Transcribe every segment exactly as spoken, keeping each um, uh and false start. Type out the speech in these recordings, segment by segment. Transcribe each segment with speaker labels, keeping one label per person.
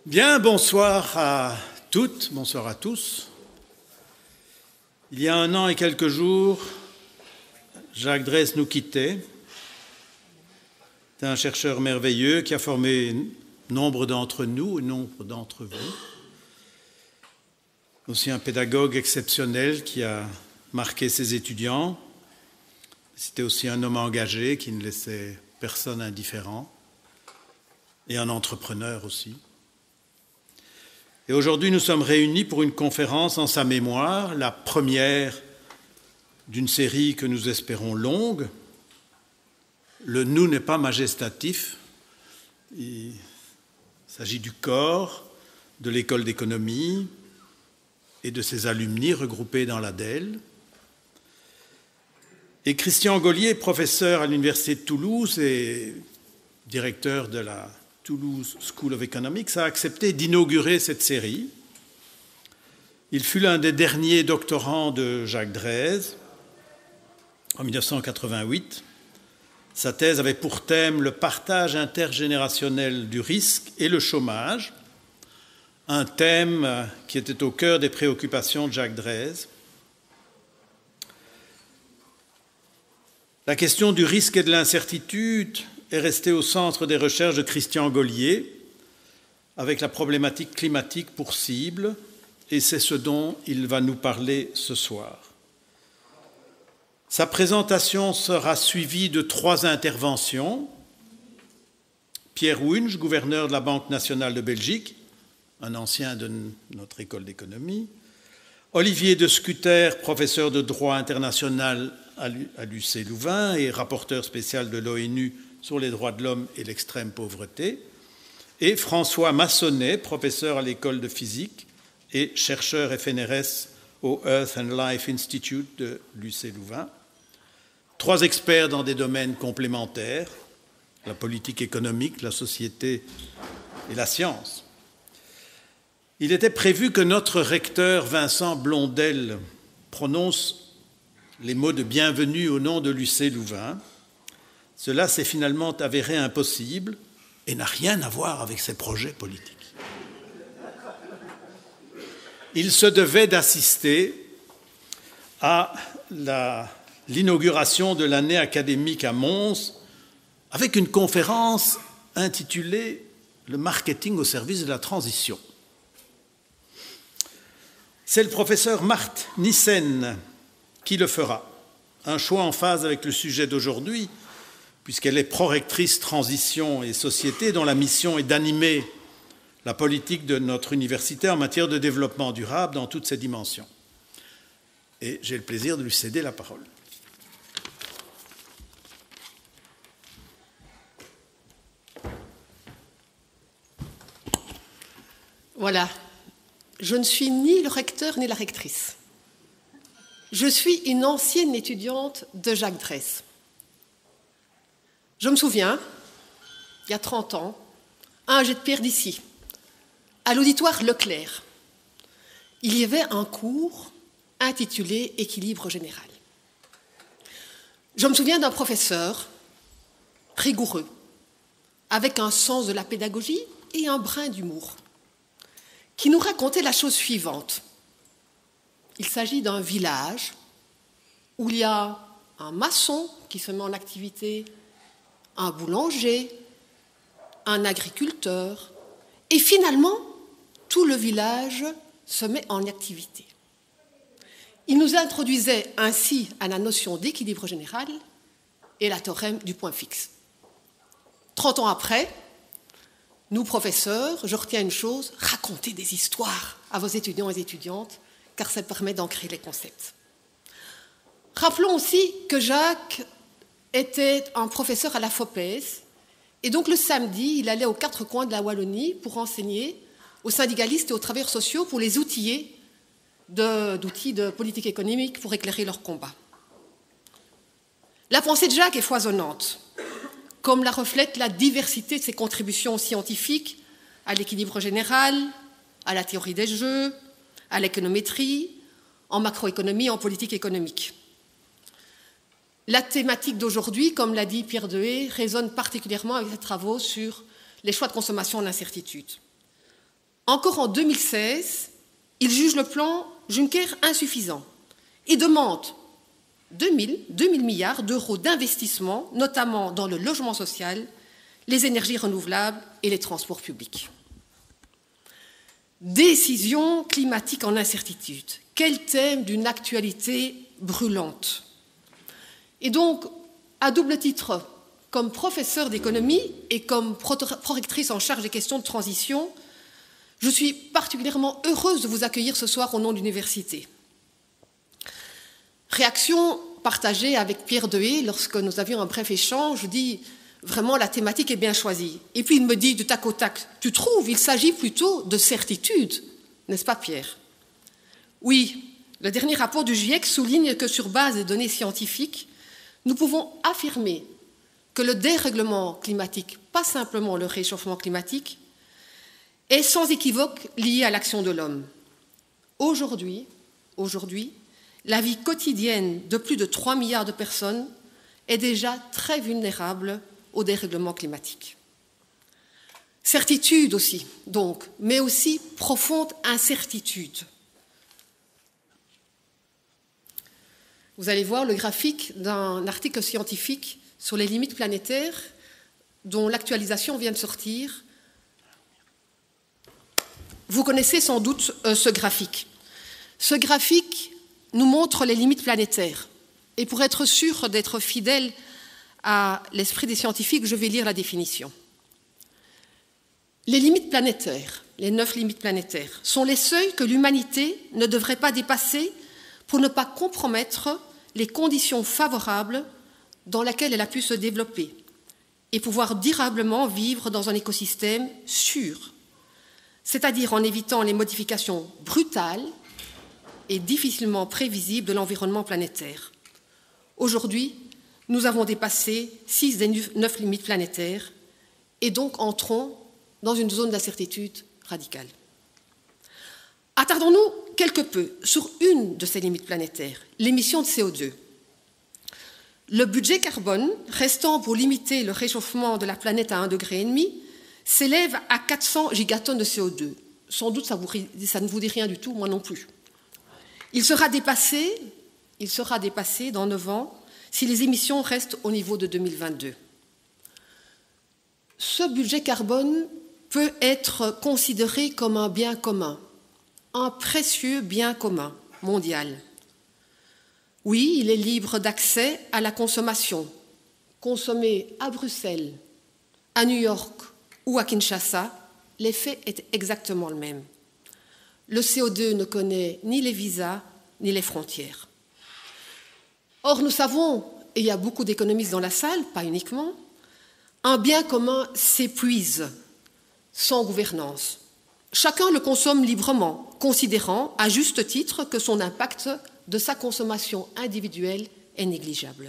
Speaker 1: Bien, bonsoir à toutes, bonsoir à tous. Il y a un an et quelques jours, Jacques Drès nous quittait. C'est un chercheur merveilleux qui a formé nombre d'entre nous et nombre d'entre vous. Aussi un pédagogue exceptionnel qui a marqué ses étudiants. C'était aussi un homme engagé qui ne laissait personne indifférent et un entrepreneur aussi. Et aujourd'hui, nous sommes réunis pour une conférence en sa mémoire, la première d'une série que nous espérons longue. Le « nous » n'est pas majestatif. Il s'agit du corps de l'école d'économie et de ses alumni regroupés dans l'A D E L. Et Christian Gaulier, professeur à l'Université de Toulouse et directeur de la Toulouse School of Economics, a accepté d'inaugurer cette série. Il fut l'un des derniers doctorants de Jacques Drès en mille neuf cent quatre-vingt-huit. Sa thèse avait pour thème le partage intergénérationnel du risque et le chômage, un thème qui était au cœur des préoccupations de Jacques Drès. La question du risque et de l'incertitude est restée au centre des recherches de Christian Gaulier, avec la problématique climatique pour cible, et c'est ce dont il va nous parler ce soir. Sa présentation sera suivie de trois interventions. Pierre Wunsch, gouverneur de la Banque nationale de Belgique, un ancien de notre école d'économie. Olivier de Scuter, professeur de droit international à l'U C Louvain et rapporteur spécial de l'ONU sur les droits de l'homme et l'extrême pauvreté. Et François Massonnet, professeur à l'école de physique et chercheur F N R S au Earth and Life Institute de l'U C Louvain. Trois experts dans des domaines complémentaires, la politique économique, la société et la science. Il était prévu que notre recteur Vincent Blondel prononce les mots de bienvenue au nom de l'U C Louvain. Cela s'est finalement avéré impossible et n'a rien à voir avec ses projets politiques. Il se devait d'assister à la, l'inauguration de l'année académique à Mons avec une conférence intitulée « Le marketing au service de la transition ». C'est le professeur Marthe Nissen qui le fera. Un choix en phase avec le sujet d'aujourd'hui, puisqu'elle est prorectrice transition et société, dont la mission est d'animer la politique de notre université en matière de développement durable dans toutes ses dimensions. Et j'ai le plaisir de lui céder la parole.
Speaker 2: Voilà. Je ne suis ni le recteur ni la rectrice. Je suis une ancienne étudiante de Jacques Drès. Je me souviens, il y a trente ans, à un jet de pierre d'ici, à l'auditoire Leclerc, il y avait un cours intitulé « Équilibre général ». Je me souviens d'un professeur rigoureux, avec un sens de la pédagogie et un brin d'humour, qui nous racontait la chose suivante. Il s'agit d'un village où il y a un maçon qui se met en activité, un boulanger, un agriculteur, et finalement, tout le village se met en activité. Il nous introduisait ainsi à la notion d'équilibre général et la théorème du point fixe. Trente ans après, nous, professeurs, je retiens une chose, racontez des histoires à vos étudiants et étudiantes, car ça permet d'ancrer les concepts. Rappelons aussi que Jacques était un professeur à la FOPES, et donc le samedi, il allait aux quatre coins de la Wallonie pour enseigner aux syndicalistes et aux travailleurs sociaux pour les outiller de, d'outils de politique économique pour éclairer leur combat. La pensée de Jacques est foisonnante, comme la reflète la diversité de ses contributions scientifiques à l'équilibre général, à la théorie des jeux, à l'économétrie, en macroéconomie, en politique économique. La thématique d'aujourd'hui, comme l'a dit Pierre Dehaye, résonne particulièrement avec ses travaux sur les choix de consommation en incertitude. Encore en deux mille seize, il juge le plan Juncker insuffisant et demande deux mille milliards d'euros d'investissement, notamment dans le logement social, les énergies renouvelables et les transports publics. Décision climatique en incertitude. Quel thème d'une actualité brûlante. Et donc, à double titre, comme professeure d'économie et comme prorectrice en charge des questions de transition, je suis particulièrement heureuse de vous accueillir ce soir au nom de l'université. Réaction partagée avec Pierre Dehaye lorsque nous avions un bref échange, je dis vraiment la thématique est bien choisie. Et puis il me dit du tac au tac, tu trouves, il s'agit plutôt de certitude, n'est-ce pas Pierre? Oui, le dernier rapport du GIEC souligne que sur base des données scientifiques, nous pouvons affirmer que le dérèglement climatique, pas simplement le réchauffement climatique, est sans équivoque lié à l'action de l'homme. Aujourd'hui, aujourd'hui, la vie quotidienne de plus de trois milliards de personnes est déjà très vulnérable au dérèglement climatique. Certitude aussi, donc, mais aussi profonde incertitude. Vous allez voir le graphique d'un article scientifique sur les limites planétaires dont l'actualisation vient de sortir. Vous connaissez sans doute euh, ce graphique. Ce graphique nous montre les limites planétaires. Et pour être sûr d'être fidèle à l'esprit des scientifiques, je vais lire la définition. Les limites planétaires, les neuf limites planétaires, sont les seuils que l'humanité ne devrait pas dépasser pour ne pas compromettre les conditions favorables dans lesquelles elle a pu se développer et pouvoir durablement vivre dans un écosystème sûr, c'est-à-dire en évitant les modifications brutales et difficilement prévisibles de l'environnement planétaire. Aujourd'hui, nous avons dépassé six des neuf limites planétaires et donc entrons dans une zone d'incertitude radicale. Attardons-nous quelque peu sur une de ces limites planétaires, l'émission de C O deux. Le budget carbone restant pour limiter le réchauffement de la planète à un degré et demi s'élève à quatre cents gigatonnes de C O deux. Sans doute ça, vous, ça ne vous dit rien du tout, moi non plus. Il sera dépassé, il sera dépassé dans neuf ans si les émissions restent au niveau de deux mille vingt-deux. Ce budget carbone peut être considéré comme un bien commun, un précieux bien commun mondial. Oui, il est libre d'accès à la consommation. Consommer à Bruxelles, à New York ou à Kinshasa, l'effet est exactement le même. Le C O deux ne connaît ni les visas ni les frontières. Or, nous savons, et il y a beaucoup d'économistes dans la salle, pas uniquement, un bien commun s'épuise sans gouvernance. Chacun le consomme librement, considérant à juste titre que son impact de sa consommation individuelle est négligeable.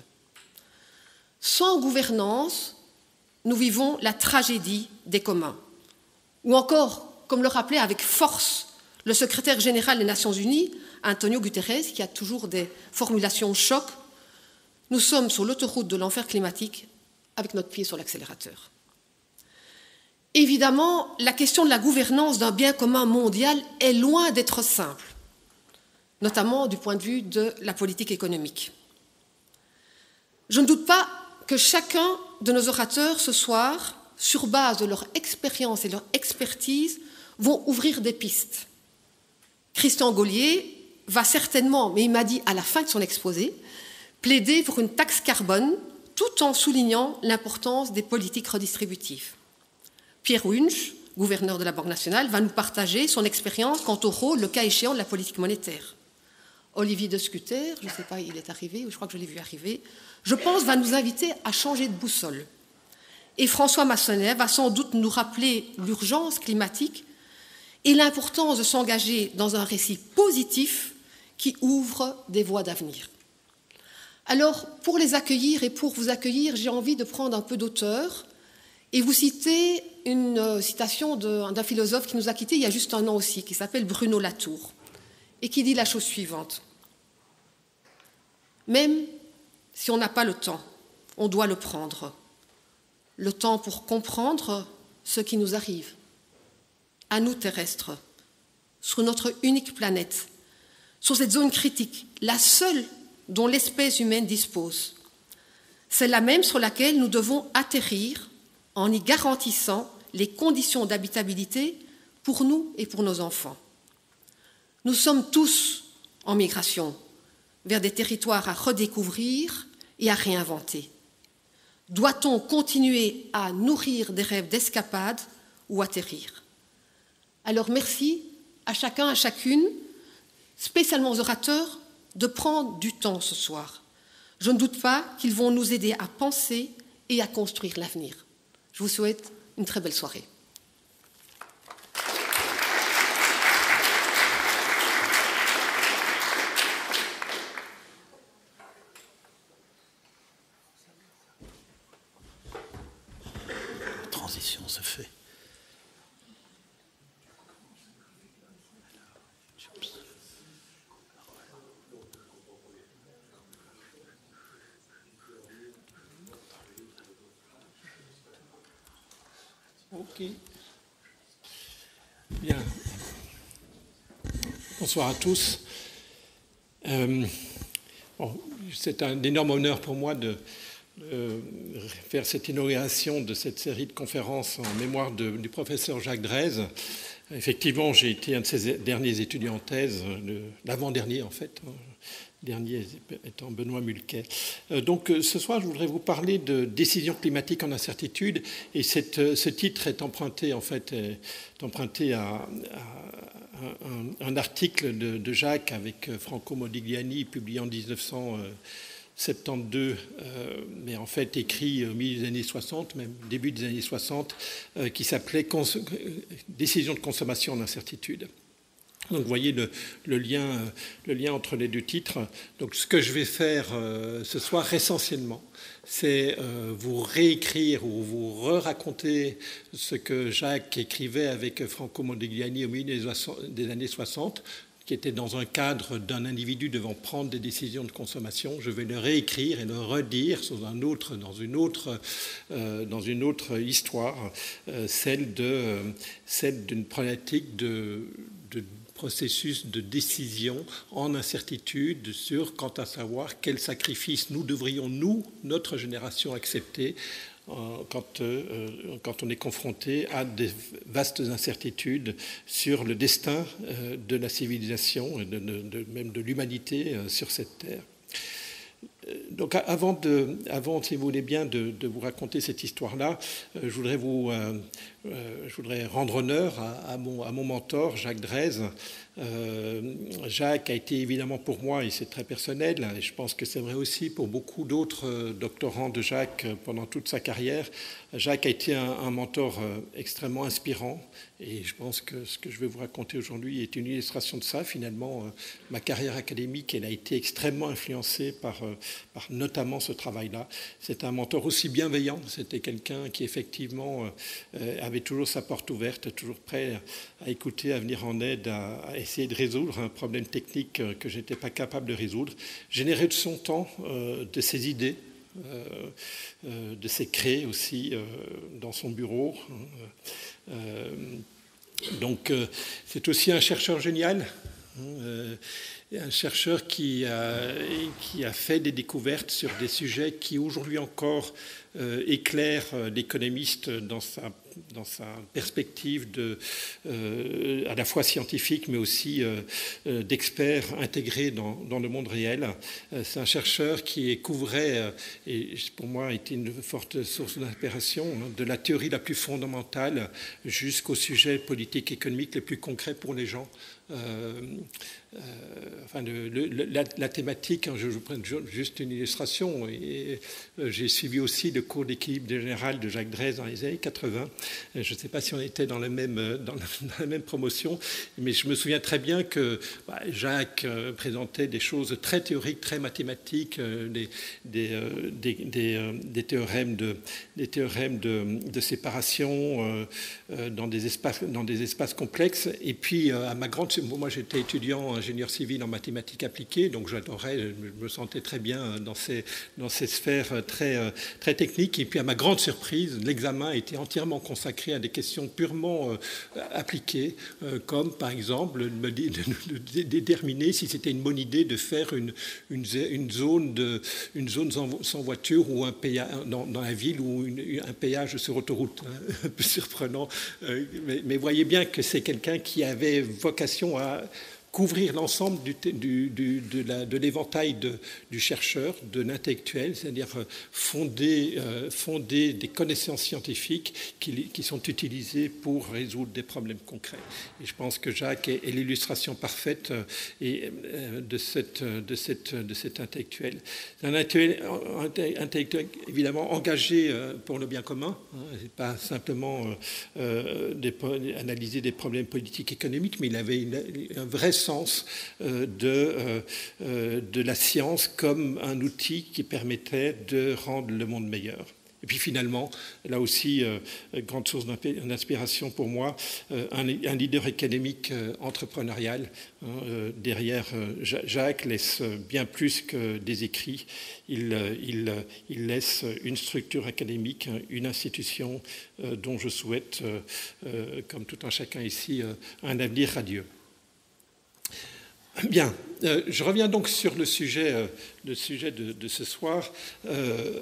Speaker 2: Sans gouvernance, nous vivons la tragédie des communs. Ou encore, comme le rappelait avec force le secrétaire général des Nations Unies, Antonio Guterres, qui a toujours des formulations choc, nous sommes sur l'autoroute de l'enfer climatique avec notre pied sur l'accélérateur. Évidemment, la question de la gouvernance d'un bien commun mondial est loin d'être simple, notamment du point de vue de la politique économique. Je ne doute pas que chacun de nos orateurs ce soir, sur base de leur expérience et leur expertise, vont ouvrir des pistes. Christian Gaulier va certainement, mais il m'a dit à la fin de son exposé, plaider pour une taxe carbone tout en soulignant l'importance des politiques redistributives. Pierre Wunsch, gouverneur de la Banque nationale, va nous partager son expérience quant au rôle, le cas échéant, de la politique monétaire. Olivier de Scuter, je ne sais pas, il est arrivé, ou je crois que je l'ai vu arriver, je pense, va nous inviter à changer de boussole. Et François Massonnet va sans doute nous rappeler l'urgence climatique et l'importance de s'engager dans un récit positif qui ouvre des voies d'avenir. Alors, pour les accueillir et pour vous accueillir, j'ai envie de prendre un peu d'auteur et vous citer une citation d'un philosophe qui nous a quittés il y a juste un an aussi, qui s'appelle Bruno Latour, et qui dit la chose suivante. Même si on n'a pas le temps, on doit le prendre. Le temps pour comprendre ce qui nous arrive à nous terrestres, sur notre unique planète, sur cette zone critique, la seule dont l'espèce humaine dispose. C'est la même sur laquelle nous devons atterrir en y garantissant les conditions d'habitabilité pour nous et pour nos enfants. Nous sommes tous en migration vers des territoires à redécouvrir et à réinventer. Doit-on continuer à nourrir des rêves d'escapade ou atterrir? Alors merci à chacun, à chacune, spécialement aux orateurs, de prendre du temps ce soir. Je ne doute pas qu'ils vont nous aider à penser et à construire l'avenir. Je vous souhaite une très belle soirée.
Speaker 1: La transition se fait.
Speaker 3: Ok. Bien. Bonsoir à tous. Euh, bon, c'est un énorme honneur pour moi de, de faire cette inauguration de cette série de conférences en mémoire de, du professeur Jacques Drèze. Effectivement, j'ai été un de ses derniers étudiants en thèse, l'avant-dernier en fait, dernier étant Benoît Mulquet. Donc ce soir, je voudrais vous parler de décision climatique en incertitude, et cette, ce titre est emprunté en fait est emprunté à, à un, un article de, de Jacques avec Franco Modigliani publié en dix-neuf cent soixante-douze, euh, mais en fait écrit au milieu des années soixante, même début des années soixante, euh, qui s'appelait Cons- Décision de consommation en incertitude. Donc vous voyez le, le, lien, le lien entre les deux titres. Donc ce que je vais faire euh, ce soir essentiellement, c'est euh, vous réécrire ou vous re-raconter ce que Jacques écrivait avec Franco Modigliani au milieu des, des années soixante, qui était dans un cadre d'un individu devant prendre des décisions de consommation. Je vais le réécrire et le redire sous un autre, dans, une autre, euh, dans une autre histoire, euh, celle, de, euh, celle d'une problématique de, de processus de décision en incertitude sur quant à savoir quel sacrifice nous devrions, nous, notre génération, accepter Quand, euh, quand on est confronté à des vastes incertitudes sur le destin euh, de la civilisation et de, de, de, même de l'humanité euh, sur cette terre. Donc avant, de, avant, si vous voulez bien, de, de vous raconter cette histoire-là, euh, je, voudrais vous, euh, euh, je voudrais rendre honneur à, à, mon, à mon mentor, Jacques Drèze. Euh, Jacques a été évidemment pour moi, et c'est très personnel, et je pense que c'est vrai aussi pour beaucoup d'autres doctorants de Jacques pendant toute sa carrière, Jacques a été un, un mentor extrêmement inspirant, et je pense que ce que je vais vous raconter aujourd'hui est une illustration de ça. Finalement, euh, ma carrière académique, elle a été extrêmement influencée par, euh, par notamment ce travail-là. C'est un mentor aussi bienveillant, c'était quelqu'un qui effectivement euh, avait toujours sa porte ouverte, toujours prêt à écouter, à venir en aide, à, à essayer de résoudre un problème technique que je n'étais pas capable de résoudre, générer de son temps, euh, de ses idées, euh, euh, de ses créés aussi euh, dans son bureau. Euh, donc euh, c'est aussi un chercheur génial, euh, un chercheur qui a, qui a fait des découvertes sur des sujets qui aujourd'hui encore euh, éclairent l'économiste dans sa dans sa perspective de, euh, à la fois scientifique, mais aussi euh, euh, d'expert intégré dans, dans le monde réel. Euh, c'est un chercheur qui couvrait, euh, et pour moi a été une forte source d'inspiration, hein, de la théorie la plus fondamentale jusqu'aux sujets politiques, économiques les plus concrets pour les gens. Euh, euh, enfin, le, le, la, la thématique, hein, je vous prends juste une illustration, et, et euh, j'ai suivi aussi le cours d'équilibre général de Jacques Drèze dans les années quatre-vingts. Je ne sais pas si on était dans la, même, dans, la, dans la même promotion, mais je me souviens très bien que bah, Jacques euh, présentait des choses très théoriques, très mathématiques, euh, des, des, euh, des, des, euh, des théorèmes de, des théorèmes de, de séparation euh, euh, dans, des espaces, dans des espaces complexes. Et puis, euh, à ma grande, moi j'étais étudiant, ingénieur civil en mathématiques appliquées, donc j'adorais, je me sentais très bien dans ces, dans ces sphères très, très techniques. Et puis à ma grande surprise, l'examen était entièrement consacré à des questions purement euh, appliquées, euh, comme par exemple me de, de, de déterminer si c'était une bonne idée de faire une, une, une zone, de, une zone sans, sans voiture ou un péage, dans, dans la ville ou une, un péage sur autoroute, hein, un peu surprenant. Euh, mais, mais voyez bien que c'est quelqu'un qui avait vocation à couvrir l'ensemble du, du, du, de l'éventail de du chercheur, de l'intellectuel, c'est-à-dire fonder, euh, fonder des connaissances scientifiques qui, qui sont utilisées pour résoudre des problèmes concrets. Et je pense que Jacques est, est l'illustration parfaite et, euh, de, cette, de, cette, de cet intellectuel. C'est un intellectuel, intellectuel évidemment engagé pour le bien commun, hein, et pas simplement euh, des, analyser des problèmes politiques économiques, mais il avait une, un vrai sens de, de la science comme un outil qui permettrait de rendre le monde meilleur. Et puis finalement, là aussi, euh, grande source d'inspiration pour moi, euh, un, un leader académique euh, entrepreneurial. Hein, euh, derrière euh, Jacques laisse bien plus que des écrits. Il, euh, il, il laisse une structure académique, une institution euh, dont je souhaite, euh, euh, comme tout un chacun ici, euh, un avenir radieux. Bien, euh, je reviens donc sur le sujet, euh, le sujet de, de ce soir. Euh,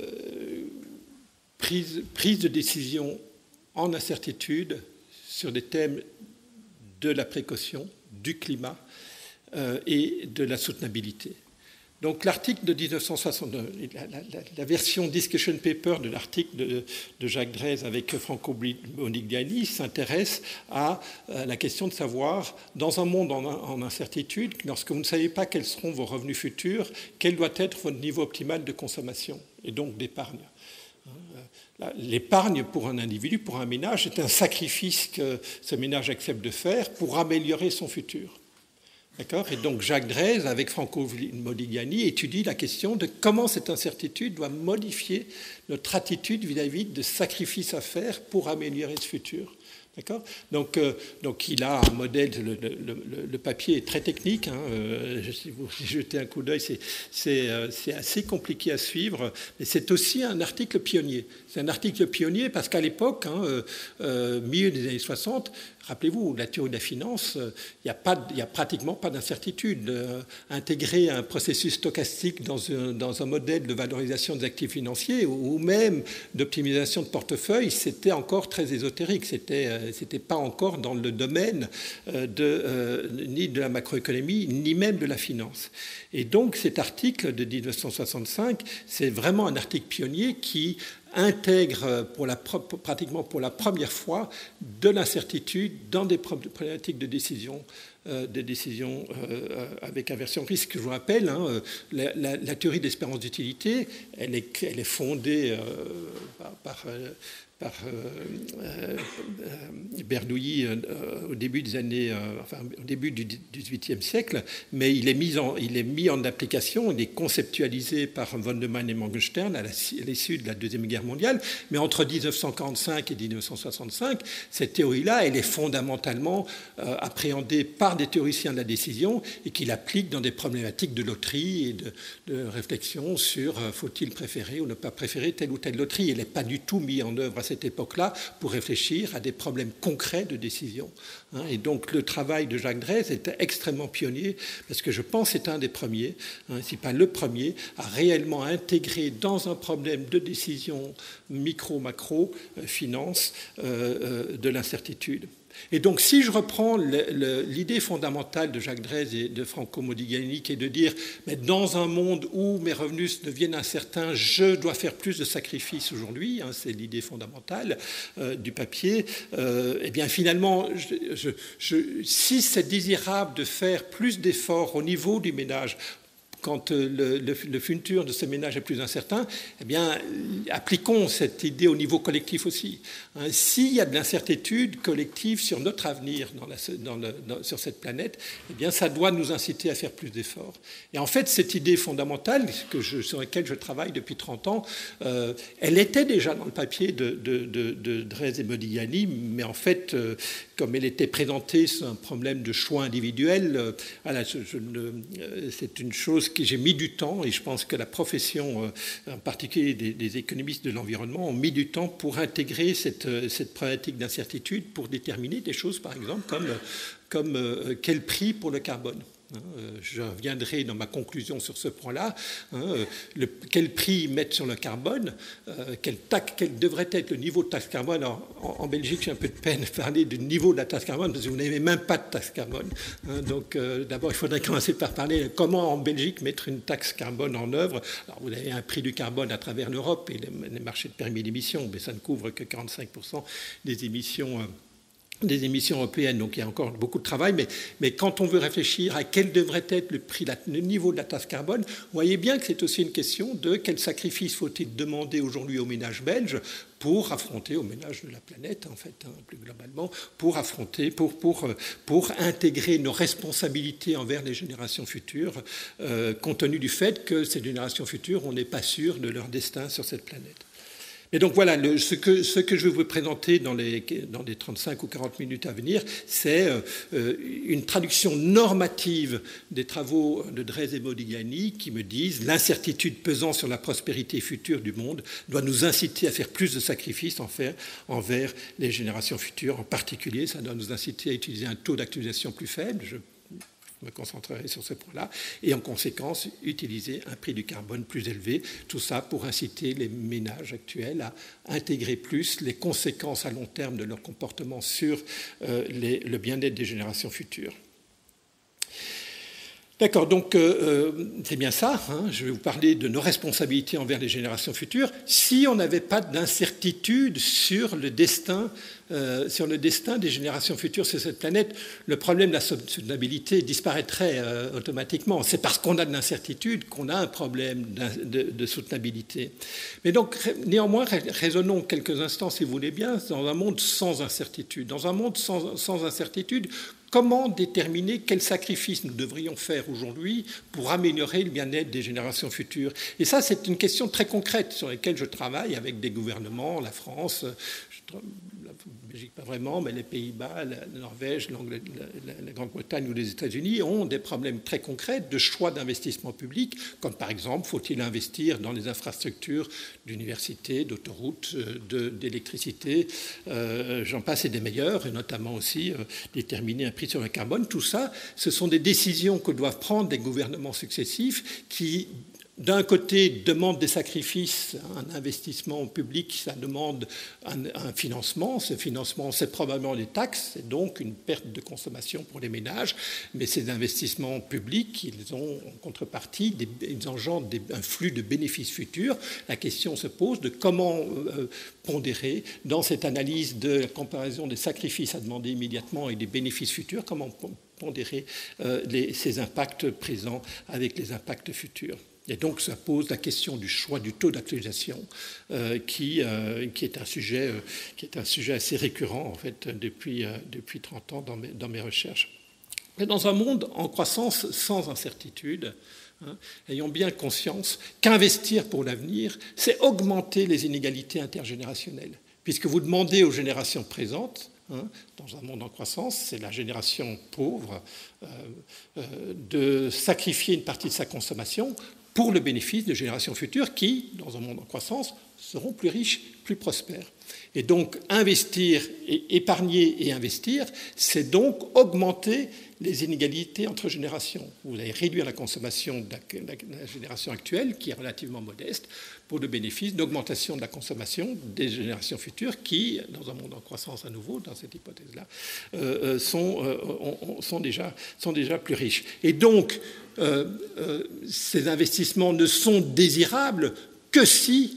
Speaker 3: prise, prise de décision en incertitude sur des thèmes de la précaution, du climat euh, et de la soutenabilité. Donc l'article de mille neuf cent soixante-deux, la, la, la version discussion paper de l'article de, de Jacques Drèze avec Franco Modigliani s'intéresse à, à la question de savoir, dans un monde en, en incertitude, lorsque vous ne savez pas quels seront vos revenus futurs, quel doit être votre niveau optimal de consommation et donc d'épargne. L'épargne pour un individu, pour un ménage, est un sacrifice que ce ménage accepte de faire pour améliorer son futur. D'accord ? Et donc Jacques Drèze, avec Franco Modigliani, étudie la question de comment cette incertitude doit modifier notre attitude vis-à-vis de sacrifices à faire pour améliorer ce futur. D'accord ? Donc, euh, donc il a un modèle, le, le, le, le papier est très technique, hein, euh, si vous jetez un coup d'œil, c'est, c'est, euh, c'est assez compliqué à suivre, mais c'est aussi un article pionnier. C'est un article pionnier parce qu'à l'époque, hein, euh, euh, milieu des années soixante, rappelez-vous, la théorie de la finance, il euh, n'y a, a pratiquement pas d'incertitude. Euh, intégrer un processus stochastique dans un, dans un modèle de valorisation des actifs financiers ou, ou même d'optimisation de portefeuille, c'était encore très ésotérique. C'était, euh, c'était pas encore dans le domaine euh, de, euh, ni de la macroéconomie, ni même de la finance. Et donc cet article de mille neuf cent soixante-cinq, c'est vraiment un article pionnier qui intègre pour la, pratiquement pour la première fois de l'incertitude dans des problématiques de décision, euh, des décisions euh, avec inversion risque. Je vous rappelle, hein, la, la, la théorie d'espérance d'utilité, elle est, elle est fondée euh, par, par, euh, par euh, euh, Berdouilly euh, au début des années, euh, enfin au début du dix-huitième siècle, mais il est mis en, il est mis en application, il est conceptualisé par von Neumann et Morgenstern à, la, à l'issue de la Deuxième Guerre mondiale. Mais entre mille neuf cent quarante-cinq et mille neuf cent soixante-cinq, cette théorie-là, elle est fondamentalement euh, appréhendée par des théoriciens de la décision et qui l'appliquent dans des problématiques de loterie et de, de réflexion sur euh, faut-il préférer ou ne pas préférer telle ou telle loterie. Elle n'est pas du tout mise en œuvre à cette époque-là pour réfléchir à des problèmes concrets de décision. Hein. Et donc le travail de Jacques Drèze était extrêmement pionnier parce que je pense que c'est un des premiers, hein, si pas le premier, à réellement intégrer dans un problème de décision micro-macro, euh, finance, euh, euh, de l'incertitude. Et donc, si je reprends le, le, l'idée fondamentale de Jacques Drèze et de Franco Modigliani, qui est de dire, mais dans un monde où mes revenus deviennent incertains, je dois faire plus de sacrifices aujourd'hui, hein, c'est l'idée fondamentale euh, du papier, euh, et bien finalement, je, je, je, si c'est désirable de faire plus d'efforts au niveau du ménage, quand le, le, le futur de ces ménages est plus incertain, eh bien, appliquons cette idée au niveau collectif aussi. Hein, s'il y a de l'incertitude collective sur notre avenir dans la, dans le, dans, sur cette planète, eh bien, ça doit nous inciter à faire plus d'efforts. Et en fait, cette idée fondamentale que je, sur laquelle je travaille depuis trente ans, euh, elle était déjà dans le papier de, de, de, de Drèze et Modigliani, mais en fait, euh, comme elle était présentée, c'est un problème de choix individuel. Euh, voilà, je, je, euh, c'est une chose que j'ai mis du temps, et je pense que la profession, euh, en particulier des, des économistes de l'environnement, ont mis du temps pour intégrer cette, euh, cette problématique d'incertitude, pour déterminer des choses, par exemple, comme, comme euh, quel prix pour le carbone. Je reviendrai dans ma conclusion sur ce point-là. Hein, le, quel prix mettre sur le carbone, euh, quel, taxe, quel devrait être le niveau de taxe carbone. Alors, en, en Belgique, j'ai un peu de peine à parler du niveau de la taxe carbone parce que vous n'avez même pas de taxe carbone. Hein, donc, euh, d'abord, il faudrait commencer par parler de comment en Belgique mettre une taxe carbone en œuvre. Alors, vous avez un prix du carbone à travers l'Europe et les, les marchés de permis d'émission, mais ça ne couvre que quarante-cinq pour cent des émissions. Euh, des émissions européennes, donc il y a encore beaucoup de travail, mais, mais quand on veut réfléchir à quel devrait être le, prix, le niveau de la taxe carbone, vous voyez bien que c'est aussi une question de quel sacrifice faut-il demander aujourd'hui aux ménages belges pour affronter, aux ménages de la planète, en fait, hein, plus globalement, pour affronter, pour, pour, pour intégrer nos responsabilités envers les générations futures, euh, compte tenu du fait que ces générations futures, on n'est pas sûr de leur destin sur cette planète. Et donc voilà, le, ce, que, ce que je vais vous présenter dans les, dans les trente-cinq ou quarante minutes à venir, c'est euh, une traduction normative des travaux de Drèze et Modigliani qui me disent l'incertitude pesant sur la prospérité future du monde doit nous inciter à faire plus de sacrifices envers, envers les générations futures. En particulier, ça doit nous inciter à utiliser un taux d'actualisation plus faible. Je me concentrerai sur ce point-là, et en conséquence, utiliser un prix du carbone plus élevé, tout ça pour inciter les ménages actuels à intégrer plus les conséquences à long terme de leur comportement sur euh, les, le bien-être des générations futures. D'accord, donc euh, c'est bien ça, hein, je vais vous parler de nos responsabilités envers les générations futures. Si on n'avait pas d'incertitude sur le destin, euh, sur le destin des générations futures sur cette planète, le problème de la soutenabilité disparaîtrait euh, automatiquement. C'est parce qu'on a de l'incertitude qu'on a un problème de, de soutenabilité. Mais donc, néanmoins, raisonnons quelques instants, si vous voulez bien, dans un monde sans incertitude. Dans un monde sans, sans incertitude, comment déterminer quels sacrifices nous devrions faire aujourd'hui pour améliorer le bien-être des générations futures? Et ça, c'est une question très concrète sur laquelle je travaille avec des gouvernements, la France, je, la Belgique pas vraiment, mais les Pays-Bas, la Norvège, la, la, la Grande-Bretagne ou les États-Unis ont des problèmes très concrets de choix d'investissement public, comme par exemple, faut-il investir dans les infrastructures d'universités, d'autoroutes, de, d'électricité, euh, j'en passe et des meilleurs, et notamment aussi euh, déterminer un prix sur le carbone. Tout ça, ce sont des décisions que doivent prendre des gouvernements successifs qui, d'un côté, demandent des sacrifices, un investissement public, ça demande un, un financement. Ce financement, c'est probablement des taxes, c'est donc une perte de consommation pour les ménages, mais ces investissements publics, ils ont en contrepartie, des, ils engendrent des, un flux de bénéfices futurs. La question se pose de comment euh, pondérer dans cette analyse de la comparaison des sacrifices à demander immédiatement et des bénéfices futurs, comment pondérer euh, les, ces impacts présents avec les impacts futurs. Et donc, ça pose la question du choix du taux d'actualisation, euh, qui, euh, qui, est un sujet, euh, qui est un sujet assez récurrent, en fait, depuis, euh, depuis trente ans dans mes, dans mes recherches. Mais dans un monde en croissance sans incertitude, hein, ayons bien conscience qu'investir pour l'avenir, c'est augmenter les inégalités intergénérationnelles, puisque vous demandez aux générations présentes, hein, dans un monde en croissance, c'est la génération pauvre, euh, euh, de sacrifier une partie de sa consommation pour le bénéfice de générations futures qui, dans un monde en croissance, seront plus riches, plus prospères. Et donc, investir, et épargner et investir, c'est donc augmenter les inégalités entre générations. Vous allez réduire la consommation de la, de la génération actuelle, qui est relativement modeste, pour le bénéfice d'augmentation de la consommation des générations futures qui, dans un monde en croissance à nouveau, dans cette hypothèse-là, euh, sont, euh, on, on, sont, déjà, sont déjà plus riches. Et donc, euh, euh, ces investissements ne sont désirables que si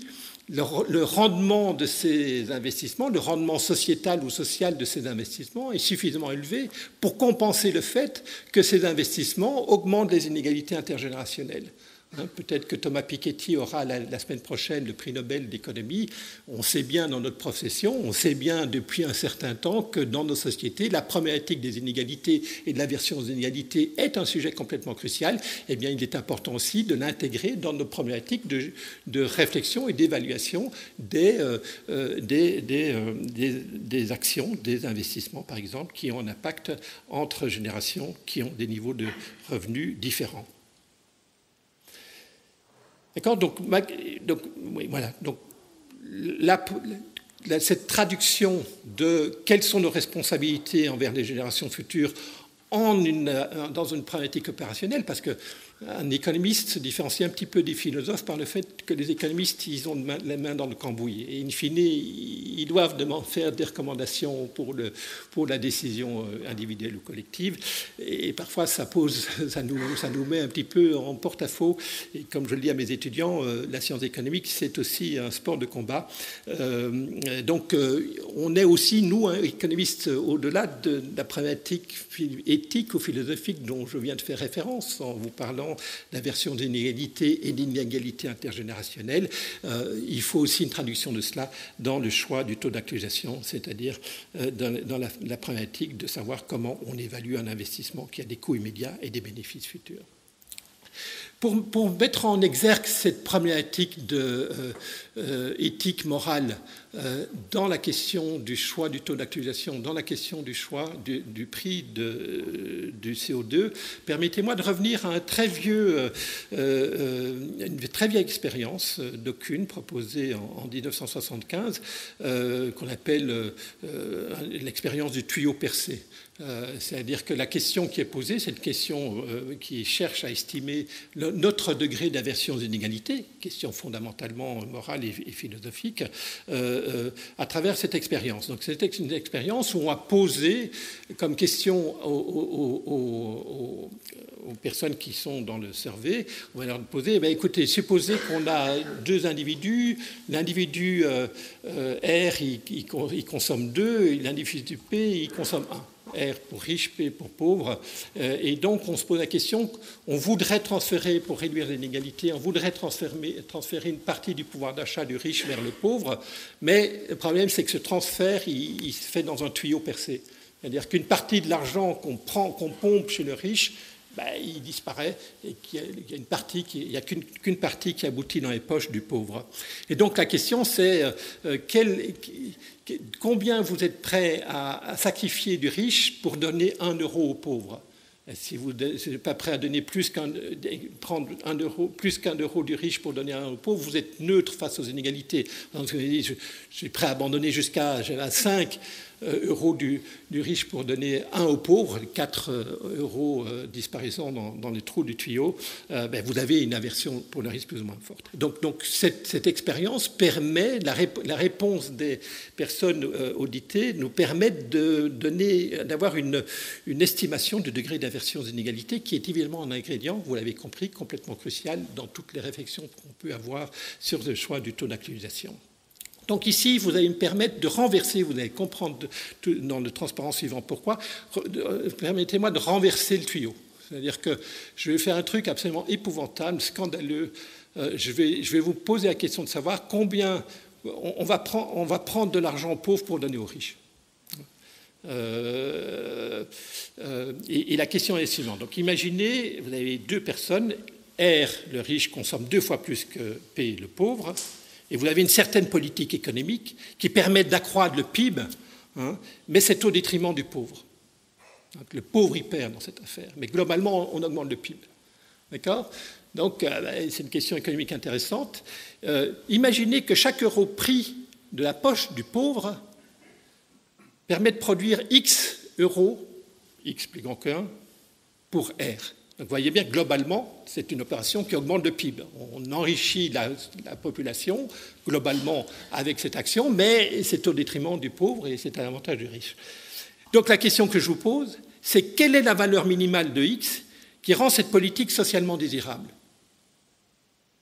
Speaker 3: le, le rendement de ces investissements, le rendement sociétal ou social de ces investissements est suffisamment élevé pour compenser le fait que ces investissements augmentent les inégalités intergénérationnelles. Hein, peut-être que Thomas Piketty aura la, la semaine prochaine le prix Nobel d'économie. On sait bien dans notre profession, on sait bien depuis un certain temps que dans nos sociétés, la problématique des inégalités et de l'aversion aux inégalités est un sujet complètement crucial. Eh bien, il est important aussi de l'intégrer dans nos problématiques de, de réflexion et d'évaluation des, euh, des, des, euh, des, des actions, des investissements, par exemple, qui ont un impact entre générations qui ont des niveaux de revenus différents. D'accord, donc, donc, oui, voilà. Donc, la, la, cette traduction de quelles sont nos responsabilités envers les générations futures en une, dans une problématique opérationnelle, parce qu'un économiste se différencie un petit peu des philosophes par le fait que les économistes, ils ont les mains dans le cambouis. Et in fine, ils doivent faire des recommandations pour, le, pour la décision individuelle ou collective. Et parfois, ça, pose, ça, nous, ça nous met un petit peu en porte-à-faux. Et comme je le dis à mes étudiants, la science économique, c'est aussi un sport de combat. Donc, on est aussi, nous, hein, économistes, au-delà de la problématique éthique ou philosophique dont je viens de faire référence en vous parlant d'aversion des inégalités et d'inégalités intergénérationnelles. Euh, il faut aussi une traduction de cela dans le choix du taux d'actualisation, c'est-à-dire euh, dans, dans la, la problématique de savoir comment on évalue un investissement qui a des coûts immédiats et des bénéfices futurs. Pour, pour mettre en exergue cette problématique de, euh, euh, éthique morale euh, dans la question du choix du taux d'actualisation, dans la question du choix du, du prix de, euh, du C O deux, permettez-moi de revenir à un très vieux, euh, euh, une très vieille expérience d'Aucune proposée en, en dix-neuf cent soixante-quinze, euh, qu'on appelle euh, l'expérience du tuyau percé. Euh, c'est-à-dire que la question qui est posée, c'est une question euh, qui cherche à estimer le, notre degré d'aversion aux inégalités, question fondamentalement morale et, et philosophique, euh, euh, à travers cette expérience. Donc c'est une expérience où on a posé comme question aux, aux, aux, aux personnes qui sont dans le survey, on va leur poser, eh bien, écoutez, supposez qu'on a deux individus, l'individu euh, euh, R, il, il, il consomme deux, et l'individu P, il consomme un. R pour riche, P pour pauvre. Et donc, on se pose la question, on voudrait transférer, pour réduire l'inégalité, on voudrait transférer, transférer une partie du pouvoir d'achat du riche vers le pauvre, mais le problème, c'est que ce transfert, il, il se fait dans un tuyau percé. C'est-à-dire qu'une partie de l'argent qu'on prend, qu'on pompe chez le riche, ben, il disparaît et qu'il y a une partie qui, il n'y a qu'une, qu'une partie qui aboutit dans les poches du pauvre. Et donc la question c'est euh, quel, combien vous êtes prêt à, à sacrifier du riche pour donner un euro au pauvre. Si vous n'êtes pas prêt à donner plus qu'un, prendre un euro, plus qu'un euro du riche pour donner un euro au pauvre, vous êtes neutre face aux inégalités. Donc, je, je suis prêt à abandonner jusqu'à cinq euros du, du riche pour donner un au pauvre, quatre euros euh, disparaissant dans, dans les trous du tuyau, euh, ben, vous avez une aversion pour le risque plus ou moins forte. Donc, donc cette, cette expérience permet, la, rép- la réponse des personnes euh, auditées nous permet de donner, d'avoir une, une estimation du degré d'aversion aux inégalités qui est évidemment un ingrédient, vous l'avez compris, complètement crucial dans toutes les réflexions qu'on peut avoir sur le choix du taux d'actualisation. Donc ici, vous allez me permettre de renverser, vous allez comprendre de, de, dans le transparent suivant pourquoi, de, permettez-moi de renverser le tuyau. C'est-à-dire que je vais faire un truc absolument épouvantable, scandaleux. Euh, je, vais, je vais vous poser la question de savoir combien on, on, va, prendre, on va prendre de l'argent aux pauvres pour donner aux riches. Euh, euh, et, et la question est la suivante. Donc imaginez, vous avez deux personnes, R, le riche, consomme deux fois plus que P, le pauvre. Et vous avez une certaine politique économique qui permet d'accroître le P I B, hein, mais c'est au détriment du pauvre. Donc, le pauvre, il perd dans cette affaire. Mais globalement, on augmente le P I B. D'accord ? Donc, euh, c'est une question économique intéressante. Euh, imaginez que chaque euro pris de la poche du pauvre permet de produire X euros, X plus grand qu'un, pour R. Donc, vous voyez bien que globalement, c'est une opération qui augmente le P I B. On enrichit la, la population globalement avec cette action, mais c'est au détriment du pauvre et c'est à l'avantage du riche. Donc la question que je vous pose, c'est quelle est la valeur minimale de X qui rend cette politique socialement désirable ?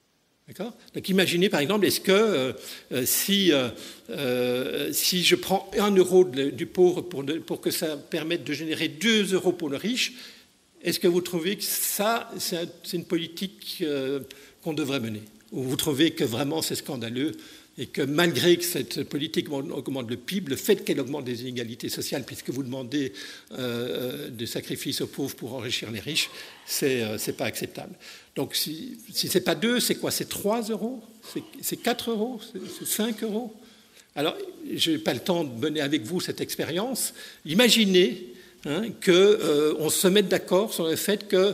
Speaker 3: D'accord ? Donc imaginez par exemple, est-ce que euh, si, euh, euh, si je prends un euro de, du pauvre pour, de, pour que ça permette de générer deux euros pour le riche, est-ce que vous trouvez que ça, c'est, un, c'est une politique euh, qu'on devrait mener ? Ou vous trouvez que vraiment c'est scandaleux et que malgré que cette politique augmente le P I B, le fait qu'elle augmente les inégalités sociales, puisque vous demandez euh, des sacrifices aux pauvres pour enrichir les riches, c'est, euh, c'est pas acceptable. Donc si, si ce n'est pas deux, c'est quoi ? C'est trois euros ? C'est, c'est quatre euros ? C'est, c'est cinq euros ? Alors, je n'ai pas le temps de mener avec vous cette expérience. Imaginez hein, qu'on euh, se mette d'accord sur le fait que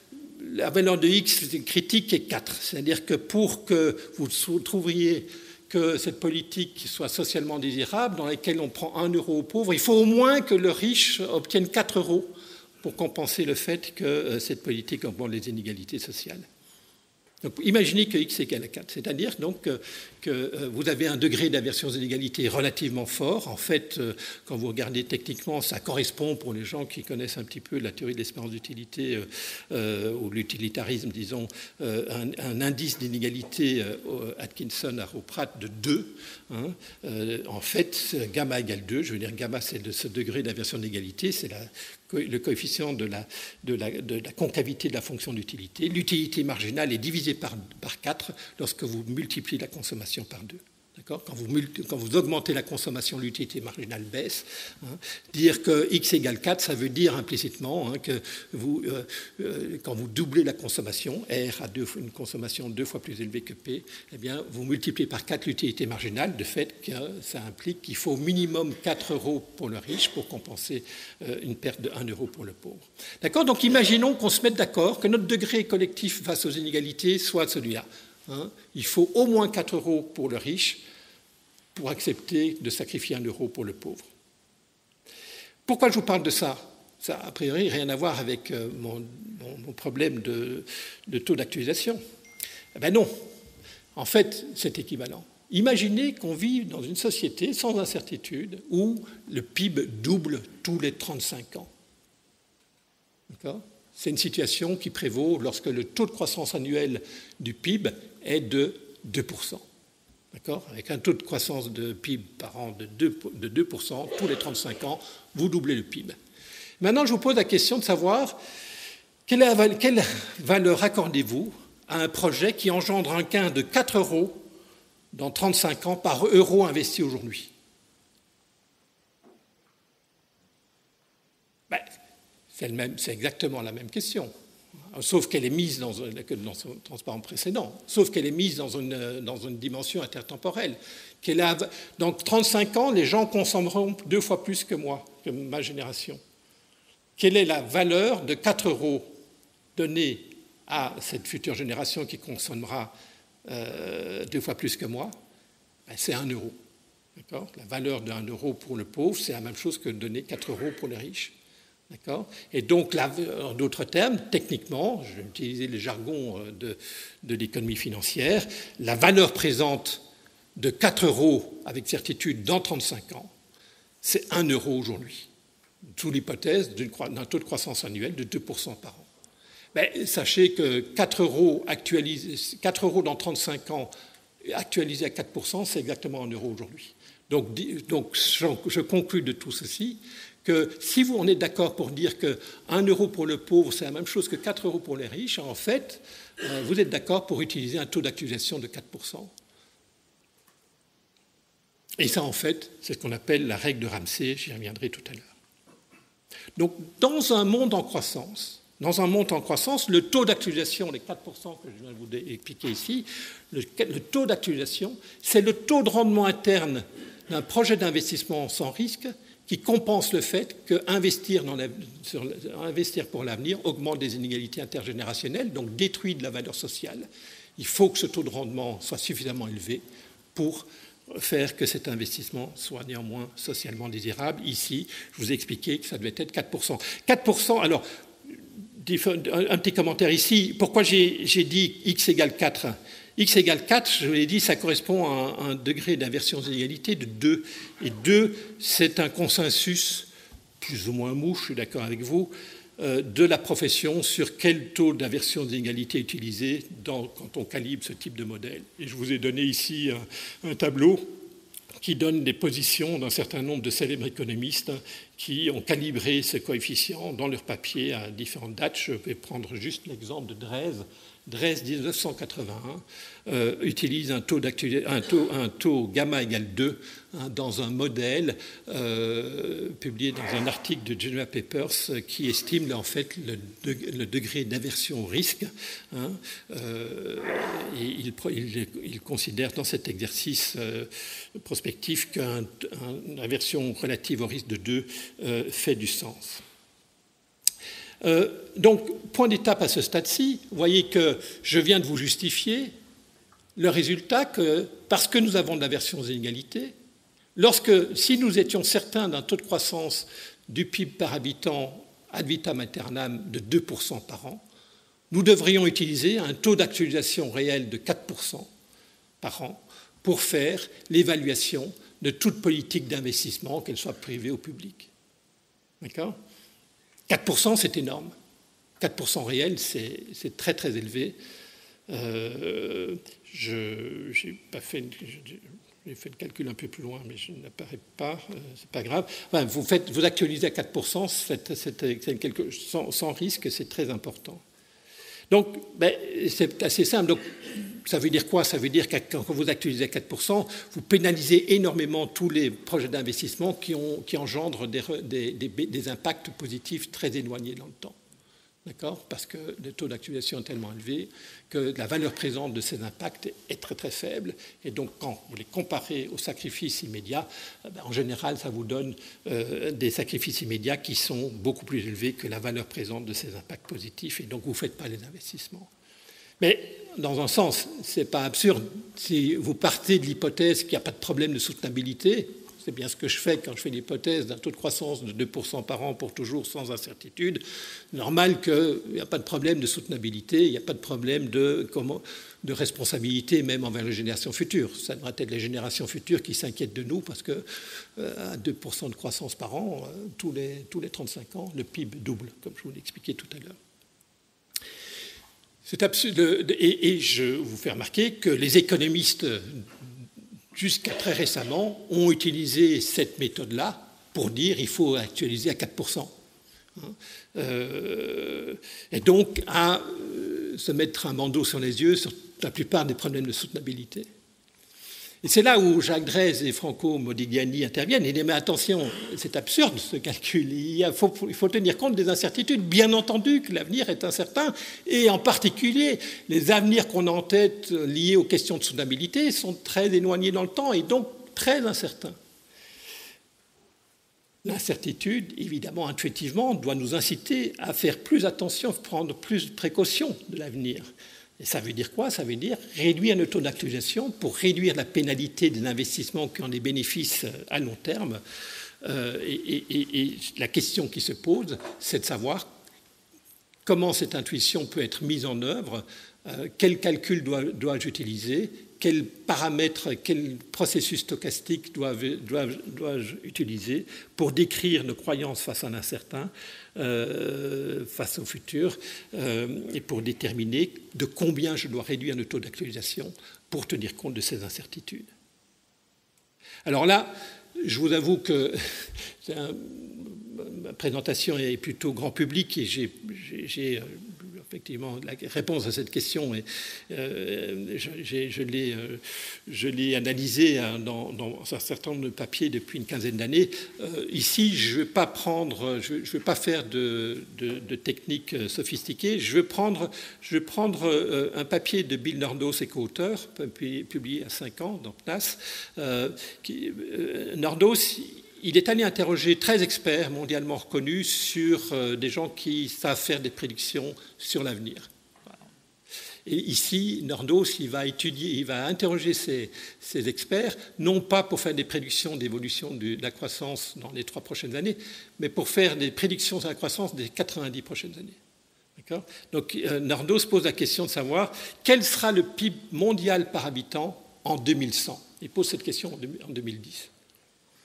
Speaker 3: la valeur de X critique est quatre. C'est-à-dire que pour que vous trouviez que cette politique soit socialement désirable, dans laquelle on prend un euro aux pauvres, il faut au moins que le riche obtienne quatre euros pour compenser le fait que cette politique augmente les inégalités sociales. Donc, imaginez que X égale à quatre, c'est-à-dire donc que, que vous avez un degré d'aversion aux inégalités relativement fort. En fait, quand vous regardez techniquement, ça correspond pour les gens qui connaissent un petit peu la théorie de l'espérance d'utilité euh, ou l'utilitarisme, disons, euh, un, un indice d'inégalité euh, Atkinson à Ropratt de deux. Hein. Euh, en fait, gamma égale deux, je veux dire gamma c'est de ce degré d'aversion d'égalité, c'est la le coefficient de la, de, la, de la concavité de la fonction d'utilité. L'utilité marginale est divisée par, par quatre lorsque vous multipliez la consommation par deux. D'accord ? Quand, vous, quand vous augmentez la consommation, l'utilité marginale baisse. Hein. Dire que X égale quatre, ça veut dire implicitement hein, que vous, euh, euh, quand vous doublez la consommation, R a deux, une consommation deux fois plus élevée que P, eh bien, vous multipliez par quatre l'utilité marginale, de fait que ça implique qu'il faut au minimum quatre euros pour le riche pour compenser euh, une perte de un euro pour le pauvre. D'accord ? Donc imaginons qu'on se mette d'accord, que notre degré collectif face aux inégalités soit celui-là. Hein. Il faut au moins quatre euros pour le riche pour accepter de sacrifier un euro pour le pauvre. Pourquoi je vous parle de ça ? Ça a a priori rien à voir avec euh, mon, mon, mon problème de, de taux d'actualisation. Eh bien non, en fait c'est équivalent. Imaginez qu'on vit dans une société sans incertitude où le P I B double tous les trente-cinq ans. D'accord ? C'est une situation qui prévaut lorsque le taux de croissance annuel du P I B est de deux pour cent. D'accord ? Avec un taux de croissance de P I B par an de deux pour cent, tous les trente-cinq ans, vous doublez le P I B. Maintenant, je vous pose la question de savoir quelle, est, quelle valeur accordez-vous à un projet qui engendre un gain de quatre euros dans trente-cinq ans par euro investi aujourd'hui ? Ben, c'est, le même, c'est exactement la même question. Sauf qu'elle est mise dans, dans son transparent précédent, sauf qu'elle est mise dans une, dans une dimension intertemporelle. Qu'elle a, dans trente-cinq ans, les gens consommeront deux fois plus que moi, que ma génération. Quelle est la valeur de quatre euros donnée à cette future génération qui consommera euh, deux fois plus que moi ? Ben, c'est un euro. D'accord ? La valeur d'un euro pour le pauvre, c'est la même chose que donner quatre euros pour les riches. D'accord ? Et donc, là, en d'autres termes, techniquement, je vais utiliser le jargon de, de l'économie financière, la valeur présente de quatre euros avec certitude dans trente-cinq ans, c'est un euro aujourd'hui, sous l'hypothèse d'un taux de croissance annuel de deux pour cent par an. Mais sachez que quatre euros, quatre euros dans trente-cinq ans, actualisé à quatre pour cent, c'est exactement un euro aujourd'hui. Donc, donc je conclus de tout ceci que si vous, on est d'accord pour dire qu'un euro pour le pauvre, c'est la même chose que quatre euros pour les riches, en fait, euh, vous êtes d'accord pour utiliser un taux d'actualisation de quatre pour cent. Et ça, en fait, c'est ce qu'on appelle la règle de Ramsey, j'y reviendrai tout à l'heure. Donc, dans un monde en croissance, dans un monde en croissance, le taux d'actualisation, les quatre pour cent que je viens de vous expliquer ici, le, le taux d'actualisation, c'est le taux de rendement interne d'un projet d'investissement sans risque qui compense le fait qu'investir investir pour l'avenir augmente des inégalités intergénérationnelles, donc détruit de la valeur sociale. Il faut que ce taux de rendement soit suffisamment élevé pour faire que cet investissement soit néanmoins socialement désirable. Ici, je vous ai expliqué que ça devait être quatre pour cent. quatre pour cent, alors, un petit commentaire ici. Pourquoi j'ai, j'ai dit x égale quatre ? X égale quatre, je vous l'ai dit, ça correspond à un, un degré d'inversion des inégalités de deux. Et deux, c'est un consensus plus ou moins mou, je suis d'accord avec vous, euh, de la profession sur quel taux d'inversion des inégalités utiliser dans, quand on calibre ce type de modèle. Et je vous ai donné ici un, un tableau qui donne des positions d'un certain nombre de célèbres économistes qui ont calibré ce coefficient dans leurs papiers à différentes dates. Je vais prendre juste l'exemple de Drèze. Drèze mille neuf cent quatre-vingt-un euh, utilise un taux, un, taux, un taux gamma égale deux hein, dans un modèle euh, publié dans un article de Geneva Papers euh, qui estime en fait le, de, le degré d'aversion au risque. Hein, euh, et il, il, il considère dans cet exercice euh, prospectif qu'une aversion relative au risque de deux euh, fait du sens. Euh, donc, point d'étape à ce stade-ci, vous voyez que je viens de vous justifier le résultat que, parce que nous avons de l'aversion aux inégalités, lorsque, si nous étions certains d'un taux de croissance du P I B par habitant ad vitam aeternam de deux pour cent par an, nous devrions utiliser un taux d'actualisation réel de quatre pour cent par an pour faire l'évaluation de toute politique d'investissement, qu'elle soit privée ou publique. D'accord ? quatre pour cent, c'est énorme. quatre pour cent réel, c'est, c'est très, très élevé. Euh, je, j'ai, pas fait, j'ai fait le calcul un peu plus loin, mais je n'apparais pas, euh, c'est pas grave. Enfin, vous, faites, vous actualisez à quatre pour cent, c'est, c'est, c'est quelque, sans, sans risque, c'est très important. Donc, ben, c'est assez simple. Donc, ça veut dire quoi ? Ça veut dire que quand vous actualisez à quatre pour cent, vous pénalisez énormément tous les projets d'investissement qui, ont, qui engendrent des, des, des, des impacts positifs très éloignés dans le temps. D'accord ? Parce que le taux d'actualisation est tellement élevé que la valeur présente de ces impacts est très très faible. Et donc, quand vous les comparez aux sacrifices immédiats, ben, en général, ça vous donne euh, des sacrifices immédiats qui sont beaucoup plus élevés que la valeur présente de ces impacts positifs. Et donc, vous ne faites pas les investissements. Mais dans un sens, ce n'est pas absurde. Si vous partez de l'hypothèse qu'il n'y a pas de problème de soutenabilité, c'est bien ce que je fais quand je fais l'hypothèse d'un taux de croissance de deux pour cent par an pour toujours sans incertitude, normal qu'il n'y a pas de problème de soutenabilité, il n'y a pas de problème de, comment, de responsabilité même envers les générations futures. Ça devrait être les générations futures qui s'inquiètent de nous parce qu'à euh, deux pour cent de croissance par an, euh, tous, les, tous les trente-cinq ans, le P I B double, comme je vous l'ai expliqué tout à l'heure. C'est absurde, et, et je vous fais remarquer que les économistes, jusqu'à très récemment, ont utilisé cette méthode-là pour dire qu'il faut actualiser à quatre pour cent. Euh, et donc à euh, se mettre un bandeau sur les yeux sur la plupart des problèmes de soutenabilité. Et c'est là où Jacques Drèze et Franco Modigliani interviennent. Il dit, mais attention, c'est absurde ce calcul. Il faut, il faut tenir compte des incertitudes. Bien entendu que l'avenir est incertain. Et en particulier, les avenirs qu'on a en tête liés aux questions de soutenabilité sont très éloignés dans le temps et donc très incertains. L'incertitude, évidemment, intuitivement, doit nous inciter à faire plus attention, prendre plus de précautions de l'avenir. Et ça veut dire quoi ? Ça veut dire réduire le taux d'actualisation pour réduire la pénalité des investissements qui ont des bénéfices à long terme. Euh, et, et, et la question qui se pose, c'est de savoir comment cette intuition peut être mise en œuvre, euh, quel calcul dois, dois-je utiliser, quels paramètres, quel processus stochastique dois-je, dois-je, dois-je utiliser pour décrire nos croyances face à l'incertain, euh, face au futur, euh, et pour déterminer de combien je dois réduire le taux d'actualisation pour tenir compte de ces incertitudes. Alors là, je vous avoue que c'est un, ma présentation est plutôt grand public et j'ai, j'ai, j'ai effectivement la réponse à cette question et euh, je, je, l'ai, euh, je l'ai analysée hein, dans, dans un certain nombre de papiers depuis une quinzaine d'années. Euh, ici, je ne vais pas prendre, je ne vais pas faire de, de, de techniques sophistiquées. Je vais prendre, je vais prendre euh, un papier de Bill Nordos et co-auteur, publié il y a cinq ans dans P N A S. Euh, qui, euh, Nordos, il est allé interroger treize experts mondialement reconnus sur euh, des gens qui savent faire des prédictions sur l'avenir. Voilà. Et ici, Nordos, il va étudier, il va interroger ces, ces experts, non pas pour faire des prédictions d'évolution de la croissance dans les trois prochaines années, mais pour faire des prédictions sur la croissance des quatre-vingt-dix prochaines années. D'accord ? Donc, euh, Nordos pose la question de savoir quel sera le P I B mondial par habitant en deux mille cent. Il pose cette question en deux mille dix.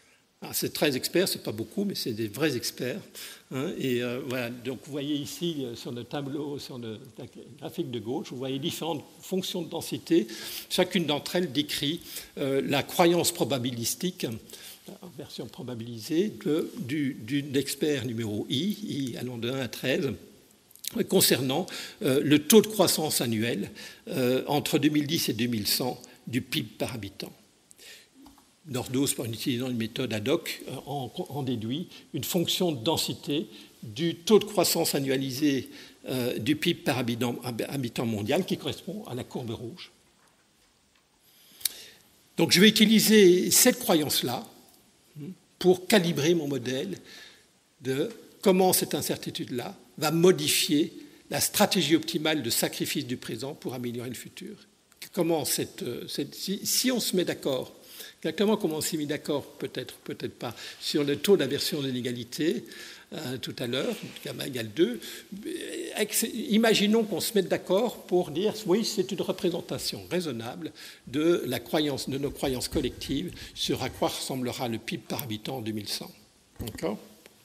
Speaker 3: Alors, c'est treize experts, ce n'est pas beaucoup, mais c'est des vrais experts. Hein, et euh, voilà, donc vous voyez ici euh, sur le tableau, sur le graphique de gauche, vous voyez différentes fonctions de densité. Chacune d'entre elles décrit euh, la croyance probabilistique, en version probabilisée, de, du, du, d'expert numéro I, I allant de un à treize, concernant euh, le taux de croissance annuel euh, entre deux mille dix et deux mille cent du P I B par habitant. Nordos, en utilisant une méthode ad hoc, en, en déduit une fonction de densité du taux de croissance annualisé euh, du P I B par habitant, habitant mondial qui correspond à la courbe rouge. Donc je vais utiliser cette croyance-là pour calibrer mon modèle de comment cette incertitude-là va modifier la stratégie optimale de sacrifice du présent pour améliorer le futur. Comment cette, cette, si, si on se met d'accord, exactement comme on s'est mis d'accord, peut-être, peut-être pas, sur le taux d'inversion de l'inégalité euh, tout à l'heure, gamma égale deux, imaginons qu'on se mette d'accord pour dire oui, c'est une représentation raisonnable de la croyance, de nos croyances collectives sur à quoi ressemblera le P I B par habitant en deux mille cent. D'accord ?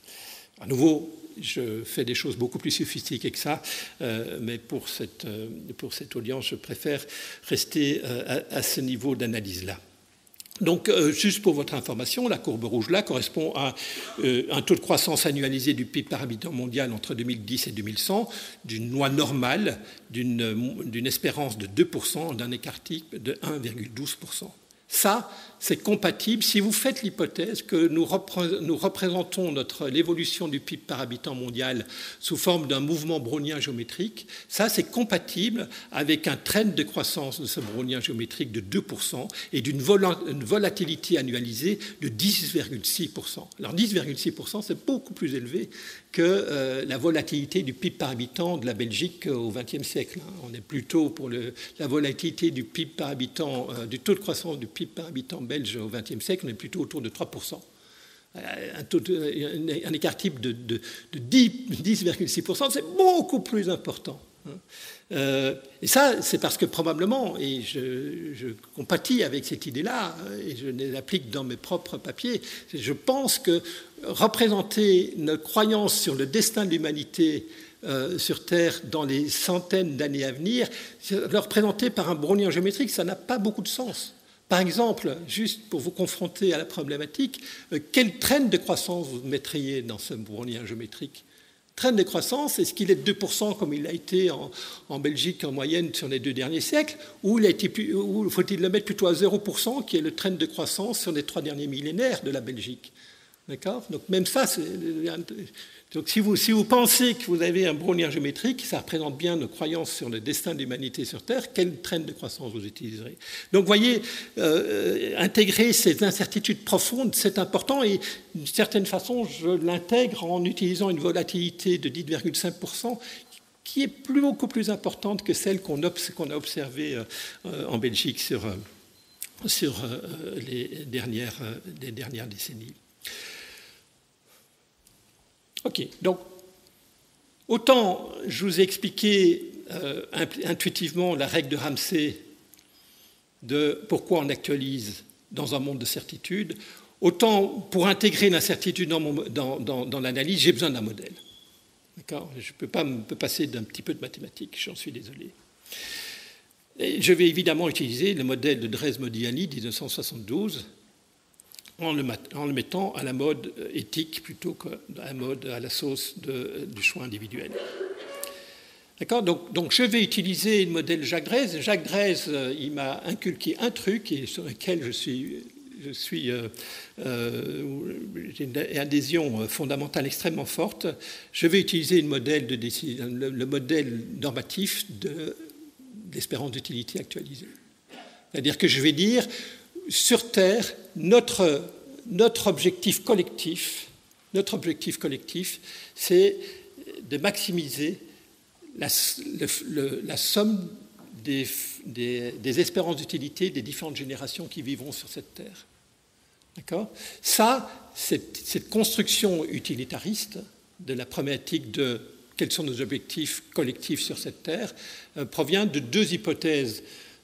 Speaker 3: À nouveau, je fais des choses beaucoup plus sophistiquées que ça, euh, mais pour cette, euh, pour cette audience, je préfère rester euh, à, à ce niveau d'analyse-là. Donc, euh, juste pour votre information, la courbe rouge-là correspond à euh, un taux de croissance annualisé du P I B par habitant mondial entre deux mille dix et deux mille cent, d'une loi normale, d'une, d'une espérance de deux pour cent, d'un écart type de un virgule douze pour cent. Ça, c'est compatible. Si vous faites l'hypothèse que nous, repré- nous représentons notre, l'évolution du P I B par habitant mondial sous forme d'un mouvement brownien géométrique, ça, c'est compatible avec un trend de croissance de ce brownien géométrique de deux pour cent et d'une vol- une volatilité annualisée de dix virgule six pour cent. Alors, dix virgule six pour cent, c'est beaucoup plus élevé que euh, la volatilité du P I B par habitant de la Belgique au vingtième siècle. On est plutôt pour le, la volatilité du P I B par habitant, euh, du taux de croissance du P I B par habitant belge au vingtième siècle, on est plutôt autour de trois pour cent. Un, taux de, un, un écart type de, de, de dix virgule six pour cent, c'est beaucoup plus important. Euh, et ça, c'est parce que probablement, et je, je compatis avec cette idée-là, et je l'applique dans mes propres papiers, je pense que représenter notre croyance sur le destin de l'humanité euh, sur Terre dans les centaines d'années à venir, le représenter par un brownien géométrique, ça n'a pas beaucoup de sens. Par exemple, juste pour vous confronter à la problématique, euh, quel trend de croissance vous mettriez dans ce brownien géométrique ? Trend de croissance, est-ce qu'il est de deux pour cent comme il a été en, en Belgique en moyenne sur les deux derniers siècles, ou, il a été, ou faut-il le mettre plutôt à zéro pour cent qui est le trend de croissance sur les trois derniers millénaires de la Belgique ? D'accord ? Donc même ça, c'est, donc si vous, si vous pensez que vous avez un brownien géométrique, ça représente bien nos croyances sur le destin de l'humanité sur Terre, quel trend de croissance vous utiliserez ? Donc vous voyez, euh, intégrer ces incertitudes profondes, c'est important, et d'une certaine façon, je l'intègre en utilisant une volatilité de dix virgule cinq pour cent qui est plus, beaucoup plus importante que celle qu'on, obs- qu'on a observée euh, en Belgique sur, euh, sur euh, les, dernières, euh, les dernières décennies. Ok, donc autant je vous ai expliqué euh, intuitivement la règle de Ramsey de pourquoi on actualise dans un monde de certitude, autant pour intégrer l'incertitude dans, mon, dans, dans, dans l'analyse, j'ai besoin d'un modèle. D'accord ? Je ne peux pas me passer d'un petit peu de mathématiques, j'en suis désolé. Et je vais évidemment utiliser le modèle de Dresse-Modigliani dix-neuf cent soixante-douze, En le, en le mettant à la mode éthique plutôt qu'à la mode à la sauce de, du choix individuel. D'accord ? Donc, donc je vais utiliser le modèle Jacques Dresse. Jacques Dresse, il m'a inculqué un truc et sur lequel je suis, je suis euh, euh, j'ai une adhésion fondamentale extrêmement forte. Je vais utiliser le modèle, de, le, le modèle normatif de l'espérance d'utilité actualisée. C'est-à-dire que je vais dire, sur Terre, notre, notre objectif collectif, notre objectif collectif, c'est de maximiser la, le, le, la somme des, des, des espérances d'utilité des différentes générations qui vivront sur cette Terre. D'accord ? Ça, cette, cette construction utilitariste de la problématique de quels sont nos objectifs collectifs sur cette Terre euh, provient de deux hypothèses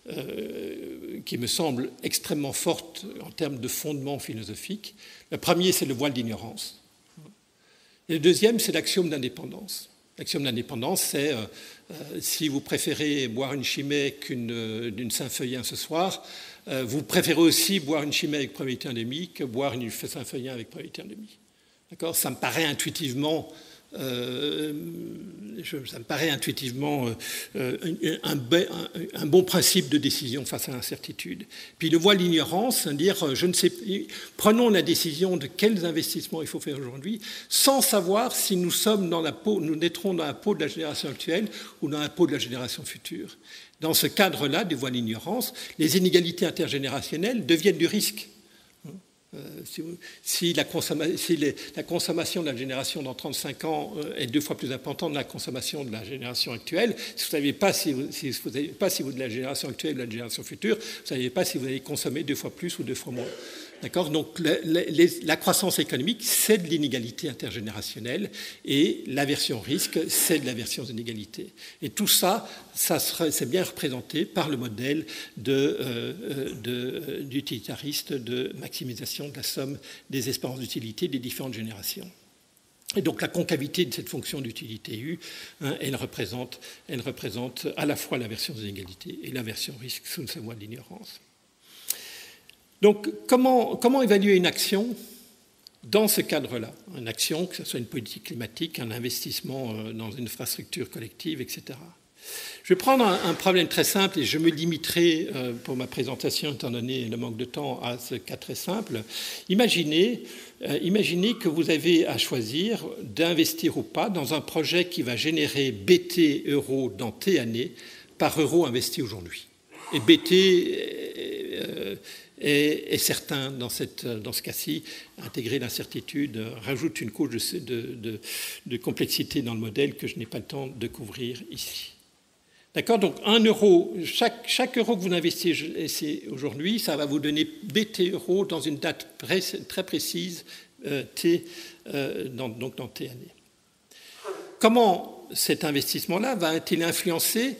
Speaker 3: euh, qui me semblent extrêmement fortes en termes de fondement philosophique. Le premier, c'est le voile d'ignorance. Et le deuxième, c'est l'axiome d'indépendance. L'axiome d'indépendance, c'est euh, euh, si vous préférez boire une chimée qu'une euh, d'une Saint-Feuillin ce soir, euh, vous préférez aussi boire une chimée avec probabilité un demi que boire une Saint-Feuillin avec probabilité un demi. D'accord ? Ça me paraît intuitivement, euh, je, ça me paraît intuitivement euh, un, un, un bon principe de décision face à l'incertitude. Puis le voile d'ignorance, c'est-à-dire, je ne sais, prenons la décision de quels investissements il faut faire aujourd'hui, sans savoir si nous sommes dans la peau, nous naîtrons dans la peau de la génération actuelle ou dans la peau de la génération future. Dans ce cadre-là, du voile d'ignorance, les inégalités intergénérationnelles deviennent du risque. Euh, si, si, la si les, la consommation de la génération dans trente-cinq ans euh, est deux fois plus importante que la consommation de la génération actuelle, si vous ne savez pas si vous, si vous savez pas si vous de la génération actuelle ou de la génération future, vous ne savez pas si vous allez consommer deux fois plus ou deux fois moins. D'accord ? Donc la, la, la croissance économique, c'est de l'inégalité intergénérationnelle et l'aversion risque, c'est de l'aversion aux inégalités. Et tout ça, ça serait, c'est bien représenté par le modèle de, euh, de, d'utilitariste de maximisation de la somme des espérances d'utilité des différentes générations. Et donc la concavité de cette fonction d'utilité U, hein, elle, représente, elle représente à la fois l'aversion aux inégalités et l'aversion risque sous le voile de l'ignorance. Donc, comment, comment évaluer une action dans ce cadre-là ? Une action, que ce soit une politique climatique, un investissement dans une infrastructure collective, et cetera. Je vais prendre un, un problème très simple et je me limiterai euh, pour ma présentation, étant donné le manque de temps, à ce cas très simple. Imaginez, euh, imaginez que vous avez à choisir d'investir ou pas dans un projet qui va générer B T euros dans T années par euro investi aujourd'hui. Et B T... Euh, est, est certain dans, cette, dans ce cas-ci. Intégrer l'incertitude rajoute une couche de, de, de, de complexité dans le modèle que je n'ai pas le temps de couvrir ici. D'accord ? Donc, un euro, chaque, chaque euro que vous investissez aujourd'hui, ça va vous donner B T euros dans une date pré, très précise, euh, T, euh, dans, donc dans T années. Comment cet investissement-là va-t-il influencer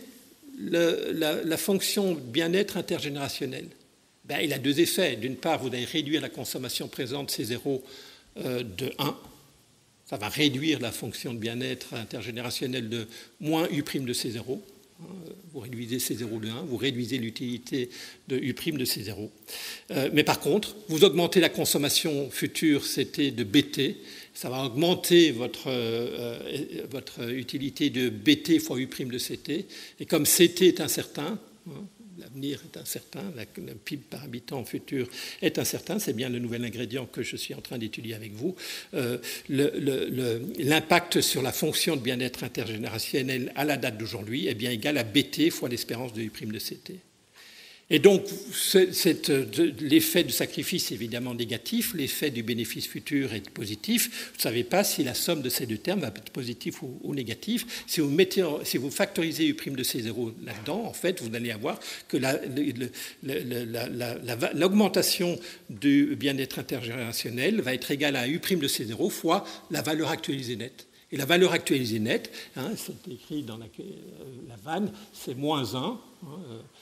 Speaker 3: le, la, la fonction bien-être intergénérationnel ? Ben, il a deux effets. D'une part, vous allez réduire la consommation présente de ces zéros euh, de un. Ça va réduire la fonction de bien-être intergénérationnel de moins U' de C zéro. Vous réduisez C zéro de un, vous réduisez l'utilité de U' de C zéro. Euh, mais par contre, vous augmentez la consommation future C T de B T. Ça va augmenter votre, euh, votre utilité de B T fois U' de C T. Et comme C T est incertain, hein, l'avenir est incertain, le P I B par habitant futur est incertain, c'est bien le nouvel ingrédient que je suis en train d'étudier avec vous. Euh, le, le, le, l'impact sur la fonction de bien-être intergénérationnel à la date d'aujourd'hui est bien égal à B T fois l'espérance de U' de C T. Et donc, c'est, l'effet du sacrifice est évidemment négatif, l'effet du bénéfice futur est positif. Vous ne savez pas si la somme de ces deux termes va être positif ou, ou négatif. Si vous, mettez, si vous factorisez U' de C zéro là-dedans, en fait, vous allez avoir que la, le, le, la, la, la, l'augmentation du bien-être intergénérationnel va être égale à U' de C zéro fois la valeur actualisée nette. Et la valeur actualisée nette, hein, c'est écrit dans la, la vanne, c'est moins un. Hein,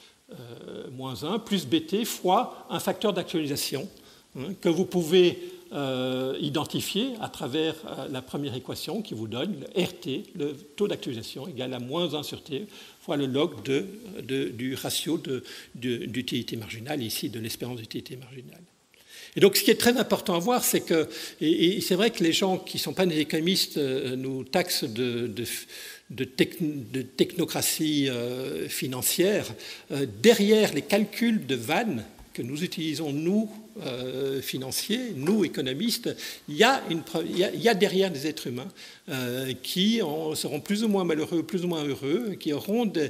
Speaker 3: Euh, moins un plus B T fois un facteur d'actualisation hein, que vous pouvez euh, identifier à travers euh, la première équation qui vous donne le R T, le taux d'actualisation, égal à moins un sur T fois le log de, de, du ratio de, de, d'utilité marginale, ici de l'espérance d'utilité marginale. Et donc, ce qui est très important à voir, c'est que, et, et c'est vrai que les gens qui ne sont pas des économistes euh, nous taxent de, de De, techn- de technocratie euh, financière, euh, derrière les calculs de Vannes que nous utilisons, nous, euh, financiers, nous, économistes, il y a, une, il y a, il y a derrière des êtres humains euh, qui en, seront plus ou moins malheureux, plus ou moins heureux, qui auront, de,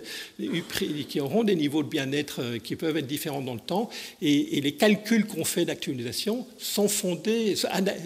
Speaker 3: qui auront des niveaux de bien-être qui peuvent être différents dans le temps, et, et les calculs qu'on fait d'actualisation sont fondés...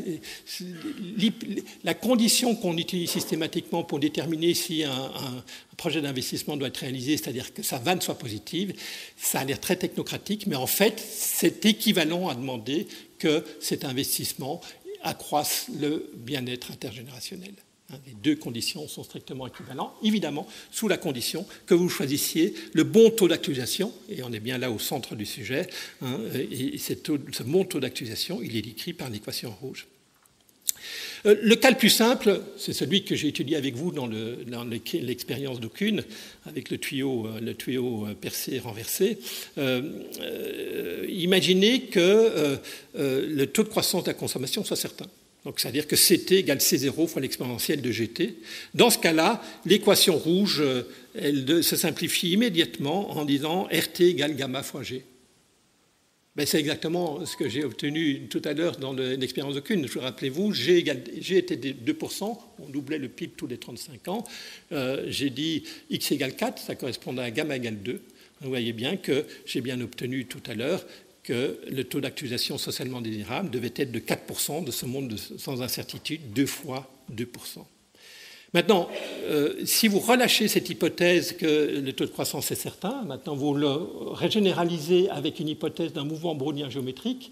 Speaker 3: La condition qu'on utilise systématiquement pour déterminer si un, un projet d'investissement doit être réalisé, c'est-à-dire que sa vanne soit positive, ça a l'air très technocratique, mais en fait, c'est équivalent à demander que cet investissement accroisse le bien-être intergénérationnel. Les deux conditions sont strictement équivalentes, évidemment, sous la condition que vous choisissiez le bon taux d'actualisation, et on est bien là au centre du sujet, hein, et taux, ce bon taux d'actualisation, il est décrit par l'équation rouge. Le cas le plus simple, c'est celui que j'ai étudié avec vous dans, le, dans l'expérience d'Aucune, avec le tuyau, le tuyau percé et renversé. Euh, euh, imaginez que euh, euh, le taux de croissance de la consommation soit certain. Donc, c'est-à-dire que C T égale C zéro fois l'exponentielle de G T. Dans ce cas-là, l'équation rouge, elle se simplifie immédiatement en disant R T égale gamma fois G. Ben, c'est exactement ce que j'ai obtenu tout à l'heure dans l'expérience d'Aucune. Je rappelez-vous, G, égale, G était de deux pour cent, on doublait le P I B tous les trente-cinq ans. Euh, j'ai dit X égale quatre, ça correspondait à gamma égale deux. Vous voyez bien que j'ai bien obtenu tout à l'heure que le taux d'actualisation socialement désirable devait être de quatre pour cent de ce monde de, sans incertitude, deux fois deux pour cent. Maintenant, euh, si vous relâchez cette hypothèse que le taux de croissance est certain, maintenant vous le régénéralisez avec une hypothèse d'un mouvement brownien géométrique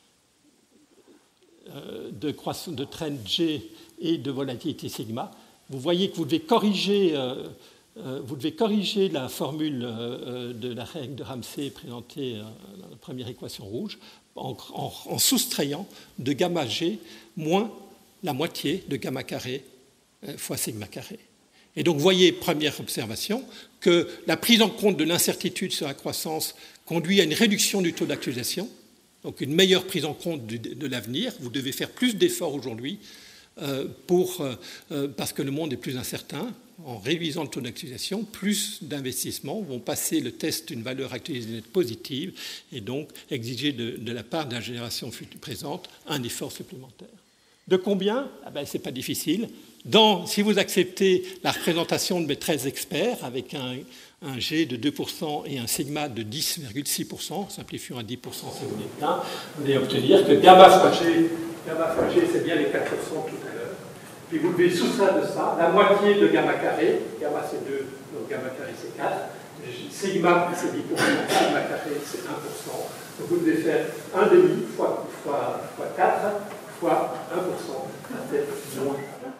Speaker 3: euh, de, de trend G et de volatilité sigma, vous voyez que vous devez corriger... Euh, Euh, vous devez corriger la formule euh, de la règle de Ramsey présentée euh, dans la première équation rouge en, en, en soustrayant de gamma G moins la moitié de gamma carré euh, fois sigma carré. Et donc, vous voyez, première observation, que la prise en compte de l'incertitude sur la croissance conduit à une réduction du taux d'actualisation, donc une meilleure prise en compte de, de l'avenir. Vous devez faire plus d'efforts aujourd'hui euh, pour, euh, parce que le monde est plus incertain. En réduisant le taux d'actualisation, plus d'investissements vont passer le test d'une valeur actualisée positive et donc exiger de, de la part de la génération future, présente un effort supplémentaire. De combien? Ah ben, ce n'est pas difficile. Dans, si vous acceptez la représentation de mes treize experts avec un, un G de deux pour cent et un sigma de dix virgule six pour cent, simplifions à dix pour cent si vous voulez bien, vous allez obtenir que gamma fois G, gamma fois G, c'est bien les quatre pour cent tout à l'heure. Puis vous devez soustraire de ça la moitié de gamma carré, gamma c'est deux, donc gamma carré c'est quatre, sigma c'est dix pour cent, sigma carré c'est un pour cent. Donc vous devez faire un demi fois, fois, fois quatre fois un pour cent, ça fait moins.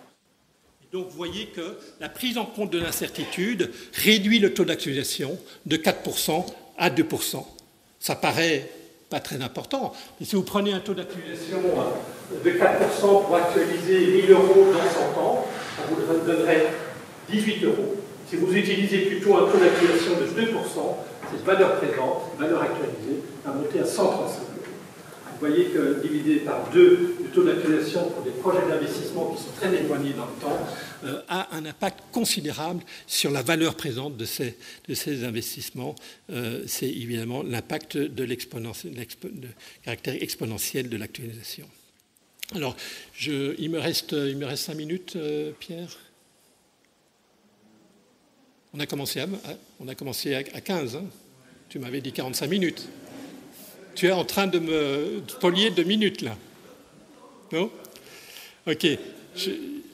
Speaker 3: Donc vous voyez que la prise en compte de l'incertitude réduit le taux d'actualisation de quatre pour cent à deux pour cent. Ça paraît pas très important, mais si vous prenez un taux d'actualisation de quatre pour cent pour actualiser mille euros dans cent ans, ça vous donnerait dix-huit euros. Si vous utilisez plutôt un taux d'actualisation de deux pour cent, cette valeur présente, cette valeur actualisée, va monter à cent trente-cinq euros. Vous voyez que divisé par deux, le taux d'actualisation pour des projets d'investissement qui sont très éloignés dans le temps euh, a un impact considérable sur la valeur présente de ces, de ces investissements. Euh, c'est évidemment l'impact de, de caractère exponentiel de l'actualisation. Alors, je, il, me reste, il me reste cinq minutes, euh, Pierre. On a commencé à, on a commencé à quinze, hein. Tu m'avais dit quarante-cinq minutes. Tu es en train de me spolier deux minutes, là. Non? Ok. Je...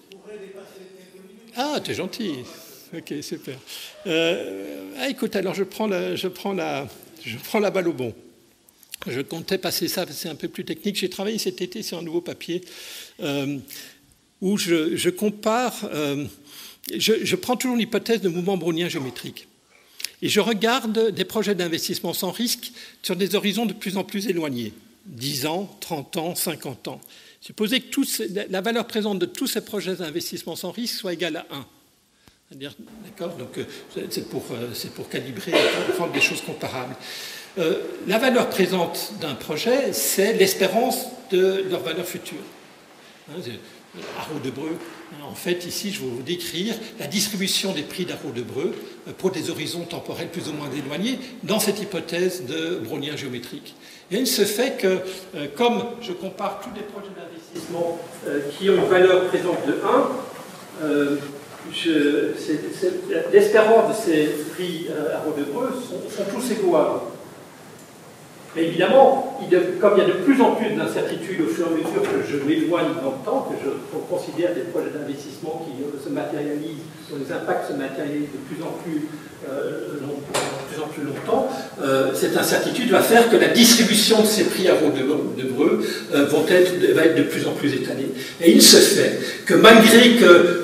Speaker 3: Ah, t'es gentil. Ok, super. Euh, ah, écoute, alors je prends, la, je, prends la, je prends la balle au bon. Je comptais passer ça, c'est un peu plus technique. J'ai travaillé cet été sur un nouveau papier euh, où je, je compare... Euh, je, je prends toujours l'hypothèse de mouvement brownien géométrique. Et je regarde des projets d'investissement sans risque sur des horizons de plus en plus éloignés, dix ans, trente ans, cinquante ans. Supposez que tous, la valeur présente de tous ces projets d'investissement sans risque soit égale à un. C'est-à-dire, d'accord, donc c'est pour, c'est pour calibrer, pour prendre des choses comparables. Euh, la valeur présente d'un projet, c'est l'espérance de leur valeur future. Hein, Arrow-Debreu. En fait, ici, je vais vous décrire la distribution des prix d'Arrow-Debreu pour des horizons temporels plus ou moins éloignés dans cette hypothèse de brownien géométrique. Et il se fait que, comme je compare tous les projets d'investissement qui ont une valeur présente de un, euh, je, c'est, c'est, l'espérance de ces prix Arrow-Debreu sont, sont tous égaux à un. Mais évidemment, il de, comme il y a de plus en plus d'incertitudes au fur et à mesure que je m'éloigne dans le temps, que je considère des projets d'investissement qui euh, se matérialisent, dont les impacts se matérialisent de plus en plus, euh, long, de plus, en plus longtemps, euh, cette incertitude va faire que la distribution de ces prix Arrow-Debreu euh, vont être, va être de plus en plus étalée. Et il se fait que malgré que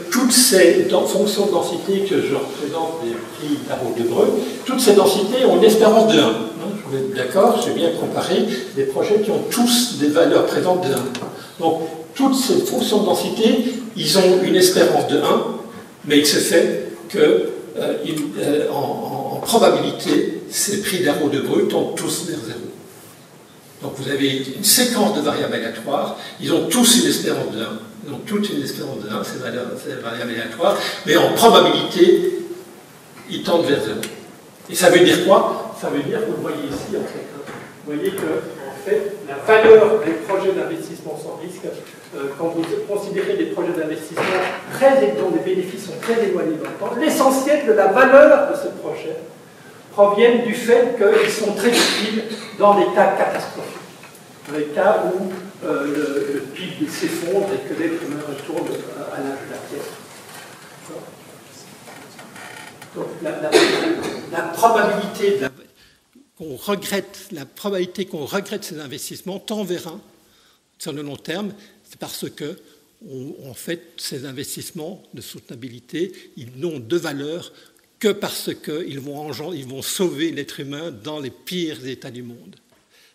Speaker 3: toutes ces fonctions de densité que je représente des prix d'Arrow-Debreu, toutes ces densités ont une espérance de un. Vous êtes d'accord, j'ai bien comparé des projets qui ont tous des valeurs présentes de un. Donc, toutes ces fonctions de densité, ils ont une espérance de un, mais il se fait que, euh, il, euh, en, en, en probabilité, ces prix d'Arrow-Debreu tendent tous vers zéro. Donc, vous avez une séquence de variables aléatoires, ils ont tous une espérance de un. Ils ont toutes une espérance de un, ces variables aléatoires, mais en probabilité, ils tendent vers zéro. Et ça veut dire quoi? Ça veut dire, vous le voyez ici, en fait. Hein. Vous voyez que, en fait, la valeur des projets d'investissement sans risque, euh, quand vous considérez des projets d'investissement très, dont les bénéfices sont très éloignés dans le temps, l'essentiel de la valeur de ce projet proviennent du fait qu'ils sont très utiles dans des cas catastrophiques. Dans les cas où euh, le, le P I B s'effondre et que l'être humain retourne à l'âge de la pierre. Donc la, la, la, la probabilité la, qu'on regrette, la probabilité qu'on regrette ces investissements tend vers un sur le long terme, c'est parce que on, en fait ces investissements de soutenabilité, ils n'ont de valeur que parce qu'ils vont, ils vont sauver l'être humain dans les pires états du monde. D'accord ?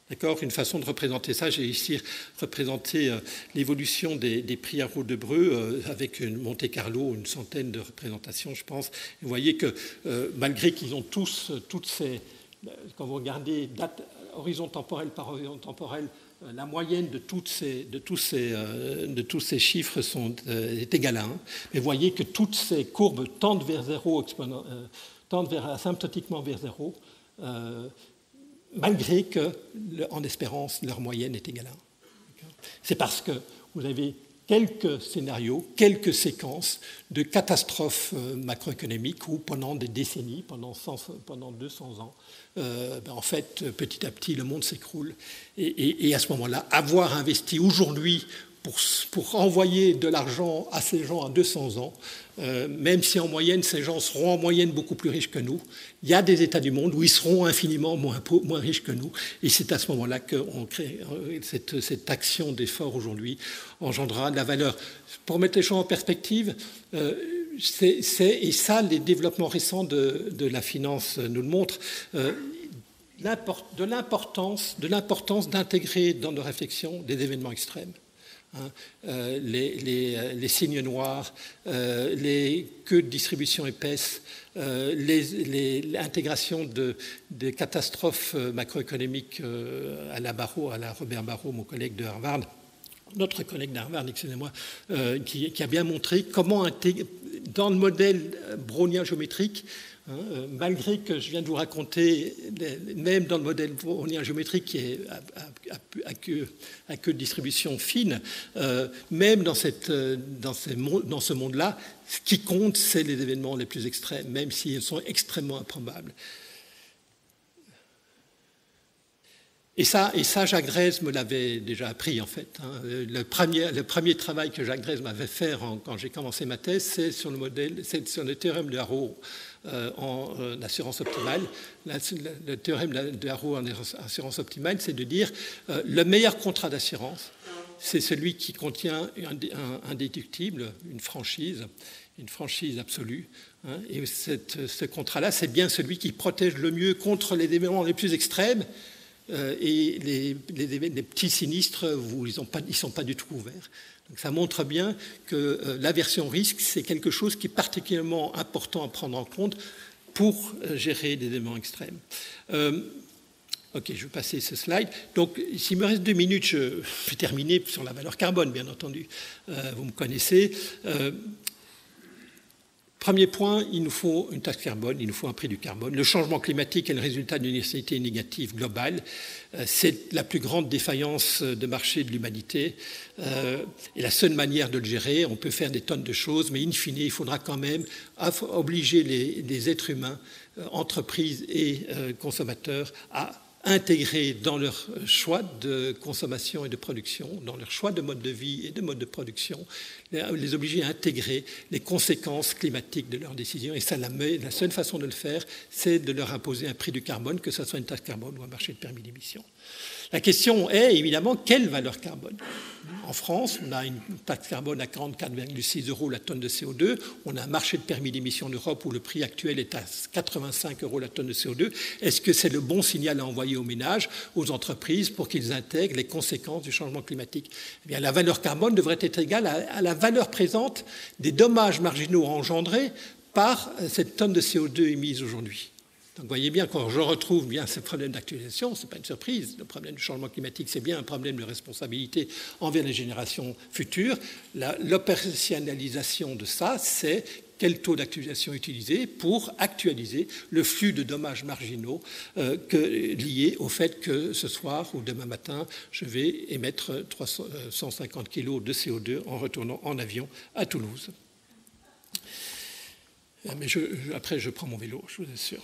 Speaker 3: Une façon de représenter ça, j'ai ici représenté euh, l'évolution des, des prix Arrow-Debreu euh, avec une Monte-Carlo, une centaine de représentations, je pense. Vous voyez que euh, malgré qu'ils ont tous, toutes ces... Quand vous regardez date, horizon temporel par horizon temporel, euh, la moyenne de, toutes ces, de, tous ces, euh, de tous ces chiffres sont, euh, est égale à un. Mais vous voyez que toutes ces courbes tendent vers zéro, exponen- euh, tendent vers, asymptotiquement vers zéro. Euh, malgré que, en espérance, leur moyenne est égale à un. C'est parce que vous avez quelques scénarios, quelques séquences de catastrophes macroéconomiques où, pendant des décennies, pendant, cent, pendant deux cents ans, euh, ben en fait, petit à petit, le monde s'écroule. Et, et, et à ce moment-là, avoir investi aujourd'hui pour, pour envoyer de l'argent à ces gens à deux cents ans, euh, même si en moyenne, ces gens seront en moyenne beaucoup plus riches que nous, il y a des États du monde où ils seront infiniment moins, moins riches que nous. Et c'est à ce moment-là que on crée, cette, cette action d'effort aujourd'hui engendrera de la valeur. Pour mettre les choses en perspective, euh, c'est, c'est, et ça, les développements récents de, de la finance nous le montrent, euh, de l'importance, de l'importance d'intégrer dans nos réflexions des événements extrêmes. Hein, euh, les, les, les signes noirs, euh, les queues de distribution épaisses, euh, les, les, l'intégration de, de catastrophes macroéconomiques euh, à la Barrow, à la Robert Barrow, mon collègue de Harvard, notre collègue d'Harvard, excusez-moi, euh, qui, qui a bien montré comment intégrer, dans le modèle brownien géométrique, hein, euh, malgré que je viens de vous raconter, même dans le modèle brownien géométrique qui est à, à, à, queue, à queue de distribution fine, euh, même dans, cette, dans, ces, dans ce monde-là, ce qui compte, c'est les événements les plus extrêmes, même s'ils sont extrêmement improbables. Et ça, et ça, Jacques Drèze me l'avait déjà appris, en fait. Hein. Le, premier, le premier travail que Jacques Drèze m'avait fait en, quand j'ai commencé ma thèse, c'est sur le modèle, c'est sur le théorème de Arrow euh, en euh, assurance optimale. La, le théorème de Arrow en assurance optimale, c'est de dire euh, le meilleur contrat d'assurance, c'est celui qui contient un, un, un déductible, une franchise, une franchise absolue. Hein. Et cette, ce contrat-là, c'est bien celui qui protège le mieux contre les événements les plus extrêmes. Euh, et les, les, les petits sinistres, vous, ils ne sont pas du tout couverts. Donc ça montre bien que euh, l'aversion risque, c'est quelque chose qui est particulièrement important à prendre en compte pour euh, gérer des événements extrêmes. Euh, ok, je vais passer ce slide. Donc, s'il me reste deux minutes, je vais terminer sur la valeur carbone, bien entendu. Euh, vous me connaissez. Euh, Premier point, il nous faut une taxe carbone, il nous faut un prix du carbone. Le changement climatique est le résultat d'une nécessité négative globale. C'est la plus grande défaillance de marché de l'humanité. Et la seule manière de le gérer, on peut faire des tonnes de choses, mais in fine, il faudra quand même obliger les, les êtres humains, entreprises et consommateurs à intégrer dans leur choix de consommation et de production, dans leur choix de mode de vie et de mode de production, les obliger à intégrer les conséquences climatiques de leurs décisions. Et ça, la, la seule façon de le faire, c'est de leur imposer un prix du carbone, que ce soit une taxe carbone ou un marché de permis d'émission. La question est évidemment quelle valeur carbone. En France, on a une taxe carbone à quarante-quatre virgule six euros la tonne de C O deux. On a un marché de permis d'émission en Europe où le prix actuel est à quatre-vingt-cinq euros la tonne de C O deux. Est-ce que c'est le bon signal à envoyer aux ménages, aux entreprises, pour qu'ils intègrent les conséquences du changement climatique? Eh bien, la valeur carbone devrait être égale à, à la valeur présente des dommages marginaux engendrés par cette tonne de C O deux émise aujourd'hui. Donc, vous voyez bien, quand je retrouve bien ce problème d'actualisation, ce n'est pas une surprise. Le problème du changement climatique, c'est bien un problème de responsabilité envers les générations futures. La, l'opérationnalisation de ça, c'est quel taux d'actualisation utiliser pour actualiser le flux de dommages marginaux euh, que, liés au fait que ce soir ou demain matin, je vais émettre trois cent cinquante kilos de C O deux en retournant en avion à Toulouse. Mais je, après, je prends mon vélo, je vous assure.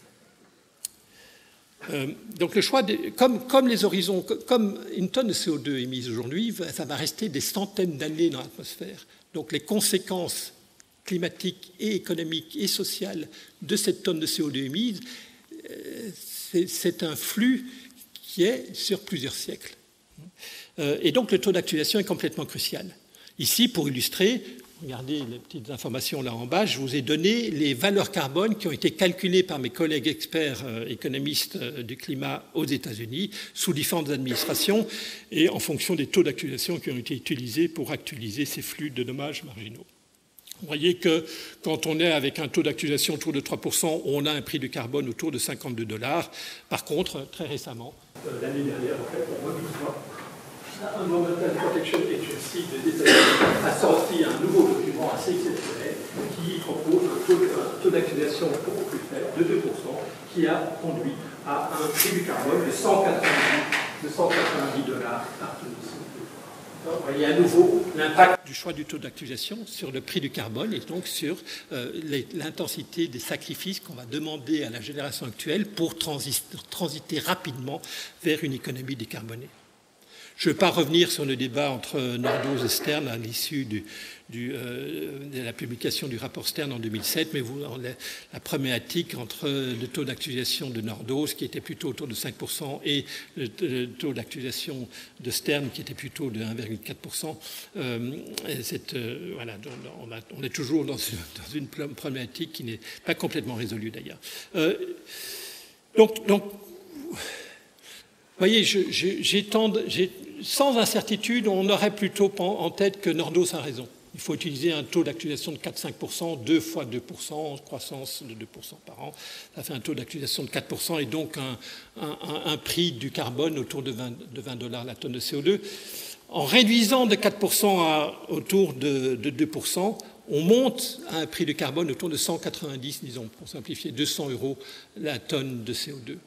Speaker 3: Euh, donc le choix, de, comme, comme les horizons, comme une tonne de C O deux émise aujourd'hui, ça va rester des centaines d'années dans l'atmosphère. Donc les conséquences climatiques et économiques et sociales de cette tonne de C O deux émise, euh, c'est, c'est un flux qui est sur plusieurs siècles. Euh, et donc le taux d'actualisation est complètement crucial. Ici, pour illustrer, regardez les petites informations là en bas, je vous ai donné les valeurs carbone qui ont été calculées par mes collègues experts euh, économistes euh, du climat aux États-Unis sous différentes administrations et en fonction des taux d'actualisation qui ont été utilisés pour actualiser ces flux de dommages marginaux. Vous voyez que quand on est avec un taux d'actualisation autour de trois pour cent, on a un prix du carbone autour de cinquante-deux dollars. Par contre, très récemment, euh, l'année dernière, en fait, on voit Environmental Protection Agency des États-Unis a sorti un nouveau document assez exceptionnel qui propose un taux, un taux d'actualisation beaucoup plus faible, de deux pour cent, qui a conduit à un prix du carbone de cent quatre-vingt-dix dollars par tonne. Vous voyez à nouveau l'impact du choix du taux d'actualisation sur le prix du carbone et donc sur euh, les, l'intensité des sacrifices qu'on va demander à la génération actuelle pour transi- transiter rapidement vers une économie décarbonée. Je ne vais pas revenir sur le débat entre Nordhaus et Stern à l'issue du, du, euh, de la publication du rapport Stern en deux mille sept, mais vous, la, la problématique entre le taux d'actualisation de Nordhaus, qui était plutôt autour de cinq pour cent, et le, le taux d'actualisation de Stern, qui était plutôt de un virgule quatre pour cent, euh, cette, euh, voilà, on, a, on est toujours dans une, dans une problématique qui n'est pas complètement résolue d'ailleurs. Euh, donc, donc vous voyez, je, je, j'ai tant de, j'ai, sans incertitude, on aurait plutôt en tête que Nordhaus a raison. Il faut utiliser un taux d'actualisation de quatre à cinq pour cent, deux fois deux pour cent, croissance de deux pour cent par an. Ça fait un taux d'actualisation de quatre pour cent et donc un, un, un prix du carbone autour de vingt dollars la tonne de C O deux. En réduisant de quatre pour cent à autour de, de deux pour cent, on monte à un prix du carbone autour de cent quatre-vingt-dix, disons, pour simplifier, deux cents euros la tonne de C O deux.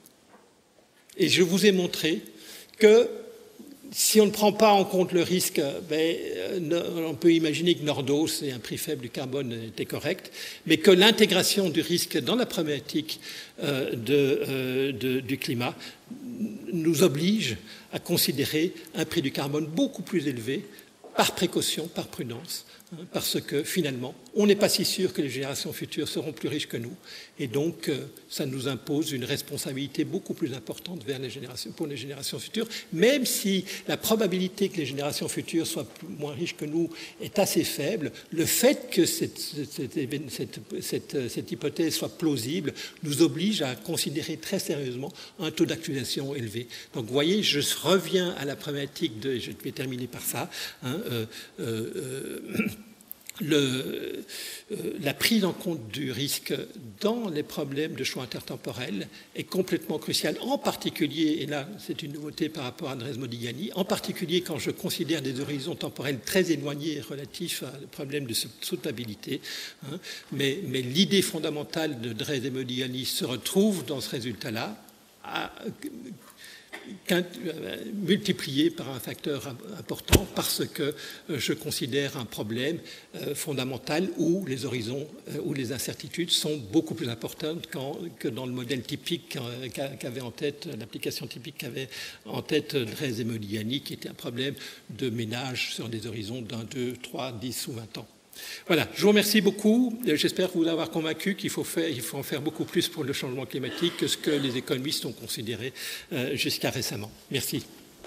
Speaker 3: Et je vous ai montré que si on ne prend pas en compte le risque, ben, on peut imaginer que Nordhaus et un prix faible du carbone était correct, mais que l'intégration du risque dans la problématique euh, de, euh, de, du climat nous oblige à considérer un prix du carbone beaucoup plus élevé par précaution, par prudence, hein, parce que finalement, on n'est pas si sûr que les générations futures seront plus riches que nous, et donc euh, ça nous impose une responsabilité beaucoup plus importante vers les générations, pour les générations futures, même si la probabilité que les générations futures soient plus, moins riches que nous est assez faible, le fait que cette, cette, cette, cette, cette hypothèse soit plausible nous oblige à considérer très sérieusement un taux d'actualisation élevé. Donc vous voyez, je reviens à la problématique de, je vais terminer par ça, hein, euh, euh, euh, Le, euh, la prise en compte du risque dans les problèmes de choix intertemporels est complètement cruciale, en particulier, et là c'est une nouveauté par rapport à Andrés Modigliani, en particulier quand je considère des horizons temporels très éloignés relatifs à le problème de soutenabilité. Hein, mais, mais l'idée fondamentale de Andrés et Modigliani se retrouve dans ce résultat-là, à, multiplié par un facteur important parce que je considère un problème fondamental où les horizons, où les incertitudes sont beaucoup plus importantes que dans le modèle typique qu'avait en tête, l'application typique qu'avait en tête Andrés et Modigliani, qui était un problème de ménage sur des horizons d'un, deux, trois, dix ou vingt ans. Voilà, je vous remercie beaucoup. J'espère vous avoir convaincu qu'il faut, faire, il faut en faire beaucoup plus pour le changement climatique que ce que les économistes ont considéré euh, jusqu'à récemment. Merci.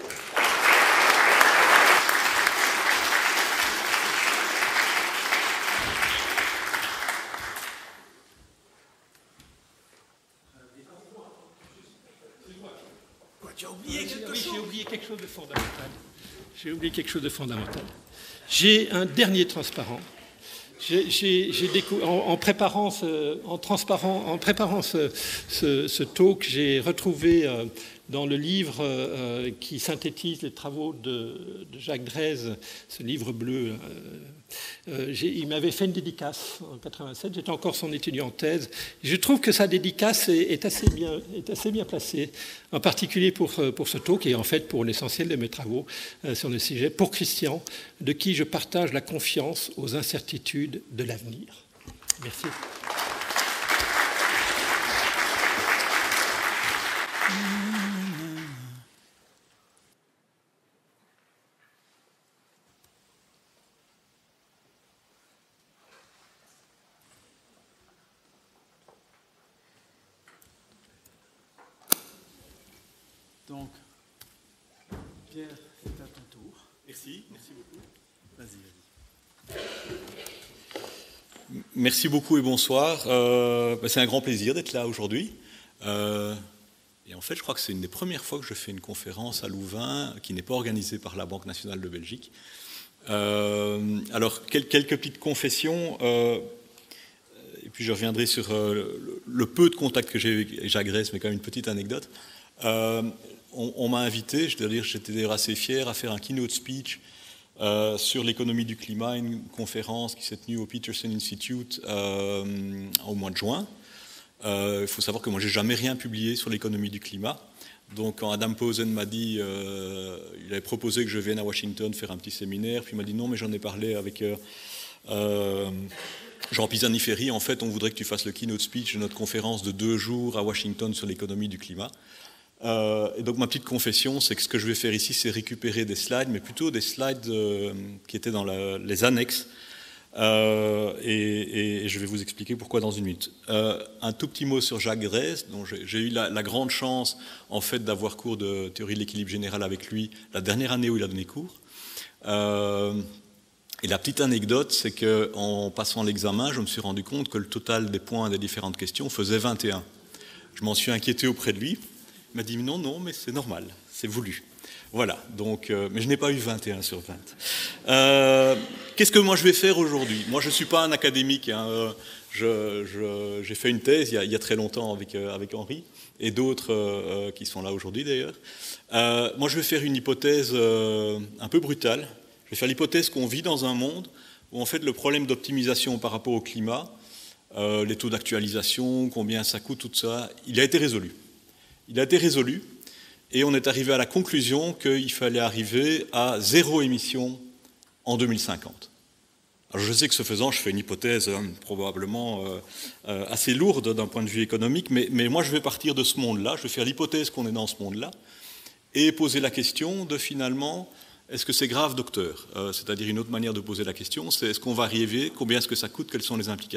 Speaker 1: J'ai oublié quelque
Speaker 3: oui,
Speaker 1: chose.
Speaker 3: J'ai oublié quelque chose de fondamental. J'ai oublié quelque chose de fondamental. J'ai un dernier transparent. J'ai, j'ai, j'ai décou- en, en préparant, ce, en transparent, en préparant ce, ce, ce talk, j'ai retrouvé euh, dans le livre euh, qui synthétise les travaux de, de Jacques Drèze, ce livre bleu. Euh, euh, j'ai, il m'avait fait une dédicace en quatre-vingt-sept. J'étais encore son étudiant en thèse. Je trouve que sa dédicace est, est, assez, bien, est assez bien placée, en particulier pour, pour ce talk et en fait pour l'essentiel de mes travaux euh, sur le sujet, pour Christian, de qui je partage la confiance aux incertitudes de l'avenir. Merci.
Speaker 1: Donc, Pierre, c'est à ton tour.
Speaker 4: Merci, merci beaucoup.
Speaker 1: Vas-y, vas-y.
Speaker 4: Merci beaucoup et bonsoir. Euh, bah, c'est un grand plaisir d'être là aujourd'hui. Euh, et en fait, je crois que c'est une des premières fois que je fais une conférence à Louvain qui n'est pas organisée par la Banque nationale de Belgique. Euh, alors, quel, quelques petites confessions, euh, et puis je reviendrai sur euh, le, le peu de contacts que j'ai avec Jacques Drèze, mais quand même une petite anecdote. Euh, on, on m'a invité, je dois dire, j'étais d'ailleurs assez fier, à faire un keynote speech Euh, sur l'économie du climat, une conférence qui s'est tenue au Peterson Institute euh, au mois de juin. Euh, il faut savoir que moi, j'ai jamais rien publié sur l'économie du climat. Donc, quand Adam Posen m'a dit, euh, il avait proposé que je vienne à Washington faire un petit séminaire, puis il m'a dit non, mais j'en ai parlé avec euh, euh, Jean Pisani-Ferry. En fait, on voudrait que tu fasses le keynote speech de notre conférence de deux jours à Washington sur l'économie du climat. Euh, et donc ma petite confession, c'est que ce que je vais faire ici, c'est récupérer des slides, mais plutôt des slides euh, qui étaient dans la, les annexes, euh, et, et je vais vous expliquer pourquoi dans une minute. Euh, un tout petit mot sur Jacques Drèze, dont j'ai, j'ai eu la, la grande chance en fait d'avoir cours de théorie de l'équilibre général avec lui la dernière année où il a donné cours. Euh, et la petite anecdote, c'est qu'en passant l'examen, je me suis rendu compte que le total des points des différentes questions faisait vingt et un. Je m'en suis inquiété auprès de lui. Il m'a dit non, non, mais c'est normal, c'est voulu. Voilà, donc, euh, mais je n'ai pas eu vingt et un sur vingt. Euh, qu'est-ce que moi je vais faire aujourd'hui ? Moi je ne suis pas un académique, hein, je, je, j'ai fait une thèse il y a, il y a très longtemps avec, euh, avec Henri, et d'autres euh, qui sont là aujourd'hui d'ailleurs. Euh, moi je vais faire une hypothèse euh, un peu brutale. Je vais faire l'hypothèse qu'on vit dans un monde où en fait le problème d'optimisation par rapport au climat, euh, les taux d'actualisation, combien ça coûte, tout ça, il a été résolu. Il a été résolu et on est arrivé à la conclusion qu'il fallait arriver à zéro émission en deux mille cinquante. Alors je sais que ce faisant, je fais une hypothèse hein, probablement euh, euh, assez lourde d'un point de vue économique, mais, mais moi je vais partir de ce monde-là, je vais faire l'hypothèse qu'on est dans ce monde-là et poser la question de finalement, est-ce que c'est grave, docteur ? euh, C'est-à-dire une autre manière de poser la question, c'est est-ce qu'on va arriver, combien est-ce que ça coûte, quelles sont les implications ?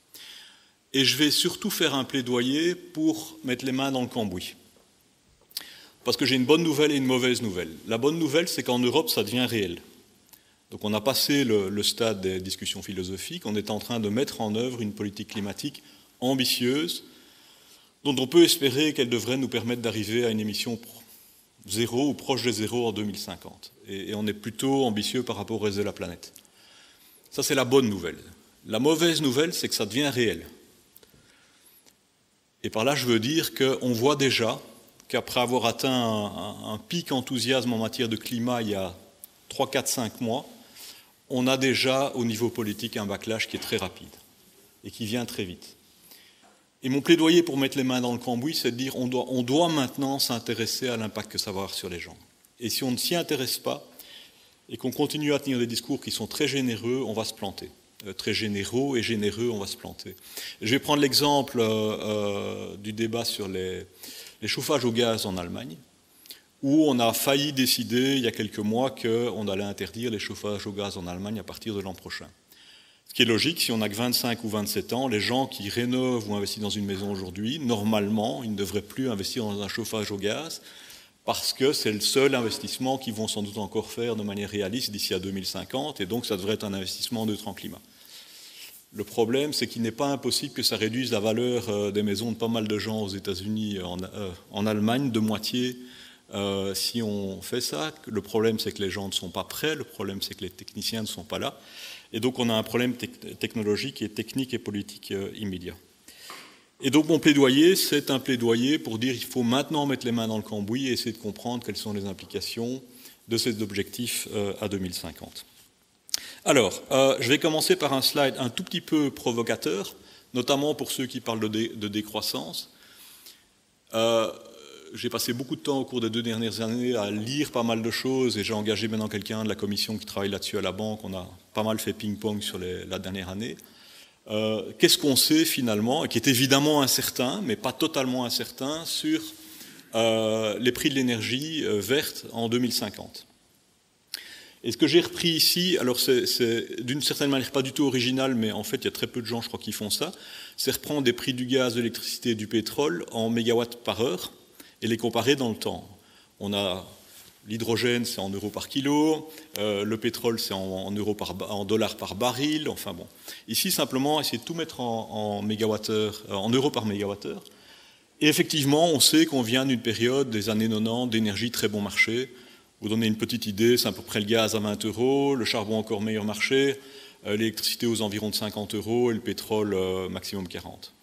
Speaker 4: Et je vais surtout faire un plaidoyer pour mettre les mains dans le cambouis. Parce que j'ai une bonne nouvelle et une mauvaise nouvelle. La bonne nouvelle, c'est qu'en Europe, ça devient réel. Donc on a passé le, le stade des discussions philosophiques, on est en train de mettre en œuvre une politique climatique ambitieuse, dont on peut espérer qu'elle devrait nous permettre d'arriver à une émission zéro ou proche de zéro en deux mille cinquante. Et, et on est plutôt ambitieux par rapport au reste de la planète. Ça, c'est la bonne nouvelle. La mauvaise nouvelle, c'est que ça devient réel. Et par là, je veux dire qu'on voit déjà qu'après avoir atteint un, un, un pic enthousiasme en matière de climat il y a trois, quatre, cinq mois, on a déjà au niveau politique un backlash qui est très rapide et qui vient très vite. Et mon plaidoyer pour mettre les mains dans le cambouis, c'est de dire qu'on doit, on doit maintenant s'intéresser à l'impact que ça va avoir sur les gens. Et si on ne s'y intéresse pas et qu'on continue à tenir des discours qui sont très généreux, on va se planter. Très généraux et généreux, on va se planter. Je vais prendre l'exemple euh, euh, du débat sur les, les chauffages au gaz en Allemagne, où on a failli décider il y a quelques mois qu'on allait interdire les chauffages au gaz en Allemagne à partir de l'an prochain. Ce qui est logique, si on n'a que vingt-cinq ou vingt-sept ans, les gens qui rénovent ou investissent dans une maison aujourd'hui, normalement, ils ne devraient plus investir dans un chauffage au gaz, parce que c'est le seul investissement qu'ils vont sans doute encore faire de manière réaliste d'ici à deux mille cinquante, et donc ça devrait être un investissement neutre en climat. Le problème, c'est qu'il n'est pas impossible que ça réduise la valeur des maisons de pas mal de gens aux États-Unis, en, euh, en Allemagne, de moitié, euh, si on fait ça. Le problème, c'est que les gens ne sont pas prêts, le problème, c'est que les techniciens ne sont pas là. Et donc, on a un problème te- technologique et technique et politique euh, immédiat. Et donc, mon plaidoyer, c'est un plaidoyer pour dire qu'il faut maintenant mettre les mains dans le cambouis et essayer de comprendre quelles sont les implications de ces objectifs euh, à deux mille cinquante. Alors, euh, je vais commencer par un slide un tout petit peu provocateur, notamment pour ceux qui parlent de, dé- de décroissance. Euh, J'ai passé beaucoup de temps au cours des deux dernières années à lire pas mal de choses et j'ai engagé maintenant quelqu'un de la commission qui travaille là-dessus à la banque. On a pas mal fait ping-pong sur les, la dernière année. Euh, Qu'est-ce qu'on sait finalement, et qui est évidemment incertain, mais pas totalement incertain, sur euh, les prix de l'énergie euh, verte en deux mille cinquante. Et ce que j'ai repris ici, alors c'est d'une certaine manière pas du tout original, mais en fait il y a très peu de gens, je crois, qui font ça, c'est reprendre des prix du gaz, de l'électricité et du pétrole en mégawatts par heure, et les comparer dans le temps. On a l'hydrogène, c'est en euros par kilo, euh, le pétrole, c'est en, en, euros par, en dollars par baril, enfin bon. Ici, simplement, essayer de tout mettre en, en, mégawattheure, euh, en euros par mégawattheure. Et effectivement, on sait qu'on vient d'une période des années quatre-vingt-dix d'énergie très bon marché. Vous donnez une petite idée, c'est à peu près le gaz à vingt euros, le charbon encore meilleur marché, euh, l'électricité aux environs de cinquante euros et le pétrole euh, maximum quarante.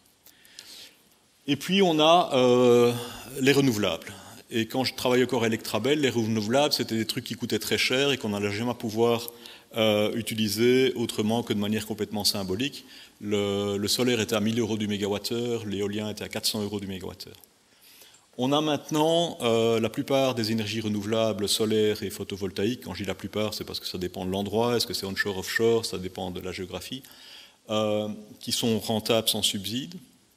Speaker 4: Et puis on a euh, les renouvelables. Et quand je travaillais encore à Electrabel, les renouvelables, c'était des trucs qui coûtaient très cher et qu'on n'allait jamais pouvoir euh, utiliser autrement que de manière complètement symbolique. Le, le solaire était à mille euros du mégawattheure, l'éolien était à quatre cents euros du mégawattheure. On a maintenant euh, la plupart des énergies renouvelables, solaires et photovoltaïques. Quand je dis la plupart, c'est parce que ça dépend de l'endroit, est-ce que c'est onshore, offshore, ça dépend de la géographie, euh, qui sont rentables sans subside.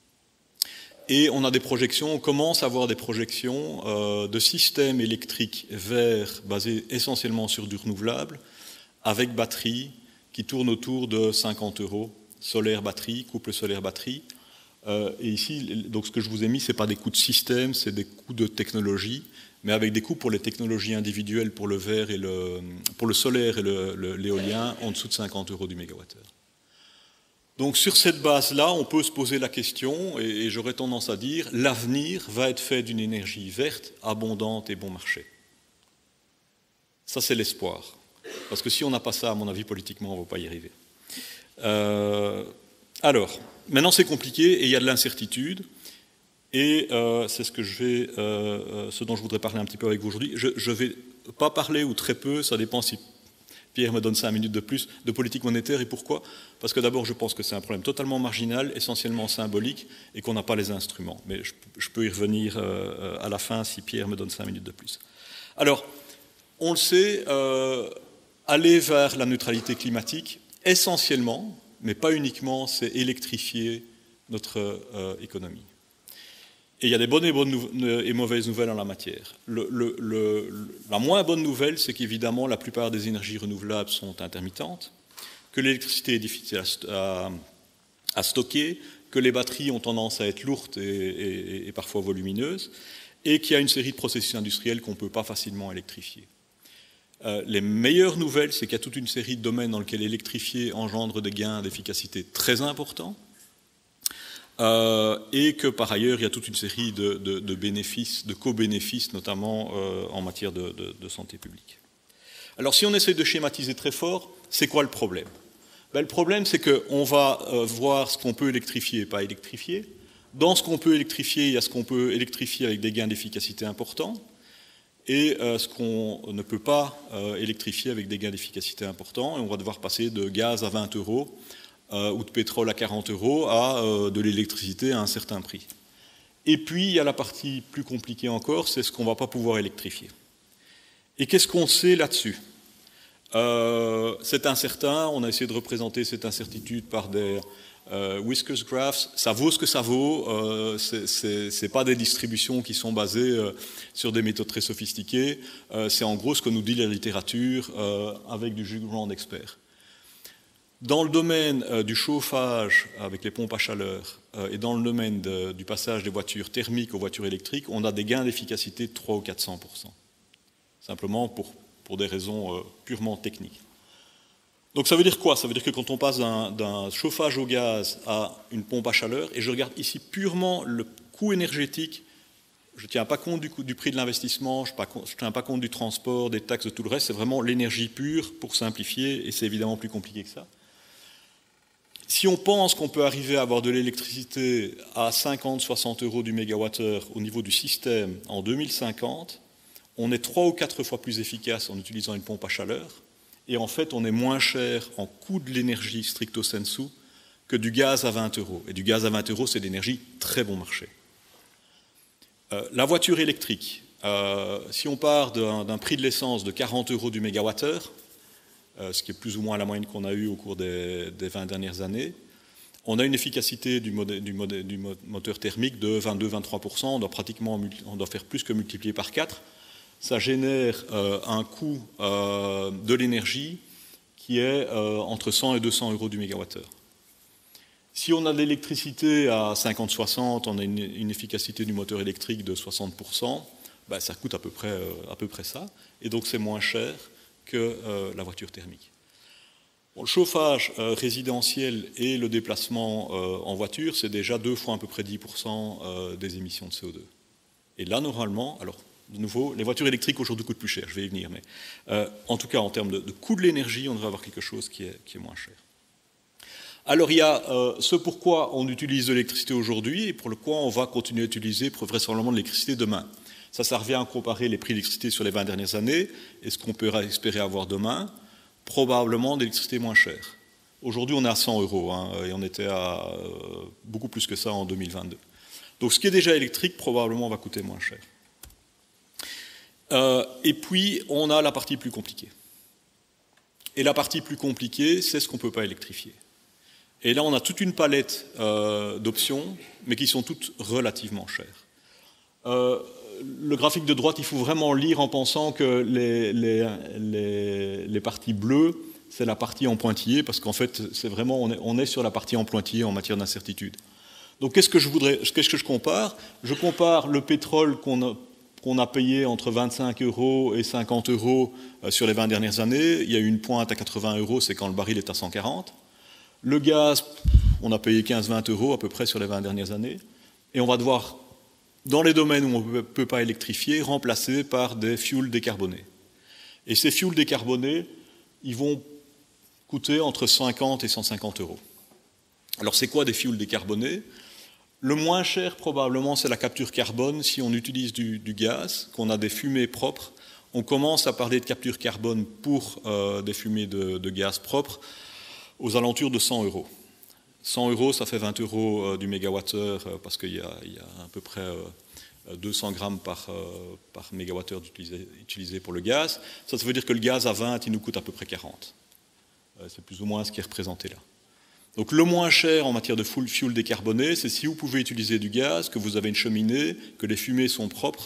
Speaker 4: Et on a des projections, on commence à avoir des projections euh, de systèmes électriques verts basés essentiellement sur du renouvelable, avec batterie, qui tournent autour de cinquante euros, solaire-batterie, couple solaire-batterie. Euh, et ici, donc ce que je vous ai mis, ce n'est pas des coûts de système, c'est des coûts de technologie, mais avec des coûts pour les technologies individuelles, pour le vert et le, pour le solaire et l'éolien, en dessous de cinquante euros du mégawattheure. Donc sur cette base-là, on peut se poser la question, et, et j'aurais tendance à dire, l'avenir va être fait d'une énergie verte, abondante et bon marché. Ça, c'est l'espoir. Parce que si on n'a pas ça, à mon avis, politiquement, on ne va pas y arriver. Euh, alors, maintenant c'est compliqué et il y a de l'incertitude. Et euh, c'est ce que je vais, euh, ce dont je voudrais parler un petit peu avec vous aujourd'hui. Je ne vais pas parler, ou très peu, ça dépend si Pierre me donne cinq minutes de plus, de politique monétaire. Et pourquoi? Parce que d'abord, je pense que c'est un problème totalement marginal, essentiellement symbolique, et qu'on n'a pas les instruments. Mais je, je peux y revenir euh, à la fin si Pierre me donne cinq minutes de plus. Alors, on le sait, euh, aller vers la neutralité climatique, essentiellement, mais pas uniquement, c'est électrifier notre euh, économie. Et il y a des bonnes et, bonnes et mauvaises nouvelles en la matière. Le, le, le, la moins bonne nouvelle, c'est qu'évidemment, la plupart des énergies renouvelables sont intermittentes, que l'électricité est difficile à, à, à stocker, que les batteries ont tendance à être lourdes et, et, et parfois volumineuses, et qu'il y a une série de processus industriels qu'on ne peut pas facilement électrifier. Euh, les meilleures nouvelles, c'est qu'il y a toute une série de domaines dans lesquels électrifier engendre des gains d'efficacité très importants, Euh, et que par ailleurs il y a toute une série de, de, de bénéfices, de co-bénéfices, notamment euh, en matière de, de, de santé publique. Alors si on essaie de schématiser très fort, c'est quoi le problème? Ben, le problème, c'est qu'on va euh, voir ce qu'on peut électrifier et pas électrifier. Dans ce qu'on peut électrifier, il y a ce qu'on peut électrifier avec des gains d'efficacité importants, et euh, ce qu'on ne peut pas euh, électrifier avec des gains d'efficacité importants, et on va devoir passer de gaz à vingt euros Euh, ou de pétrole à quarante euros à euh, de l'électricité à un certain prix. Et puis, il y a la partie plus compliquée encore, c'est ce qu'on ne va pas pouvoir électrifier. Et qu'est-ce qu'on sait là-dessus? euh, C'est incertain, on a essayé de représenter cette incertitude par des euh, whiskers graphs. Ça vaut ce que ça vaut, euh, ce n'est pas des distributions qui sont basées euh, sur des méthodes très sophistiquées, euh, c'est en gros ce que nous dit la littérature euh, avec du jugement d'experts. Dans le domaine euh, du chauffage avec les pompes à chaleur euh, et dans le domaine de, du passage des voitures thermiques aux voitures électriques, on a des gains d'efficacité de trois ou quatre cents pour cent. Simplement pour, pour des raisons euh, purement techniques. Donc ça veut dire quoi? Ça veut dire que quand on passe d'un chauffage au gaz à une pompe à chaleur, et je regarde ici purement le coût énergétique, je ne tiens pas compte du, coût, du prix de l'investissement, je ne tiens pas compte du transport, des taxes, de tout le reste, c'est vraiment l'énergie pure pour simplifier, et c'est évidemment plus compliqué que ça. Si on pense qu'on peut arriver à avoir de l'électricité à cinquante à soixante euros du mégawattheure au niveau du système en deux mille cinquante, on est trois ou quatre fois plus efficace en utilisant une pompe à chaleur, et en fait on est moins cher en coût de l'énergie stricto sensu que du gaz à vingt euros. Et du gaz à vingt euros, c'est d'énergie très bon marché. Euh, la voiture électrique, euh, si on part d'un prix de l'essence de quarante euros du mégawattheure, euh, ce qui est plus ou moins la moyenne qu'on a eue au cours des, des vingt dernières années, on a une efficacité du, modé, du, modé, du moteur thermique de vingt-deux à vingt-trois pour cent, on doit pratiquement on doit faire plus que multiplier par quatre. Ça génère euh, un coût euh, de l'énergie qui est euh, entre cent et deux cents euros du mégawattheure. Si on a de l'électricité à cinquante à soixante, on a une, une efficacité du moteur électrique de soixante pour cent, ben ça coûte à peu près, euh, à peu près ça, et donc c'est moins cher que euh, la voiture thermique. Bon, le chauffage euh, résidentiel et le déplacement euh, en voiture, c'est déjà deux fois à peu près dix pour cent euh, des émissions de C O deux. Et là, normalement, alors, de nouveau, les voitures électriques aujourd'hui coûtent plus cher, je vais y venir, mais euh, en tout cas, en termes de, de coût de l'énergie, on devrait avoir quelque chose qui est, qui est moins cher. Alors, il y a euh, ce pourquoi on utilise de l'électricité aujourd'hui et pour le quoi on va continuer à utiliser vraisemblablement de l'électricité demain. Ça, ça revient à comparer les prix d'électricité sur les vingt dernières années et ce qu'on peut espérer avoir demain, probablement d'électricité moins chère. Aujourd'hui, on est à cent euros hein, et on était à euh, beaucoup plus que ça en deux mille vingt-deux. Donc, ce qui est déjà électrique, probablement va coûter moins cher. Euh, et puis, on a la partie plus compliquée. Et la partie plus compliquée, c'est ce qu'on ne peut pas électrifier. Et là, on a toute une palette euh, d'options, mais qui sont toutes relativement chères. Euh, le graphique de droite, il faut vraiment lire en pensant que les, les, les, les parties bleues, c'est la partie en pointillé, parce qu'en fait, c'est vraiment, on est, on est sur la partie en pointillé en matière d'incertitude. Donc, qu'est-ce que je voudrais, qu'est-ce que je compare? Je compare le pétrole qu'on a, qu'on a payé entre vingt-cinq euros et cinquante euros sur les vingt dernières années. Il y a eu une pointe à quatre-vingts euros, c'est quand le baril est à cent quarante. Le gaz, on a payé quinze à vingt euros à peu près sur les vingt dernières années. Et on va devoir, dans les domaines où on ne peut pas électrifier, remplacer par des fuels décarbonés. Et ces fuels décarbonés, ils vont coûter entre cinquante et cent cinquante euros. Alors c'est quoi des fuels décarbonés? Le moins cher probablement c'est la capture carbone. Si on utilise du, du gaz, qu'on a des fumées propres, on commence à parler de capture carbone pour euh, des fumées de, de gaz propres aux alentours de cent euros. cent euros, ça fait vingt euros euh, du mégawattheure euh, parce qu'il y, y a à peu près euh, deux cents grammes par, euh, par mégawattheure utilisé, utilisé pour le gaz. Ça, ça veut dire que le gaz à vingt, il nous coûte à peu près quarante. Euh, c'est plus ou moins ce qui est représenté là. Donc le moins cher en matière de fuel décarboné, c'est si vous pouvez utiliser du gaz, que vous avez une cheminée, que les fumées sont propres,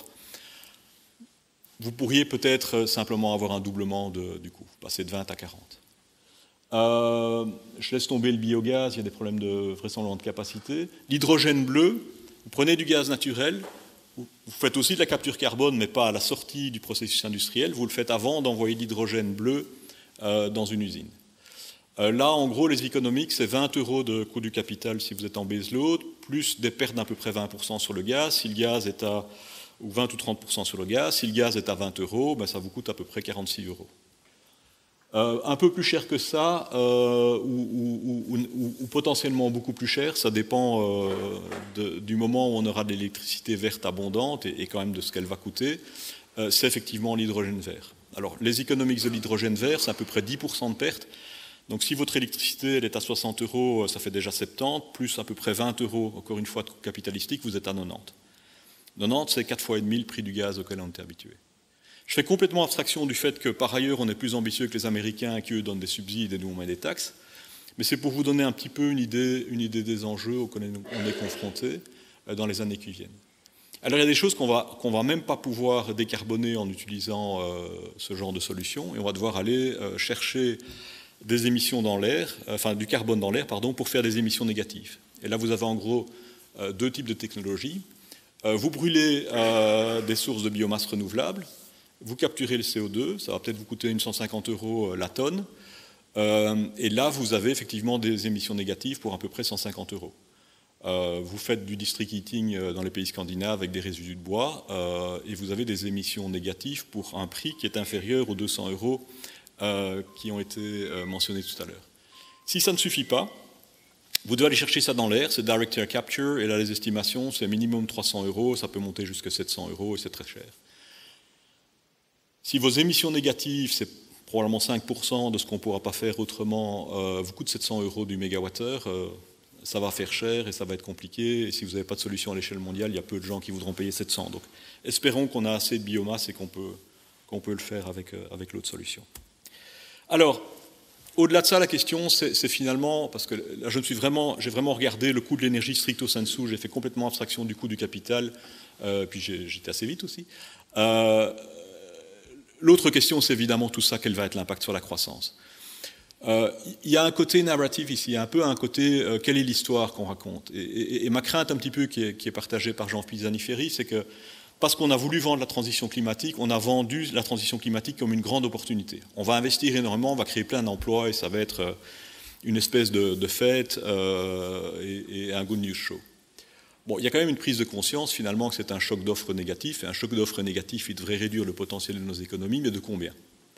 Speaker 4: vous pourriez peut-être simplement avoir un doublement de, du coût, passer de vingt à quarante. Euh, je laisse tomber le biogaz, il y a des problèmes de vraisemblablement de capacité. L'hydrogène bleu, vous prenez du gaz naturel, vous faites aussi de la capture carbone, mais pas à la sortie du processus industriel, vous le faites avant d'envoyer l'hydrogène bleu euh, dans une usine. Euh, là, en gros, les économiques, c'est vingt euros de coût du capital si vous êtes en baseload, plus des pertes d'à peu près vingt pour cent sur le gaz. Si le gaz est à, ou vingt ou trente pour cent sur le gaz, si le gaz est à vingt euros, ben, ça vous coûte à peu près quarante-six euros. Euh, un peu plus cher que ça, euh, ou, ou, ou, ou, ou potentiellement beaucoup plus cher, ça dépend euh, de, du moment où on aura de l'électricité verte abondante et, et quand même de ce qu'elle va coûter, euh, c'est effectivement l'hydrogène vert. Alors, les économiques de l'hydrogène vert, c'est à peu près dix pour cent de pertes. Donc si votre électricité elle est à soixante euros, ça fait déjà soixante-dix, plus à peu près vingt euros, encore une fois de coût capitalistique, vous êtes à quatre-vingt-dix. quatre-vingt-dix, c'est quatre fois et demi le prix du gaz auquel on était habitué. Je fais complètement abstraction du fait que par ailleurs on est plus ambitieux que les Américains qui eux donnent des subsides et nous on met des taxes, mais c'est pour vous donner un petit peu une idée, une idée des enjeux auxquels on est confronté dans les années qui viennent. Alors il y a des choses qu'on va, qu'on va même pas pouvoir décarboner en utilisant euh, ce genre de solution, et on va devoir aller euh, chercher des émissions dans l'air, enfin du carbone dans l'air, pardon, pour faire des émissions négatives. Et là, vous avez en gros euh, deux types de technologies. Euh, vous brûlez euh, des sources de biomasse renouvelables, vous capturez le C O deux, ça va peut-être vous coûter une cent cinquante euros la tonne, euh, et là, vous avez effectivement des émissions négatives pour à peu près cent cinquante euros. Euh, vous faites du district heating dans les pays scandinaves avec des résidus de bois, euh, et vous avez des émissions négatives pour un prix qui est inférieur aux deux cents euros Euh, qui ont été euh, mentionnés tout à l'heure. Si ça ne suffit pas, vous devez aller chercher ça dans l'air, c'est direct air capture, et là les estimations, c'est minimum trois cents euros, ça peut monter jusqu'à sept cents euros, et c'est très cher. Si vos émissions négatives, c'est probablement cinq pour cent de ce qu'on ne pourra pas faire autrement, euh, vous coûte sept cents euros du mégawattheure, euh, ça va faire cher et ça va être compliqué, et si vous n'avez pas de solution à l'échelle mondiale, il y a peu de gens qui voudront payer sept cents. Donc espérons qu'on a assez de biomasse et qu'on peut, qu'on peut le faire avec, euh, avec l'autre solution. Alors, au-delà de ça, la question, c'est finalement, parce que là, je me suis vraiment, j'ai vraiment regardé le coût de l'énergie stricto sensu, j'ai fait complètement abstraction du coût du capital, euh, puis j'étais assez vite aussi. Euh, L'autre question, c'est évidemment tout ça, quel va être l'impact sur la croissance. Euh, il y a un côté narratif ici, il y a un peu un côté, euh, quelle est l'histoire qu'on raconte. Et, et, et ma crainte un petit peu, qui est, qui est partagée par Jean Pisani-Ferry, c'est que parce qu'on a voulu vendre la transition climatique, on a vendu la transition climatique comme une grande opportunité. On va investir énormément, on va créer plein d'emplois et ça va être une espèce de, de fête euh, et, et un good news show. Bon, il y a quand même une prise de conscience finalement que c'est un choc d'offres négatif, et un choc d'offres négatif, il devrait réduire le potentiel de nos économies, mais de combien ?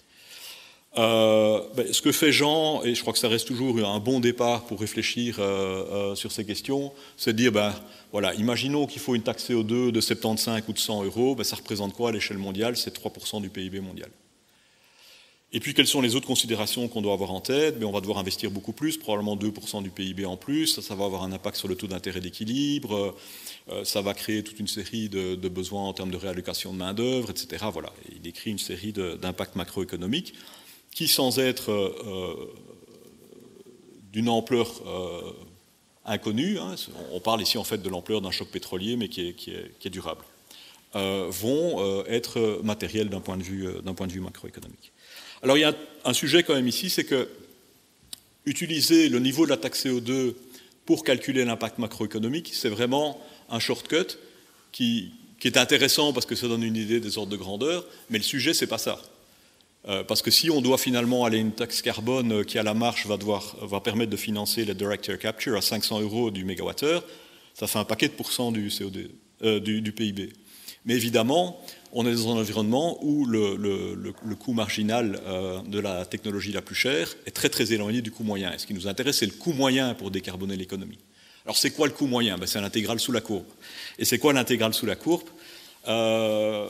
Speaker 4: Euh, ben, ce que fait Jean, et je crois que ça reste toujours un bon départ pour réfléchir euh, euh, sur ces questions, c'est de dire, ben, voilà, imaginons qu'il faut une taxe C O deux de soixante-quinze ou de cent euros, ben, ça représente quoi à l'échelle mondiale? C'est trois pour cent du P I B mondial. Et puis, quelles sont les autres considérations qu'on doit avoir en tête? Ben, on va devoir investir beaucoup plus, probablement deux pour cent du P I B en plus, ça, ça va avoir un impact sur le taux d'intérêt d'équilibre, euh, ça va créer toute une série de, de besoins en termes de réallocation de main-d'œuvre, et cetera. Voilà. Et il décrit une série d'impacts macroéconomiques qui, sans être euh, d'une ampleur euh, inconnue, hein, on parle ici en fait de l'ampleur d'un choc pétrolier, mais qui est, qui est, qui est durable, euh, vont euh, être matériels d'un point de vue, d'un point de vue macroéconomique. Alors il y a un, un sujet quand même ici, c'est que utiliser le niveau de la taxe C O deux pour calculer l'impact macroéconomique, c'est vraiment un shortcut qui, qui est intéressant parce que ça donne une idée des ordres de grandeur, mais le sujet, c'est pas ça. Euh, parce que si on doit finalement aller à une taxe carbone qui, à la marge, va, devoir, va permettre de financer la direct air capture à cinq cents euros du mégawattheure, ça fait un paquet de pourcents du, C O deux, euh, du, du P I B. Mais évidemment, on est dans un environnement où le, le, le, le coût marginal euh, de la technologie la plus chère est très très éloigné du coût moyen. Et ce qui nous intéresse, c'est le coût moyen pour décarboner l'économie. Alors c'est quoi le coût moyen? Ben, c'est l'intégrale sous la courbe. Et c'est quoi l'intégrale sous la courbe? euh,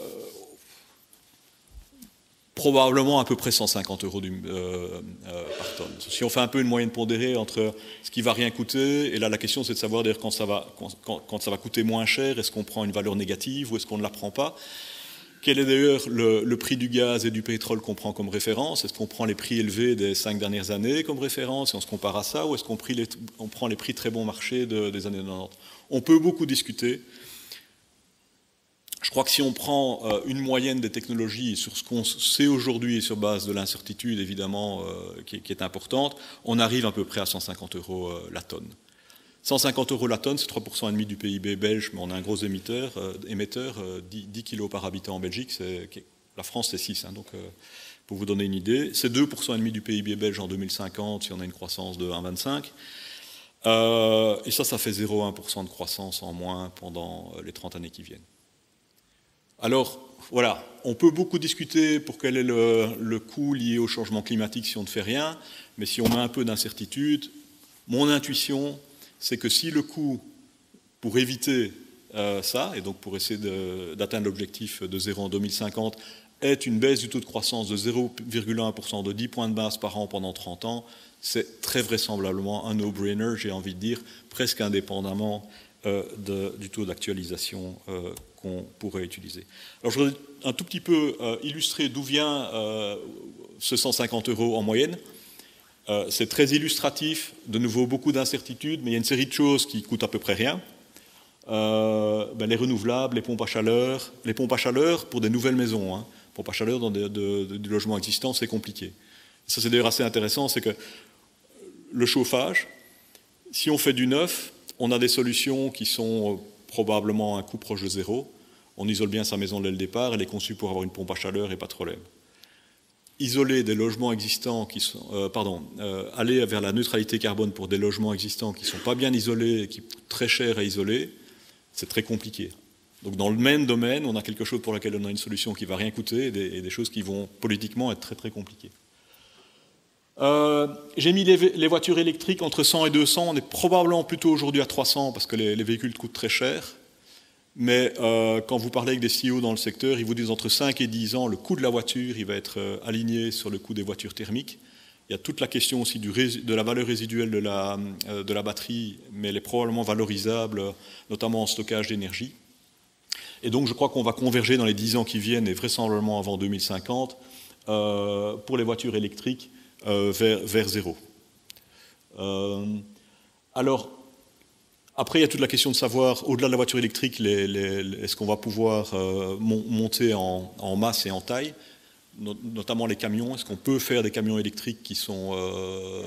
Speaker 4: Probablement à peu près cent cinquante euros du, euh, euh, par tonne. Si on fait un peu une moyenne pondérée entre ce qui ne va rien coûter, et là la question c'est de savoir d'ailleurs quand ça va, quand, quand ça va coûter moins cher, est-ce qu'on prend une valeur négative ou est-ce qu'on ne la prend pas? Quel est d'ailleurs le, le prix du gaz et du pétrole qu'on prend comme référence? Est-ce qu'on prend les prix élevés des cinq dernières années comme référence et on se compare à ça, ou est-ce qu'on on prend les prix très bon marché de, des années quatre-vingt-dix? On peut beaucoup discuter. Je crois que si on prend euh, une moyenne des technologies sur ce qu'on sait aujourd'hui et sur base de l'incertitude évidemment euh, qui, qui est importante, on arrive à peu près à cent cinquante euros euh, la tonne. cent cinquante euros la tonne, c'est trois virgule cinq pour cent du P I B belge, mais on a un gros émetteur, euh, émetteur euh, dix, dix kilos par habitant en Belgique, la France c'est six, hein, donc euh, pour vous donner une idée. C'est deux virgule cinq pour cent du P I B belge en deux mille cinquante si on a une croissance de un virgule vingt-cinq. Euh, et ça, ça fait zéro virgule un pour cent de croissance en moins pendant les trente années qui viennent. Alors, voilà, on peut beaucoup discuter pour quel est le, le coût lié au changement climatique si on ne fait rien, mais si on met un peu d'incertitude, mon intuition, c'est que si le coût pour éviter euh, ça, et donc pour essayer d'atteindre l'objectif de zéro en deux mille cinquante, est une baisse du taux de croissance de zéro virgule un pour cent de dix points de base par an pendant trente ans, c'est très vraisemblablement un no-brainer, j'ai envie de dire, presque indépendamment euh, de, du taux d'actualisation euh, qu'on pourrait utiliser. Alors je voudrais un tout petit peu euh, illustrer d'où vient euh, ce cent cinquante euros en moyenne. Euh, c'est très illustratif, de nouveau beaucoup d'incertitudes, mais il y a une série de choses qui coûtent à peu près rien. Euh, ben les renouvelables, les pompes à chaleur, les pompes à chaleur pour des nouvelles maisons. Hein. Pompes à chaleur dans des, de, de, des logements existants, c'est compliqué. Ça, c'est d'ailleurs assez intéressant, c'est que le chauffage, si on fait du neuf, on a des solutions qui sont probablement à un coût proche de zéro. On isole bien sa maison dès le départ, elle est conçue pour avoir une pompe à chaleur et pas de problème. Isoler des logements existants qui sont, euh, pardon, euh, aller vers la neutralité carbone pour des logements existants qui ne sont pas bien isolés et qui coûtent très cher à isoler, c'est très compliqué. Donc dans le même domaine, on a quelque chose pour lequel on a une solution qui ne va rien coûter et des, et des choses qui vont politiquement être très très compliquées. Euh, J'ai mis les, les voitures électriques entre cent et deux cents, on est probablement plutôt aujourd'hui à trois cents parce que les, les véhicules coûtent très cher. Mais euh, quand vous parlez avec des C E O dans le secteur, ils vous disent entre cinq et dix ans, le coût de la voiture il va être euh, aligné sur le coût des voitures thermiques. Il y a toute la question aussi du rés de la valeur résiduelle de la, euh, de la batterie, mais elle est probablement valorisable, notamment en stockage d'énergie. Et donc je crois qu'on va converger dans les dix ans qui viennent, et vraisemblablement avant deux mille cinquante, euh, pour les voitures électriques, euh, vers, vers zéro. Euh, alors, après, il y a toute la question de savoir, au-delà de la voiture électrique, les, les, les, est-ce qu'on va pouvoir euh, mon, monter en, en masse et en taille, no, notamment les camions. Est-ce qu'on peut faire des camions électriques qui sont euh,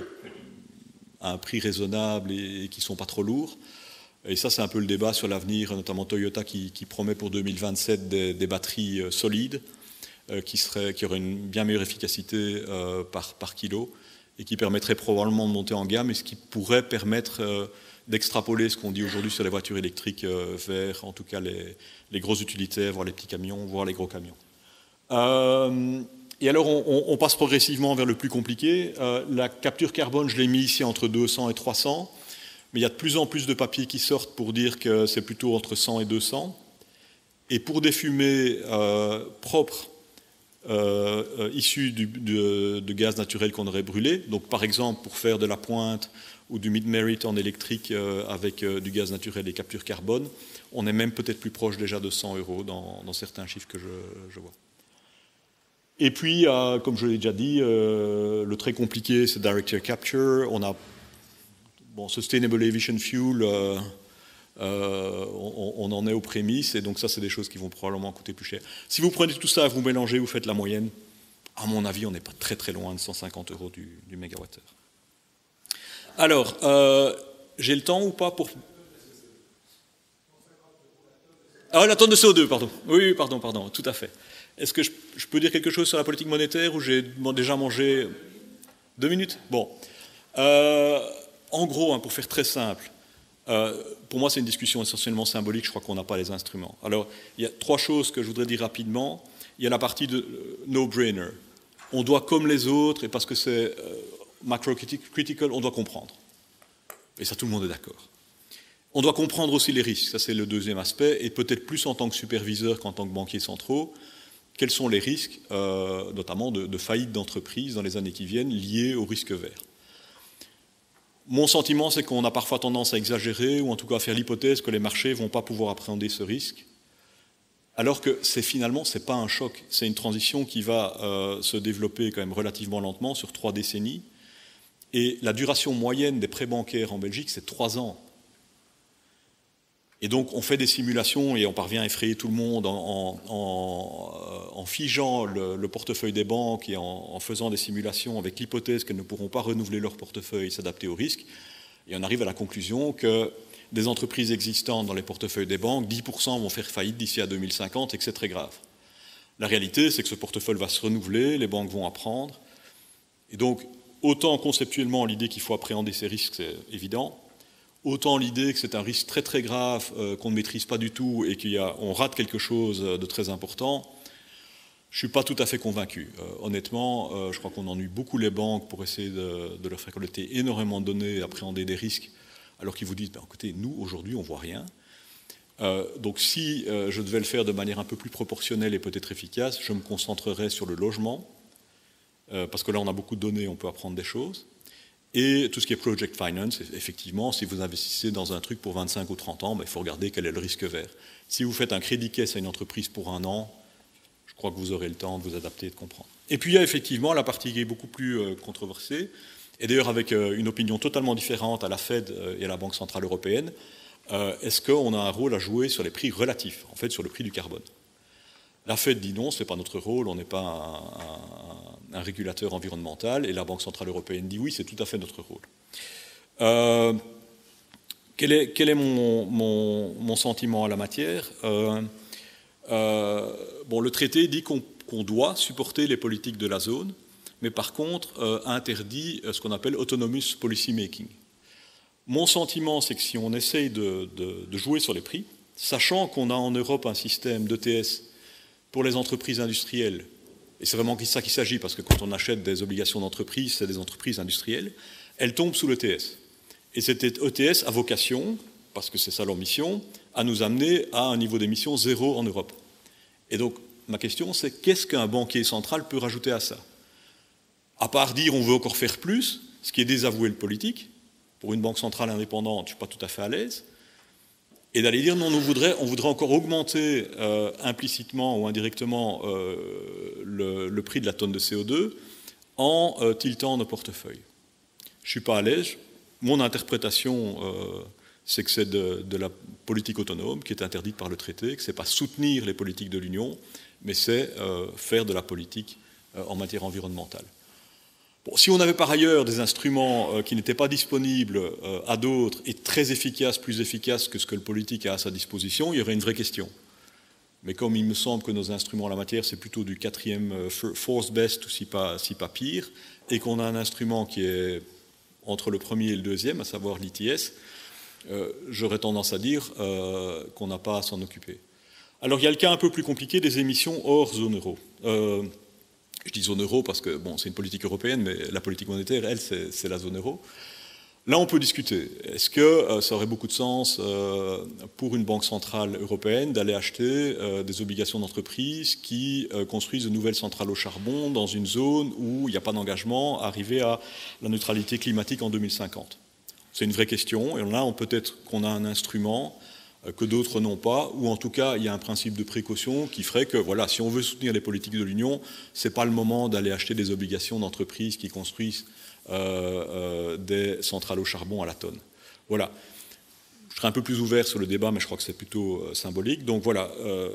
Speaker 4: à un prix raisonnable et, et qui ne sont pas trop lourds? Et ça, c'est un peu le débat sur l'avenir, notamment Toyota qui, qui promet pour deux mille vingt-sept des, des batteries euh, solides euh, qui, seraient, qui auraient une bien meilleure efficacité euh, par, par kilo et qui permettraient probablement de monter en gamme et ce qui pourrait permettre euh, d'extrapoler ce qu'on dit aujourd'hui sur les voitures électriques euh, vers, en tout cas, les, les gros utilitaires, voire les petits camions, voire les gros camions. Euh, et alors, on, on, on passe progressivement vers le plus compliqué. Euh, la capture carbone, je l'ai mis ici entre deux cents et trois cents, mais il y a de plus en plus de papiers qui sortent pour dire que c'est plutôt entre cent et deux cents. Et pour des fumées euh, propres, euh, euh, issues du, de, de gaz naturel qu'on aurait brûlé, donc par exemple pour faire de la pointe ou du mid-merit en électrique euh, avec euh, du gaz naturel et capture carbone, on est même peut-être plus proche déjà de cent euros dans, dans certains chiffres que je, je vois. Et puis, euh, comme je l'ai déjà dit, euh, le très compliqué, c'est Direct Air Capture. On a bon, Sustainable Aviation Fuel, euh, euh, on, on en est aux prémices, et donc ça, c'est des choses qui vont probablement coûter plus cher. Si vous prenez tout ça, vous mélangez, vous faites la moyenne, à mon avis, on n'est pas très très loin de cent cinquante euros du, du mégawattheure. Alors, euh, j'ai le temps ou pas pour... Ah, la tonne de C O deux, pardon. Oui, pardon, pardon, tout à fait. Est-ce que je, je peux dire quelque chose sur la politique monétaire ou j'ai déjà mangé... Deux minutes? Bon. Euh, en gros, hein, pour faire très simple, euh, pour moi c'est une discussion essentiellement symbolique, je crois qu'on n'a pas les instruments. Alors, il y a trois choses que je voudrais dire rapidement. Il y a la partie de euh, no-brainer. On doit, comme les autres, et parce que c'est... Euh, macro-critical, on doit comprendre. Et ça, tout le monde est d'accord. On doit comprendre aussi les risques, ça c'est le deuxième aspect, et peut-être plus en tant que superviseur qu'en tant que banquier centraux, quels sont les risques, euh, notamment de, de faillite d'entreprise dans les années qui viennent, liés au risque vert. Mon sentiment, c'est qu'on a parfois tendance à exagérer, ou en tout cas à faire l'hypothèse que les marchés ne vont pas pouvoir appréhender ce risque, alors que c'est finalement, ce n'est pas un choc, c'est une transition qui va euh, se développer quand même relativement lentement sur trois décennies. Et la duration moyenne des prêts bancaires en Belgique, c'est trois ans. Et donc, on fait des simulations et on parvient à effrayer tout le monde en, en, en figeant le, le portefeuille des banques et en, en faisant des simulations avec l'hypothèse qu'elles ne pourront pas renouveler leur portefeuille et s'adapter au risque. Et on arrive à la conclusion que des entreprises existantes dans les portefeuilles des banques, dix pour cent vont faire faillite d'ici à deux mille cinquante et que c'est très grave. La réalité, c'est que ce portefeuille va se renouveler, les banques vont apprendre. Et donc, autant conceptuellement, l'idée qu'il faut appréhender ces risques, c'est évident. Autant l'idée que c'est un risque très très grave euh, qu'on ne maîtrise pas du tout et qu'on rate quelque chose de très important, je ne suis pas tout à fait convaincu. Euh, honnêtement, euh, je crois qu'on ennuie beaucoup les banques pour essayer de, de leur faire collecter énormément de données et appréhender des risques, alors qu'ils vous disent, ben, écoutez, nous, aujourd'hui, on ne voit rien. Euh, donc si euh, je devais le faire de manière un peu plus proportionnelle et peut-être efficace, je me concentrerais sur le logement, euh, parce que là, on a beaucoup de données, on peut apprendre des choses. Et tout ce qui est project finance, effectivement, si vous investissez dans un truc pour vingt-cinq ou trente ans, ben, il faut regarder quel est le risque vert. Si vous faites un crédit caisse à une entreprise pour un an, je crois que vous aurez le temps de vous adapter et de comprendre. Et puis il y a effectivement la partie qui est beaucoup plus euh, controversée, et d'ailleurs avec euh, une opinion totalement différente à la Fed euh, et à la Banque Centrale Européenne, euh, est-ce qu'on a un rôle à jouer sur les prix relatifs, en fait sur le prix du carbone? La Fed dit non, ce n'est pas notre rôle, on n'est pas un, un, un régulateur environnemental, et la Banque Centrale Européenne dit oui, c'est tout à fait notre rôle. Euh, quel est, quel est mon, mon, mon sentiment à la matière? euh, euh, bon, le traité dit qu'on qu'on doit supporter les politiques de la zone, mais par contre euh, interdit ce qu'on appelle autonomous policy making. Mon sentiment, c'est que si on essaye de, de, de jouer sur les prix, sachant qu'on a en Europe un système d'E T S pour les entreprises industrielles, et c'est vraiment de ça qu'il s'agit, parce que quand on achète des obligations d'entreprise, c'est des entreprises industrielles, elles tombent sous l'E T S. Et cet E T S a vocation, parce que c'est ça leur mission, à nous amener à un niveau d'émission zéro en Europe. Et donc, ma question, c'est qu'est-ce qu'un banquier central peut rajouter à ça? À part dire on veut encore faire plus, ce qui est désavouer le politique, pour une banque centrale indépendante, je ne suis pas tout à fait à l'aise, et d'aller dire non, on voudrait, on voudrait encore augmenter euh, implicitement ou indirectement euh, le, le prix de la tonne de C O deux en euh, tiltant nos portefeuilles. Je ne suis pas à l'aise. Mon interprétation, euh, c'est que c'est de, de la politique autonome qui est interdite par le traité, que ce n'est pas soutenir les politiques de l'Union, mais c'est euh, faire de la politique euh, en matière environnementale. Bon, si on avait par ailleurs des instruments euh, qui n'étaient pas disponibles euh, à d'autres et très efficaces, plus efficaces que ce que le politique a à sa disposition, il y aurait une vraie question. Mais comme il me semble que nos instruments en la matière, c'est plutôt du quatrième euh, fourth best, ou si pas, si pas pire, et qu'on a un instrument qui est entre le premier et le deuxième, à savoir l'I T S, euh, j'aurais tendance à dire euh, qu'on n'a pas à s'en occuper. Alors il y a le cas un peu plus compliqué des émissions hors zone euro. Euh, je dis zone euro parce que bon, c'est une politique européenne, mais la politique monétaire, elle, c'est la zone euro. Là, on peut discuter. Est-ce que euh, ça aurait beaucoup de sens euh, pour une banque centrale européenne d'aller acheter euh, des obligations d'entreprise qui euh, construisent de nouvelles centrales au charbon dans une zone où il n'y a pas d'engagement à arriver à la neutralité climatique en deux mille cinquante? C'est une vraie question, et là, on peut-être qu'on a un instrument que d'autres n'ont pas, ou en tout cas, il y a un principe de précaution qui ferait que, voilà, si on veut soutenir les politiques de l'Union, ce n'est pas le moment d'aller acheter des obligations d'entreprises qui construisent euh, euh, des centrales au charbon à la tonne. Voilà. Je serai un peu plus ouvert sur le débat, mais je crois que c'est plutôt euh, symbolique. Donc voilà, euh,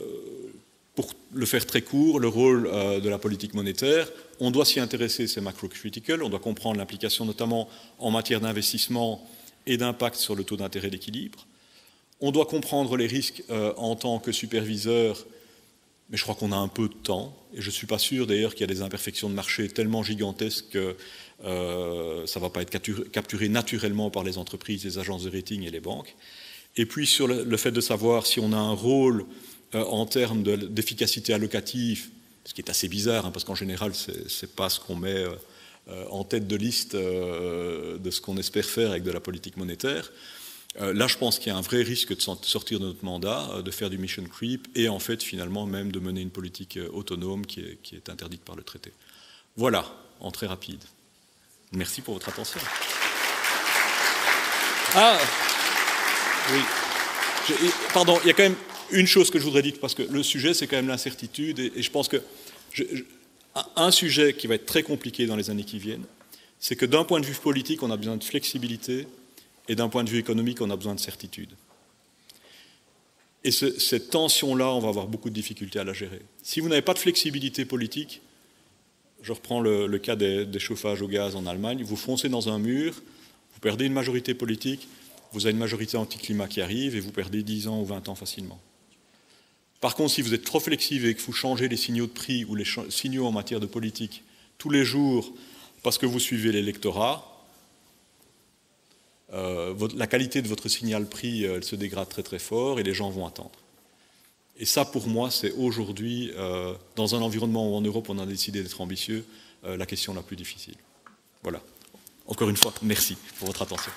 Speaker 4: pour le faire très court, le rôle euh, de la politique monétaire, on doit s'y intéresser, c'est macro-critical, on doit comprendre l'implication notamment en matière d'investissement et d'impact sur le taux d'intérêt d'équilibre. On doit comprendre les risques euh, en tant que superviseur, mais je crois qu'on a un peu de temps, et je ne suis pas sûr d'ailleurs qu'il y a des imperfections de marché tellement gigantesques que euh, ça ne va pas être capturé, capturé naturellement par les entreprises, les agences de rating et les banques. Et puis sur le, le fait de savoir si on a un rôle euh, en termes d'efficacité allocative, ce qui est assez bizarre, hein, parce qu'en général, ce n'est pas ce qu'on met euh, en tête de liste euh, de ce qu'on espère faire avec de la politique monétaire. Euh, là, je pense qu'il y a un vrai risque de sortir de notre mandat, euh, de faire du mission creep, et en fait, finalement, même de mener une politique euh, autonome qui est, qui est interdite par le traité. Voilà, en très rapide. Merci pour votre attention. Ah, oui. Je, pardon, il y a quand même une chose que je voudrais dire, parce que le sujet, c'est quand même l'incertitude, et, et je pense que je, je, un sujet qui va être très compliqué dans les années qui viennent, c'est que d'un point de vue politique, on a besoin de flexibilité, et d'un point de vue économique, on a besoin de certitude. Et ce, cette tension-là, on va avoir beaucoup de difficultés à la gérer. Si vous n'avez pas de flexibilité politique, je reprends le, le cas des, des chauffages au gaz en Allemagne, vous foncez dans un mur, vous perdez une majorité politique, vous avez une majorité anti-climat qui arrive, et vous perdez dix ans ou vingt ans facilement. Par contre, si vous êtes trop flexible et que vous changez les signaux de prix ou les signaux en matière de politique tous les jours parce que vous suivez l'électorat, Euh, votre, la qualité de votre signal prix, euh, elle se dégrade très très fort et les gens vont attendre. Et ça, pour moi, c'est aujourd'hui, euh, dans un environnement où en Europe on a décidé d'être ambitieux, euh, la question la plus difficile. Voilà. Encore une fois, merci pour votre attention.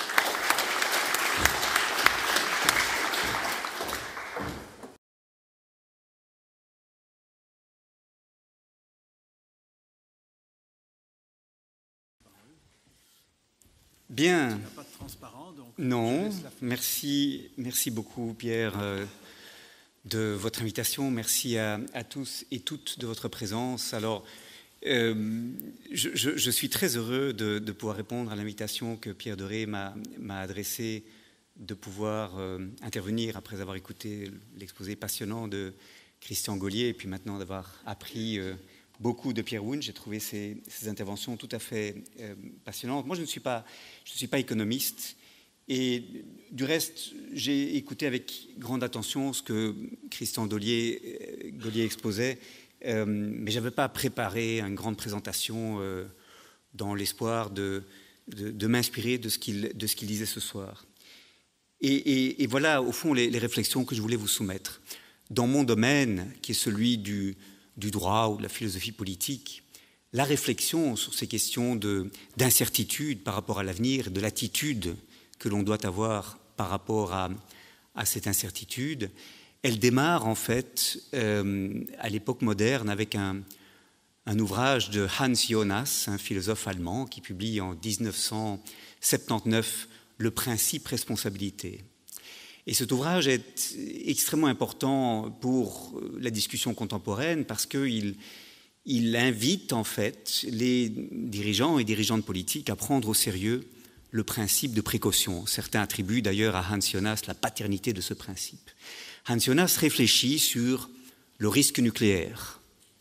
Speaker 5: Bien.
Speaker 1: Il n'y a pas de transparent, donc
Speaker 5: non, merci, merci beaucoup Pierre euh, de votre invitation. Merci à, à tous et toutes de votre présence. Alors, euh, je, je, je suis très heureux de, de pouvoir répondre à l'invitation que Pierre Doré m'a adressée, de pouvoir euh, intervenir après avoir écouté l'exposé passionnant de Christian Gaulier et puis maintenant d'avoir appris euh, beaucoup de Pierre Wunsch. J'ai trouvé ces, ces interventions tout à fait euh, passionnantes. Moi, je ne suis pas, je ne suis pas économiste et du reste, j'ai écouté avec grande attention ce que Christian Gaulier, Gaulier exposait, euh, mais je n'avais pas préparé une grande présentation euh, dans l'espoir de, de, de m'inspirer de ce qu'il de ce qu'il disait ce soir. Et, et, et voilà, au fond, les, les réflexions que je voulais vous soumettre. Dans mon domaine, qui est celui du, du droit ou de la philosophie politique, la réflexion sur ces questions de, d'incertitude par rapport à l'avenir, de l'attitude que l'on doit avoir par rapport à, à cette incertitude, elle démarre en fait euh, à l'époque moderne avec un, un ouvrage de Hans Jonas, un philosophe allemand, qui publie en dix-neuf cent soixante-dix-neuf Le principe responsabilité. Et cet ouvrage est extrêmement important pour la discussion contemporaine parce qu'il il invite en fait les dirigeants et dirigeantes politiques à prendre au sérieux le principe de précaution. Certains attribuent d'ailleurs à Hans Jonas la paternité de ce principe. Hans Jonas réfléchit sur le risque nucléaire,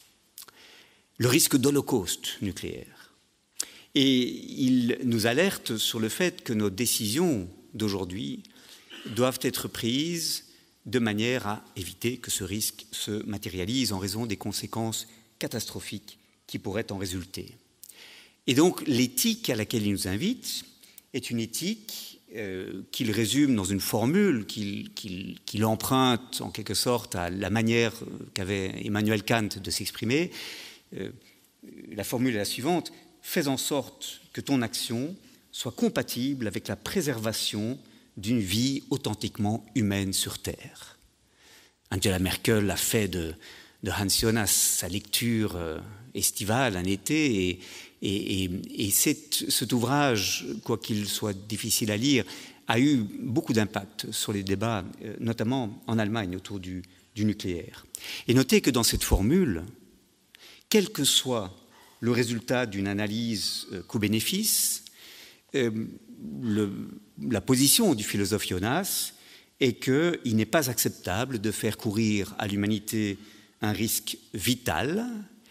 Speaker 5: le risque d'holocauste nucléaire. Et il nous alerte sur le fait que nos décisions d'aujourd'hui doivent être prises de manière à éviter que ce risque se matérialise en raison des conséquences catastrophiques qui pourraient en résulter. Et donc l'éthique à laquelle il nous invite est une éthique euh, qu'il résume dans une formule, qu'il, qu'il, qu'il emprunte en quelque sorte à la manière qu'avait Emmanuel Kant de s'exprimer. Euh, la formule est la suivante: fais en sorte que ton action soit compatible avec la préservation d'une vie authentiquement humaine sur Terre. Angela Merkel a fait de, de Hans Jonas sa lecture euh, estivale, un été, et, et, et, et cet, cet ouvrage, quoi qu'il soit difficile à lire, a eu beaucoup d'impact sur les débats, euh, notamment en Allemagne, autour du, du nucléaire. Et notez que dans cette formule, quel que soit le résultat d'une analyse euh, coût-bénéfice, euh, le, la position du philosophe Jonas est qu'il n'est pas acceptable de faire courir à l'humanité un risque vital.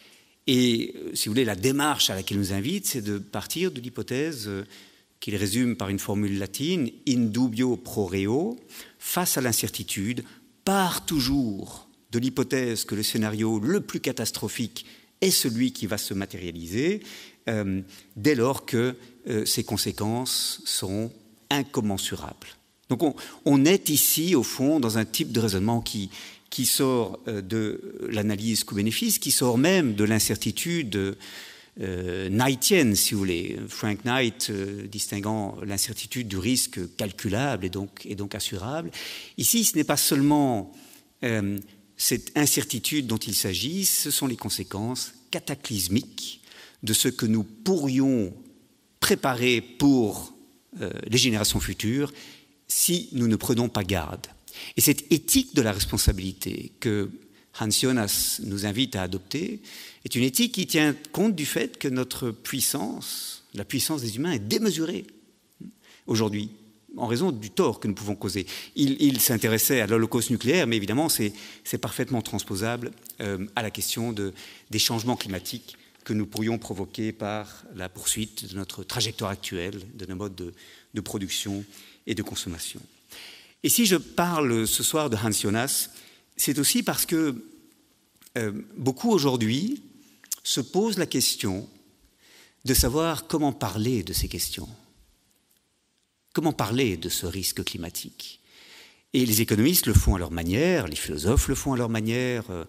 Speaker 5: Et, si vous voulez, la démarche à laquelle il nous invite, c'est de partir de l'hypothèse qu'il résume par une formule latine, in dubio pro reo, face à l'incertitude, part toujours de l'hypothèse que le scénario le plus catastrophique est celui qui va se matérialiser, euh, dès lors que euh, ses conséquences sont incommensurables. Donc on, on est ici, au fond, dans un type de raisonnement qui, qui sort euh, de l'analyse coût-bénéfice, qui sort même de l'incertitude euh, knightienne, si vous voulez. Frank Knight euh, distinguant l'incertitude du risque calculable et donc, et donc assurable. Ici, ce n'est pas seulement euh, cette incertitude dont il s'agit, ce sont les conséquences cataclysmiques de ce que nous pourrions préparer pour euh, les générations futures si nous ne prenons pas garde. Et cette éthique de la responsabilité que Hans Jonas nous invite à adopter est une éthique qui tient compte du fait que notre puissance, la puissance des humains, est démesurée aujourd'hui, en raison du tort que nous pouvons causer. Il, il s'intéressait à l'holocauste nucléaire, mais évidemment, c'est, c'est parfaitement transposable euh, à la question de, des changements climatiques que nous pourrions provoquer par la poursuite de notre trajectoire actuelle, de nos modes de, de production et de consommation. Et si je parle ce soir de Hans Jonas, c'est aussi parce que euh, beaucoup aujourd'hui se posent la question de savoir comment parler de ces questions. Comment parler de ce risque climatique? Et les économistes le font à leur manière, les philosophes le font à leur manière, euh,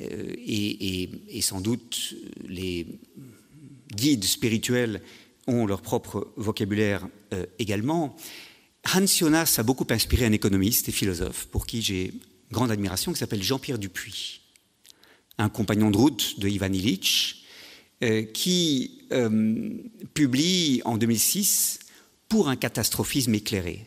Speaker 5: et, et, et sans doute les guides spirituels ont leur propre vocabulaire euh, également. Hans Jonas a beaucoup inspiré un économiste et philosophe pour qui j'ai grande admiration, qui s'appelle Jean-Pierre Dupuy, un compagnon de route de Ivan Illich, euh, qui euh, publie en deux mille six Pour un catastrophisme éclairé.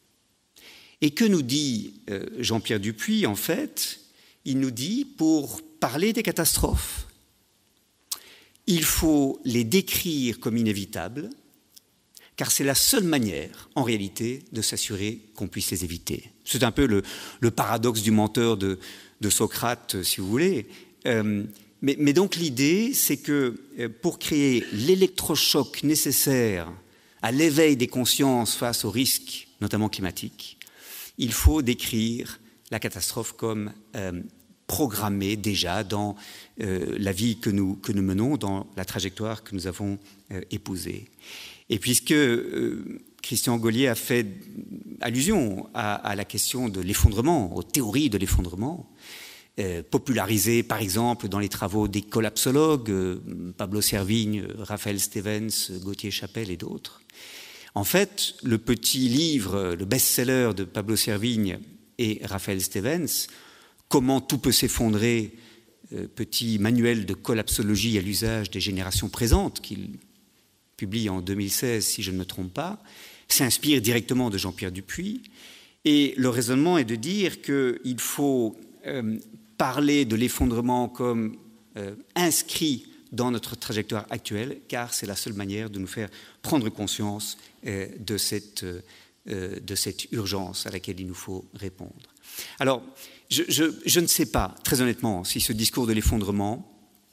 Speaker 5: Et que nous dit euh, Jean-Pierre Dupuy, en fait? Il nous dit, pour parler des catastrophes, il faut les décrire comme inévitables, car c'est la seule manière, en réalité, de s'assurer qu'on puisse les éviter. C'est un peu le, le paradoxe du menteur de, de Socrate, si vous voulez. Euh, mais, mais donc l'idée, c'est que euh, pour créer l'électrochoc nécessaire à l'éveil des consciences face aux risques, notamment climatiques, il faut décrire la catastrophe comme euh, programmée déjà dans euh, la vie que nous, que nous menons, dans la trajectoire que nous avons euh, épousée. Et puisque euh, Christian Gaulier a fait allusion à, à la question de l'effondrement, aux théories de l'effondrement, euh, popularisées par exemple dans les travaux des collapsologues, euh, Pablo Servigne, Raphaël Stevens, Gauthier Chapelle et d'autres, en fait, le petit livre, le best-seller de Pablo Servigne et Raphaël Stevens, Comment tout peut s'effondrer, euh, petit manuel de collapsologie à l'usage des générations présentes, qu'il publie en deux mille seize, si je ne me trompe pas, s'inspire directement de Jean-Pierre Dupuy. Et le raisonnement est de dire qu'il faut euh, parler de l'effondrement comme euh, inscrit dans notre trajectoire actuelle, car c'est la seule manière de nous faire prendre conscience euh, de, cette, euh, de cette urgence à laquelle il nous faut répondre. Alors, je, je, je ne sais pas, très honnêtement, si ce discours de l'effondrement,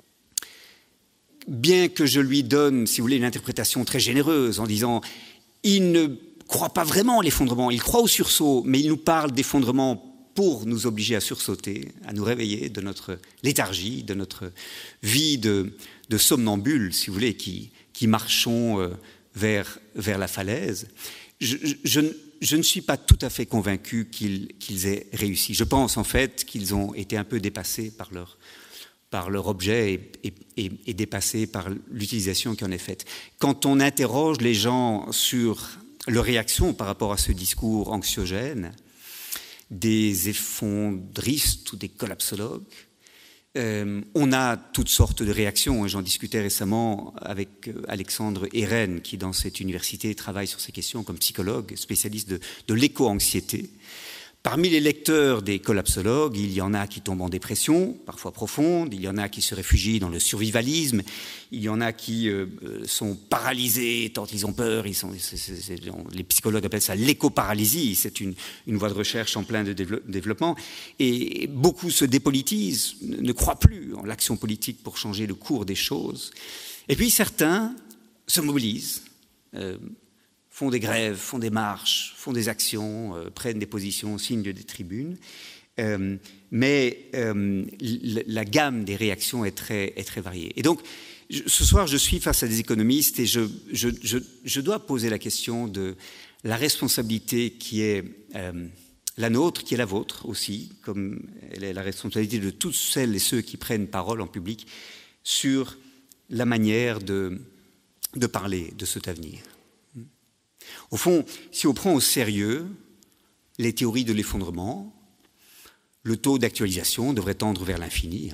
Speaker 5: bien que je lui donne, si vous voulez, une interprétation très généreuse en disant « il ne croit pas vraiment à l'effondrement, il croit au sursaut, mais il nous parle d'effondrement pour nous obliger à sursauter, à nous réveiller de notre léthargie, de notre vie de, de somnambule, si vous voulez, qui, qui marchons euh, vers, vers la falaise. Je, je, je, je ne suis pas tout à fait convaincu qu'ils, qu'ils aient réussi. Je pense en fait qu'ils ont été un peu dépassés par leur, par leur objet et, et, et, et dépassés par l'utilisation qui en est faite. Quand on interroge les gens sur leur réaction par rapport à ce discours anxiogène, des effondristes ou des collapsologues, euh, on a toutes sortes de réactions. J'en discutais récemment avec Alexandre Eren, qui dans cette université travaille sur ces questions comme psychologue, spécialiste de, de l'éco-anxiété. Parmi les lecteurs des collapsologues, il y en a qui tombent en dépression, parfois profonde, il y en a qui se réfugient dans le survivalisme, il y en a qui euh, sont paralysés tant ils ont peur, ils sont, c'est, c'est, c'est, les psychologues appellent ça l'éco-paralysie, c'est une, une voie de recherche en plein de développement, et beaucoup se dépolitisent, ne croient plus en l'action politique pour changer le cours des choses, et puis certains se mobilisent, euh, font des grèves, font des marches, font des actions, euh, prennent des positions, signent des tribunes. Euh, mais euh, la gamme des réactions est très, est très variée. Et donc, je, ce soir, je suis face à des économistes et je, je, je, je dois poser la question de la responsabilité qui est euh, la nôtre, qui est la vôtre aussi, comme elle est la responsabilité de toutes celles et ceux qui prennent parole en public sur la manière de, de parler de cet avenir. Au fond, si on prend au sérieux les théories de l'effondrement, le taux d'actualisation devrait tendre vers l'infini.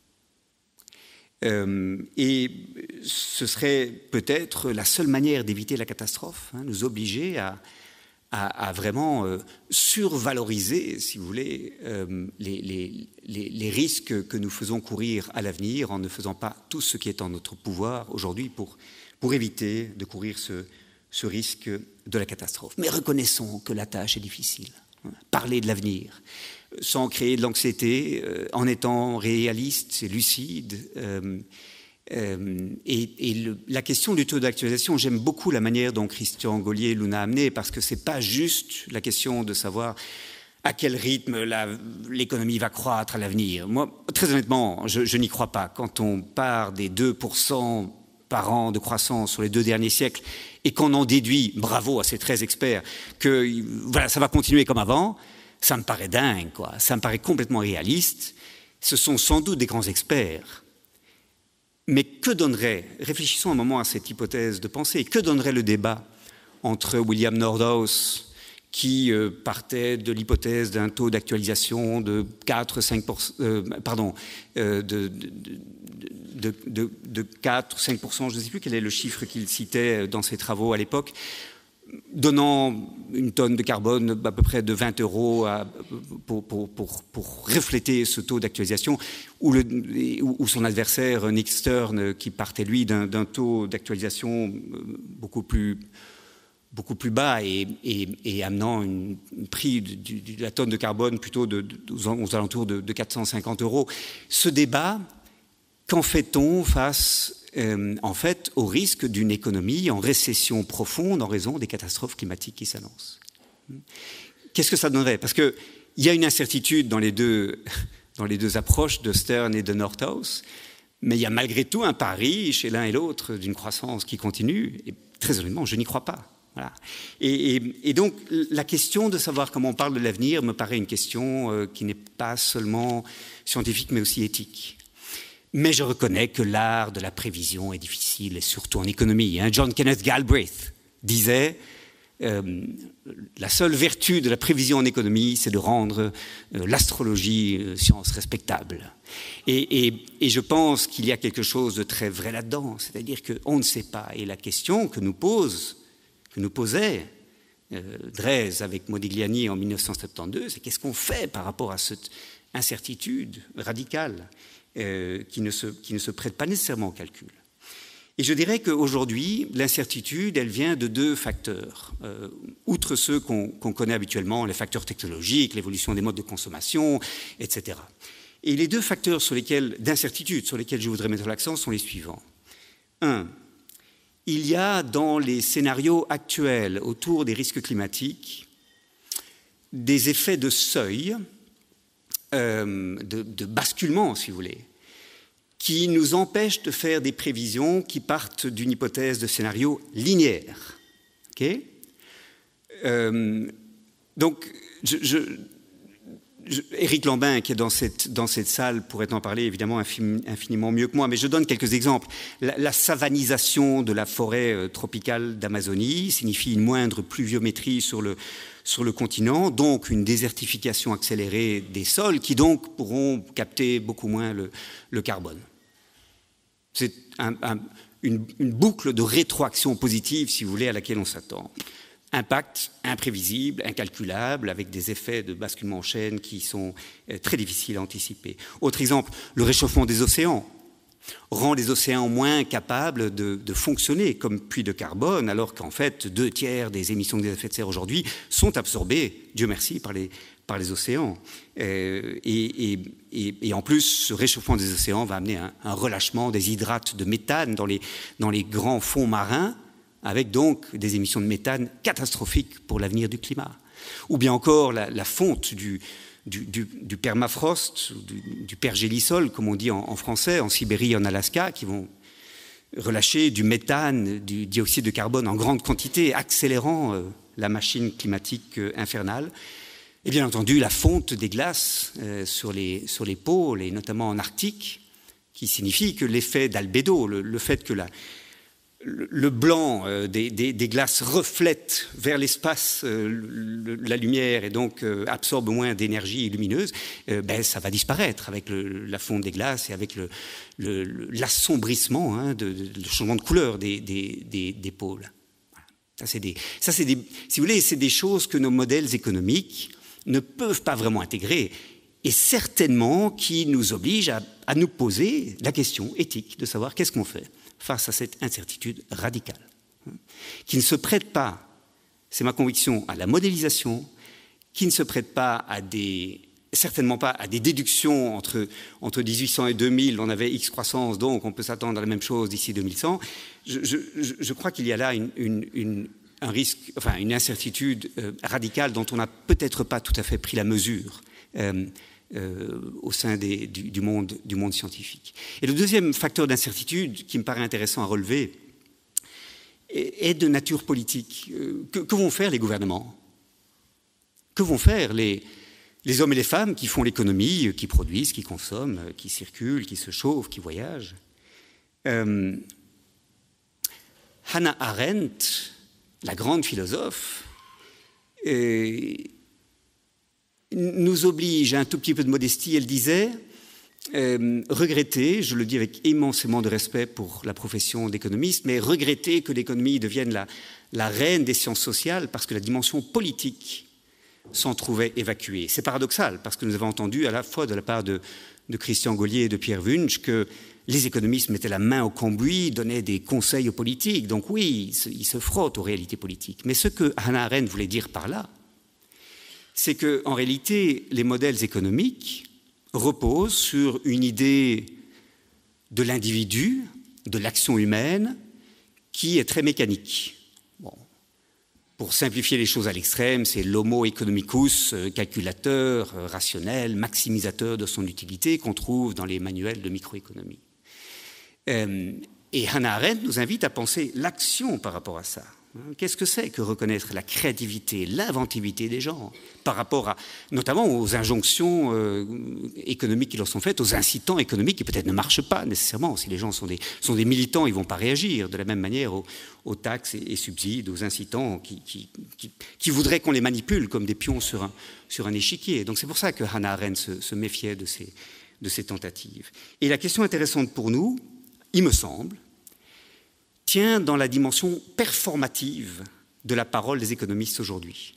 Speaker 5: Euh, et ce serait peut-être la seule manière d'éviter la catastrophe, hein, nous obliger à, à, à vraiment euh, survaloriser, si vous voulez, euh, les, les, les, les risques que nous faisons courir à l'avenir en ne faisant pas tout ce qui est en notre pouvoir aujourd'hui pour, pour éviter de courir ce ce risque de la catastrophe. Mais reconnaissons que la tâche est difficile. Parler de l'avenir, sans créer de l'anxiété, euh, en étant réaliste et lucide. Euh, euh, et et le, la question du taux d'actualisation, j'aime beaucoup la manière dont Christian Gaulier l'on a amené, parce que ce n'est pas juste la question de savoir à quel rythme la, l'économie va croître à l'avenir. Moi, très honnêtement, je, je n'y crois pas. Quand on part des deux pour cent par an de croissance sur les deux derniers siècles et qu'on en déduit, bravo à ces treize experts, que voilà, ça va continuer comme avant, ça me paraît dingue, quoi. Ça me paraît complètement réaliste. Ce sont sans doute des grands experts. Mais que donnerait, réfléchissons un moment à cette hypothèse de pensée, que donnerait le débat entre William Nordhaus, qui euh, partait de l'hypothèse d'un taux d'actualisation de quatre à cinq pour cent, euh, pardon, euh, de, de, de, de, de quatre ou cinq pour cent, je ne sais plus quel est le chiffre qu'il citait dans ses travaux à l'époque, donnant une tonne de carbone à peu près de vingt euros à, pour, pour, pour, pour refléter ce taux d'actualisation, ou, le, ou son adversaire Nick Stern, qui partait lui d'un, d'un taux d'actualisation beaucoup plus beaucoup plus bas et, et, et amenant un prix de, de, de la tonne de carbone plutôt de, de, aux alentours de, de quatre cent cinquante euros. Ce débat, qu'en fait-on face euh, en fait, au risque d'une économie en récession profonde en raison des catastrophes climatiques qui s'annoncent? Qu'est-ce que ça donnerait? Parce qu'il y a une incertitude dans les, deux, dans les deux approches de Stern et de Nordhaus, mais il y a malgré tout un pari chez l'un et l'autre d'une croissance qui continue, et très honnêtement, je n'y crois pas. Voilà. Et, et, et donc, la question de savoir comment on parle de l'avenir me paraît une question euh, qui n'est pas seulement scientifique, mais aussi éthique. Mais je reconnais que l'art de la prévision est difficile, et surtout en économie. Hein. John Kenneth Galbraith disait euh, « La seule vertu de la prévision en économie, c'est de rendre euh, l'astrologie euh, science respectable. » Et, et, et je pense qu'il y a quelque chose de très vrai là-dedans, c'est-à-dire qu'on ne sait pas. Et la question que nous pose que nous posait euh, Drèze avec Modigliani en mille neuf cent soixante-douze, c'est qu'est-ce qu'on fait par rapport à cette incertitude radicale euh, qui, ne se, qui ne se prête pas nécessairement au calcul. Et je dirais qu'aujourd'hui, l'incertitude, elle vient de deux facteurs. Euh, outre ceux qu'on, qu'on connaît habituellement, les facteurs technologiques, l'évolution des modes de consommation, et cetera. Et les deux facteurs sur lesquels, d'incertitude sur lesquels je voudrais mettre l'accent sont les suivants. Un, il y a dans les scénarios actuels autour des risques climatiques des effets de seuil, euh, de, de basculement, si vous voulez, qui nous empêchent de faire des prévisions qui partent d'une hypothèse de scénario linéaire. Okay ? euh, donc, je... je Éric Lambin, qui est dans cette, dans cette salle, pourrait en parler évidemment infiniment mieux que moi, mais je donne quelques exemples. La, la savanisation de la forêt euh, tropicale d'Amazonie signifie une moindre pluviométrie sur le, sur le continent, donc une désertification accélérée des sols qui donc pourront capter beaucoup moins le, le carbone. C'est un, un, une, une boucle de rétroaction positive, si vous voulez, à laquelle on s'attend. Impact imprévisible, incalculable, avec des effets de basculement en chaîne qui sont très difficiles à anticiper. Autre exemple, le réchauffement des océans rend les océans moins capables de, de fonctionner comme puits de carbone, alors qu'en fait, deux tiers des émissions de gaz à effet de serre aujourd'hui sont absorbées, Dieu merci, par les, par les océans. Euh, et, et, et, et en plus, ce réchauffement des océans va amener un, un relâchement des hydrates de méthane dans les, dans les grands fonds marins, avec donc des émissions de méthane catastrophiques pour l'avenir du climat. Ou bien encore la, la fonte du, du, du, du permafrost, du, du pergélisol, comme on dit en, en français, en Sibérie et en Alaska, qui vont relâcher du méthane, du dioxyde de carbone en grande quantité, accélérant euh, la machine climatique euh, infernale. Et bien entendu, la fonte des glaces euh, sur, les, sur les pôles, et notamment en Arctique, qui signifie que l'effet d'albédo, le, le fait que la le blanc euh, des, des, des glaces reflète vers l'espace euh, le, la lumière et donc euh, absorbe moins d'énergie lumineuse, euh, ben, ça va disparaître avec le, la fonte des glaces et avec le, le, l'assombrissement, hein, de, de, le changement de couleur des, des, des, des pôles. Voilà. Ça, c'est des, ça, c'est des, si vous voulez, c'est des choses que nos modèles économiques ne peuvent pas vraiment intégrer et certainement qui nous obligent à, à nous poser la question éthique de savoir qu'est-ce qu'on fait face à cette incertitude radicale, qui ne se prête pas, c'est ma conviction, à la modélisation, qui ne se prête pas à des, certainement pas à des déductions entre, entre dix-huit cents et deux mille, on avait X croissance, donc on peut s'attendre à la même chose d'ici deux mille cent. Je, je, je crois qu'il y a là une, une, une, un risque, enfin une incertitude euh, radicale dont on n'a peut-être pas tout à fait pris la mesure. Euh, Euh, au sein des, du, du, monde, du monde scientifique. Et le deuxième facteur d'incertitude qui me paraît intéressant à relever est, est de nature politique. Euh, que, que vont faire les gouvernements? Que vont faire les, les hommes et les femmes qui font l'économie, qui produisent, qui consomment, qui circulent, qui se chauffent, qui voyagent? euh, Hannah Arendt, la grande philosophe, euh, nous oblige à un tout petit peu de modestie. Elle disait euh, regretter, je le dis avec immensément de respect pour la profession d'économiste, mais regretter que l'économie devienne la, la reine des sciences sociales parce que la dimension politique s'en trouvait évacuée. C'est paradoxal parce que nous avons entendu à la fois de la part de, de Christian Gaulier et de Pierre Wunsch que les économistes mettaient la main au cambouis, donnaient des conseils aux politiques. Donc oui, ils se, ils se frottent aux réalités politiques. Mais ce que Hannah Arendt voulait dire par là, c'est qu'en réalité, les modèles économiques reposent sur une idée de l'individu, de l'action humaine, qui est très mécanique. Bon. Pour simplifier les choses à l'extrême, c'est l'homo economicus, calculateur, rationnel, maximisateur de son utilité qu'on trouve dans les manuels de microéconomie. Euh, et Hannah Arendt nous invite à penser l'action par rapport à ça. Qu'est-ce que c'est que reconnaître la créativité, l'inventivité des gens par rapport à, notamment aux injonctions euh, économiques qui leur sont faites, aux incitants économiques qui peut-être ne marchent pas nécessairement. Si les gens sont des, sont des militants, ils ne vont pas réagir de la même manière aux, aux taxes et, et subsides, aux incitants qui, qui, qui, qui voudraient qu'on les manipule comme des pions sur un, sur un échiquier. Donc c'est pour ça que Hannah Arendt se, se méfiait de ces, de ces tentatives. Et la question intéressante pour nous, il me semble, tient dans la dimension performative de la parole des économistes aujourd'hui.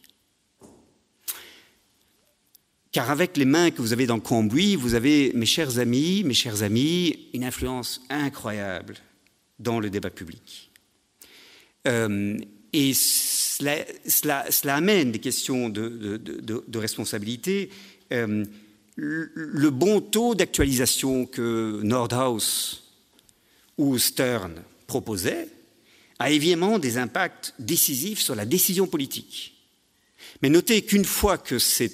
Speaker 5: Car avec les mains que vous avez dans le cambouis, vous avez, mes chers amis, mes chers amis, une influence incroyable dans le débat public. Euh, et cela, cela, cela amène des questions de, de, de, de responsabilité. Euh, le, le bon taux d'actualisation que Nordhaus ou Stern proposait a évidemment des impacts décisifs sur la décision politique. Mais notez qu'une fois que ces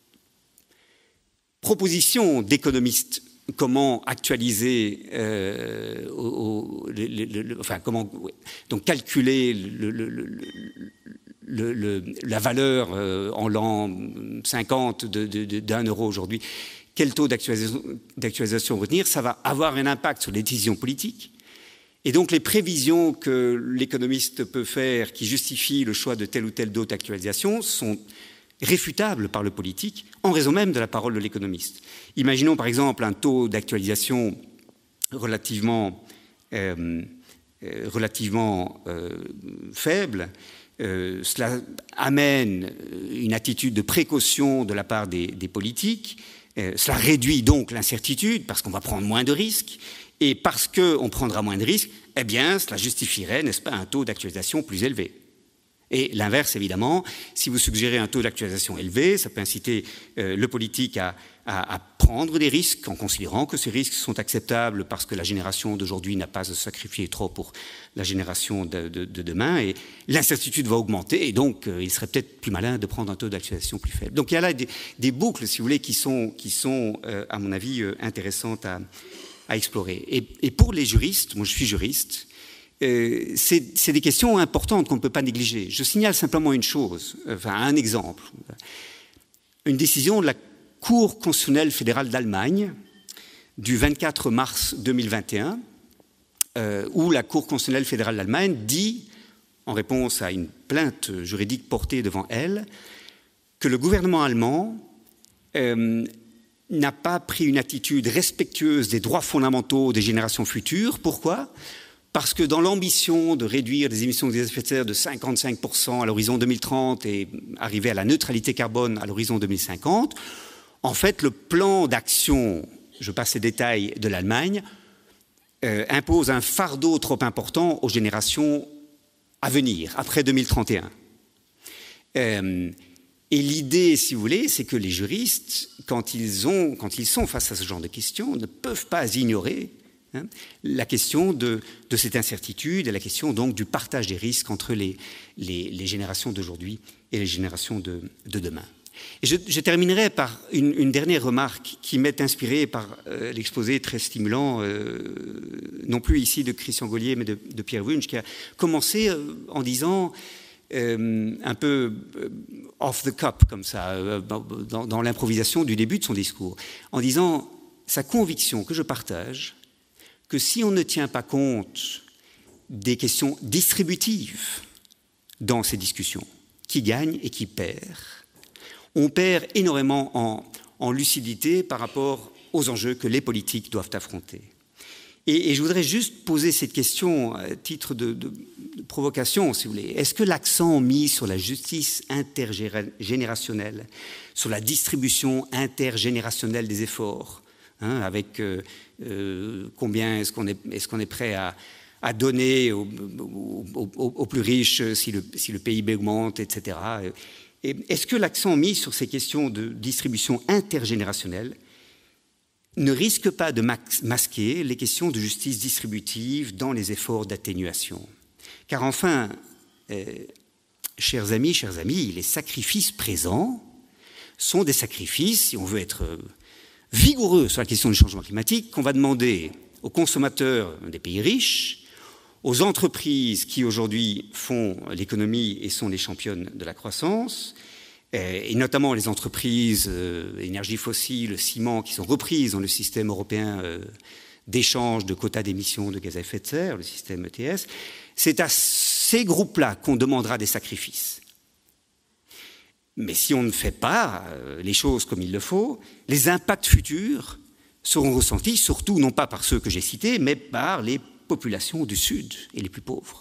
Speaker 5: propositions d'économistes, comment actualiser, euh, au, au, le, le, le, enfin comment donc calculer le, le, le, le, le, la valeur euh, en l'an cinquante de, de, de, d'un euro aujourd'hui, quel taux d'actualisation, d'actualisation retenir, ça va avoir un impact sur les décisions politiques. Et donc les prévisions que l'économiste peut faire qui justifient le choix de telle ou telle dose d'actualisation sont réfutables par le politique en raison même de la parole de l'économiste. Imaginons par exemple un taux d'actualisation relativement, euh, euh, relativement euh, faible. Euh, cela amène une attitude de précaution de la part des, des politiques. Euh, cela réduit donc l'incertitude parce qu'on va prendre moins de risques. Et parce qu'on prendra moins de risques, eh bien, cela justifierait, n'est-ce pas, un taux d'actualisation plus élevé. Et l'inverse, évidemment, si vous suggérez un taux d'actualisation élevé, ça peut inciter euh, le politique à, à, à prendre des risques en considérant que ces risques sont acceptables parce que la génération d'aujourd'hui n'a pas à se sacrifier trop pour la génération de, de, de demain. Et l'incertitude va augmenter et donc euh, il serait peut-être plus malin de prendre un taux d'actualisation plus faible. Donc il y a là des, des boucles, si vous voulez, qui sont, qui sont euh, à mon avis, euh, intéressantes à à explorer. Et, et pour les juristes, moi je suis juriste, euh, c'est, c'est des questions importantes qu'on ne peut pas négliger. Je signale simplement une chose, enfin un exemple. Une décision de la Cour constitutionnelle fédérale d'Allemagne du vingt-quatre mars deux mille vingt et un, euh, où la Cour constitutionnelle fédérale d'Allemagne dit, en réponse à une plainte juridique portée devant elle, que le gouvernement allemand euh, n'a pas pris une attitude respectueuse des droits fondamentaux des générations futures. Pourquoi ? Parce que dans l'ambition de réduire les émissions de gaz à effet de serre de cinquante-cinq pour cent à l'horizon deux mille trente et arriver à la neutralité carbone à l'horizon deux mille cinquante, en fait, le plan d'action, je passe les détails, de l'Allemagne, euh, impose un fardeau trop important aux générations à venir, après deux mille trente et un. Euh, Et l'idée, si vous voulez, c'est que les juristes, quand ils, ont, quand ils sont face à ce genre de questions, ne peuvent pas ignorer hein, la question de, de cette incertitude et la question donc du partage des risques entre les, les, les générations d'aujourd'hui et les générations de, de demain. Et je, je terminerai par une, une dernière remarque qui m'est inspirée par euh, l'exposé très stimulant, euh, non plus ici de Christian Gaulier, mais de, de Pierre Wunsch, qui a commencé euh, en disant... Euh, un peu euh, off the cup, comme ça, euh, dans, dans l'improvisation du début de son discours, en disant sa conviction que je partage, que si on ne tient pas compte des questions distributives dans ces discussions, qui gagne et qui perd, on perd énormément en, en lucidité par rapport aux enjeux que les politiques doivent affronter. Et, et je voudrais juste poser cette question à titre de, de, de provocation, si vous voulez. Est-ce que l'accent mis sur la justice intergénérationnelle, sur la distribution intergénérationnelle des efforts, hein, avec euh, euh, combien est-ce qu'on est, est-ce qu'on est prêt à, à donner aux, aux, aux, aux plus riches si le, si le P I B augmente, et cetera. Et est-ce que l'accent mis sur ces questions de distribution intergénérationnelle ne risque pas de masquer les questions de justice distributive dans les efforts d'atténuation? Car enfin, euh, chers amis, chers amis, les sacrifices présents sont des sacrifices, si on veut être vigoureux sur la question du changement climatique, qu'on va demander aux consommateurs des pays riches, aux entreprises qui aujourd'hui font l'économie et sont les championnes de la croissance, et notamment les entreprises euh, énergie fossile, le ciment, qui sont reprises dans le système européen euh, d'échange de quotas d'émissions de gaz à effet de serre, le système E T S. C'est à ces groupes-là qu'on demandera des sacrifices. Mais si on ne fait pas euh, les choses comme il le faut, les impacts futurs seront ressentis, surtout non pas par ceux que j'ai cités, mais par les populations du Sud et les plus pauvres.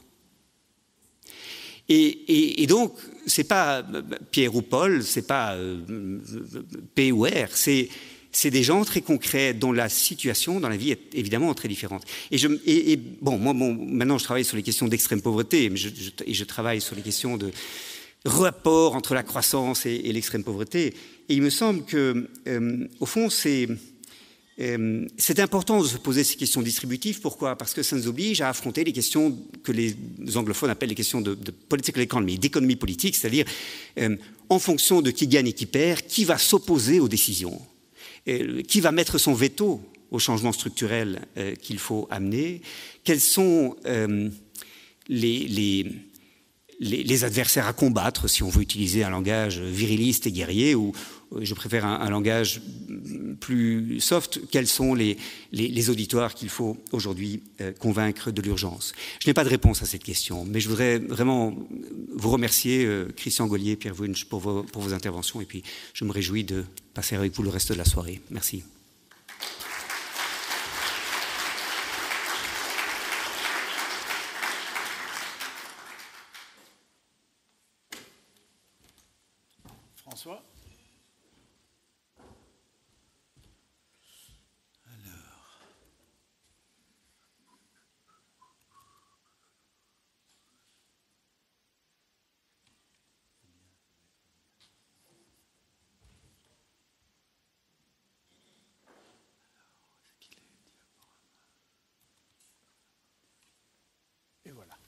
Speaker 5: Et, et, et donc, c'est pas Pierre ou Paul, c'est pas euh, P ou R, c'est, c'est des gens très concrets dont la situation dans la vie est évidemment très différente. Et, je, et, et bon, moi, bon, maintenant, je travaille sur les questions d'extrême pauvreté, mais je, je, et je travaille sur les questions de rapport entre la croissance et, et l'extrême pauvreté. Et il me semble que, euh, au fond, c'est Euh, c'est important de se poser ces questions distributives. Pourquoi? Parce que ça nous oblige à affronter les questions que les anglophones appellent les questions de, de political economy, d'économie politique, c'est-à-dire euh, en fonction de qui gagne et qui perd, qui va s'opposer aux décisions, euh, qui va mettre son veto aux changements structurels euh, qu'il faut amener, quels sont euh, les, les, les, les adversaires à combattre, si on veut utiliser un langage viriliste et guerrier, ou je préfère un, un langage plus soft, quels sont les, les, les auditoires qu'il faut aujourd'hui euh, convaincre de l'urgence. Je n'ai pas de réponse à cette question, mais je voudrais vraiment vous remercier, euh, Christian Gaulier, Pierre Wunsch, pour vos, pour vos interventions, et puis je me réjouis de passer avec vous le reste de la soirée. Merci.
Speaker 1: François ? Et voilà.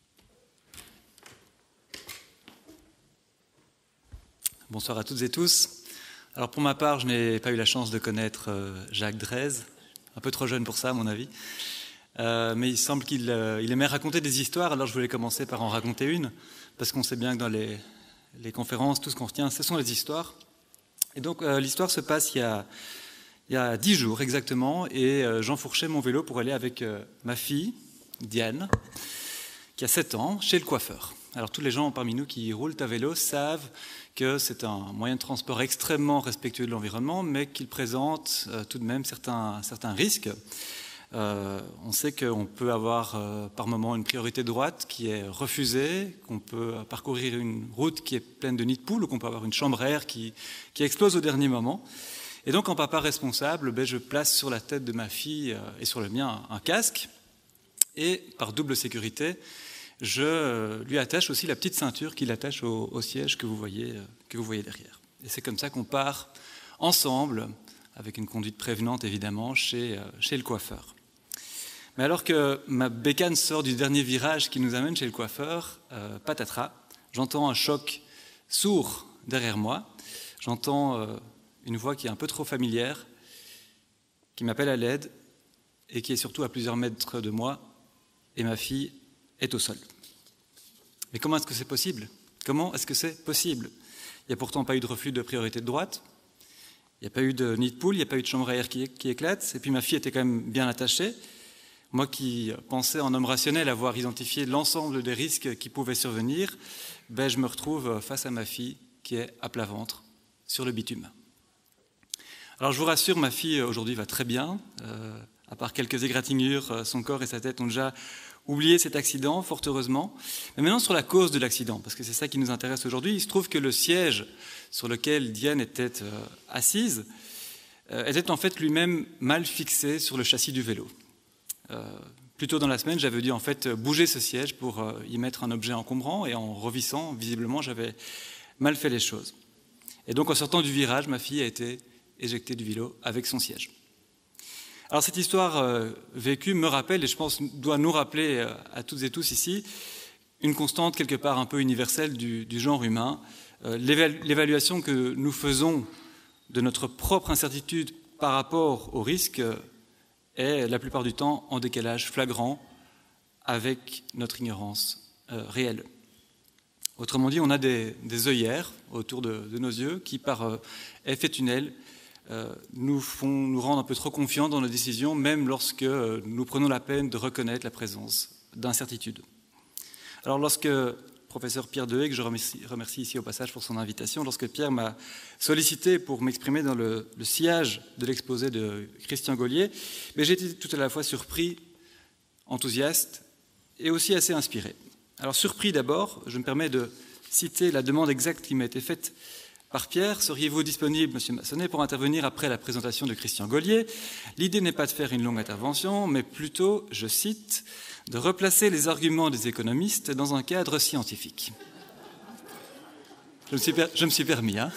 Speaker 6: Bonsoir à toutes et tous. Alors pour ma part, je n'ai pas eu la chance de connaître Jacques Drèze, un peu trop jeune pour ça à mon avis, euh, mais il semble qu'il euh, il aimait raconter des histoires, alors je voulais commencer par en raconter une, parce qu'on sait bien que dans les, les conférences, tout ce qu'on retient, ce sont les histoires. Et donc euh, l'histoire se passe il y a, il y a dix jours exactement, et euh, j'enfourchais mon vélo pour aller avec euh, ma fille, Diane, qui a sept ans, chez le coiffeur. Alors tous les gens parmi nous qui roulent à vélo savent que c'est un moyen de transport extrêmement respectueux de l'environnement, mais qu'il présente euh, tout de même certains, certains risques. Euh, on sait qu'on peut avoir euh, par moment une priorité de droite qui est refusée, qu'on peut parcourir une route qui est pleine de nids de poules, ou qu'on peut avoir une chambre à air qui, qui explose au dernier moment. Et donc en papa responsable, ben, je place sur la tête de ma fille euh, et sur le mien un, un casque, et par double sécurité, je lui attache aussi la petite ceinture qui l'attache au, au siège que vous voyez, que vous voyez derrière. Et c'est comme ça qu'on part ensemble, avec une conduite prévenante évidemment, chez, chez le coiffeur. Mais alors que ma bécane sort du dernier virage qui nous amène chez le coiffeur, euh, patatras, j'entends un choc sourd derrière moi, j'entends euh, une voix qui est un peu trop familière, qui m'appelle à l'aide et qui est surtout à plusieurs mètres de moi, et ma fille est au sol. Mais comment est-ce que c'est possible? Comment est-ce que c'est possible? Il n'y a pourtant pas eu de refus de priorité de droite, il n'y a pas eu de nid de poule, il n'y a pas eu de chambre à air qui, qui éclate, et puis ma fille était quand même bien attachée. Moi qui pensais en homme rationnel avoir identifié l'ensemble des risques qui pouvaient survenir, ben je me retrouve face à ma fille qui est à plat ventre sur le bitume. Alors je vous rassure, ma fille aujourd'hui va très bien, euh, à part quelques égratignures, son corps et sa tête ont déjà oublié cet accident, fort heureusement. Mais maintenant sur la cause de l'accident, parce que c'est ça qui nous intéresse aujourd'hui, il se trouve que le siège sur lequel Diane était euh, assise euh, était en fait lui-même mal fixé sur le châssis du vélo. Euh, plus tôt dans la semaine, j'avais dû en fait bouger ce siège pour euh, y mettre un objet encombrant, et en revissant, visiblement, j'avais mal fait les choses. Et donc en sortant du virage, ma fille a été éjectée du vélo avec son siège. Alors cette histoire euh, vécue me rappelle, et je pense doit nous rappeler euh, à toutes et tous ici, une constante quelque part un peu universelle du, du genre humain, euh, l'évaluation que nous faisons de notre propre incertitude par rapport au risque euh, est la plupart du temps en décalage flagrant avec notre ignorance euh, réelle. Autrement dit, on a des, des œillères autour de, de nos yeux qui, par euh, effet tunnel, euh, nous font nous rendre un peu trop confiants dans nos décisions, même lorsque euh, nous prenons la peine de reconnaître la présence d'incertitudes. Alors, lorsque le professeur Pierre Dehaye, que je remercie, remercie ici au passage pour son invitation, lorsque Pierre m'a sollicité pour m'exprimer dans le, le sillage de l'exposé de Christian Gaulier, mais j'ai été tout à la fois surpris, enthousiaste et aussi assez inspiré. Alors, surpris d'abord, je me permets de citer la demande exacte qui m'a été faite par Pierre. Seriez-vous disponible, Monsieur Massonnet, pour intervenir après la présentation de Christian Gaulier? L'idée n'est pas de faire une longue intervention, mais plutôt, je cite, de replacer les arguments des économistes dans un cadre scientifique. Je me suis, per... je me suis permis, hein.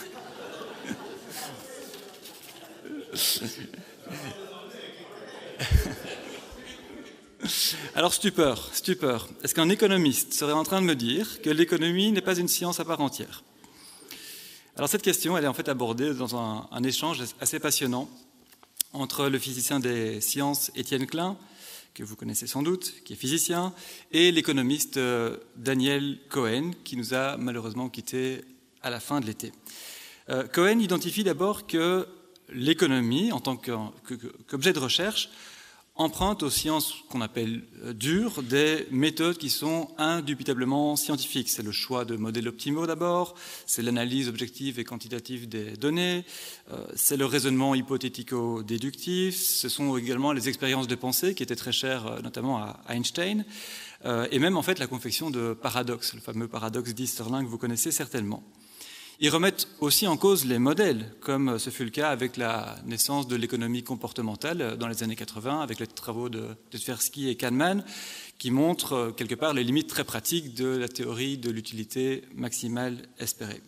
Speaker 6: Alors, stupeur, stupeur. Est-ce qu'un économiste serait en train de me dire que l'économie n'est pas une science à part entière? Alors, cette question, elle est en fait abordée dans un, un échange assez passionnant entre le physicien des sciences Étienne Klein, que vous connaissez sans doute, qui est physicien, et l'économiste Daniel Cohen, qui nous a malheureusement quittés à la fin de l'été. Euh, Cohen identifie d'abord que l'économie, en tant qu'objet de recherche, emprunte aux sciences qu'on appelle dures des méthodes qui sont indubitablement scientifiques. C'est le choix de modèles optimaux d'abord, c'est l'analyse objective et quantitative des données, euh, c'est le raisonnement hypothético-déductif, ce sont également les expériences de pensée qui étaient très chères euh, notamment à Einstein, euh, et même en fait la confection de paradoxes, le fameux paradoxe d'Easterlin que vous connaissez certainement. Ils remettent aussi en cause les modèles, comme ce fut le cas avec la naissance de l'économie comportementale dans les années quatre-vingts, avec les travaux de, de Tversky et Kahneman, qui montrent quelque part les limites très pratiques de la théorie de l'utilité maximale espérée.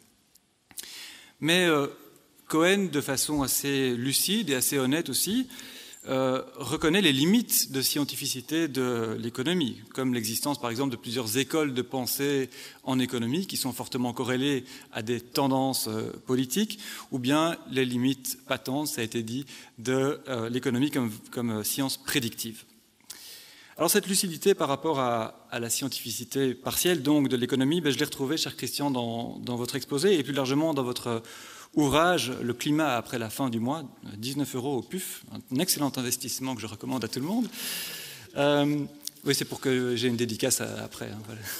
Speaker 6: Mais euh, Cohen, de façon assez lucide et assez honnête aussi, Euh, reconnaît les limites de scientificité de l'économie, comme l'existence par exemple de plusieurs écoles de pensée en économie qui sont fortement corrélées à des tendances euh, politiques, ou bien les limites patentes, ça a été dit, de euh, l'économie comme, comme science prédictive. Alors cette lucidité par rapport à, à la scientificité partielle donc de l'économie, ben, je l'ai retrouvée, cher Christian, dans, dans votre exposé et plus largement dans votre ouvrage « Le climat après la fin du mois », dix-neuf euros au P U F, un excellent investissement que je recommande à tout le monde. Euh, oui, c'est pour que j'ai une dédicace après. Hein, voilà.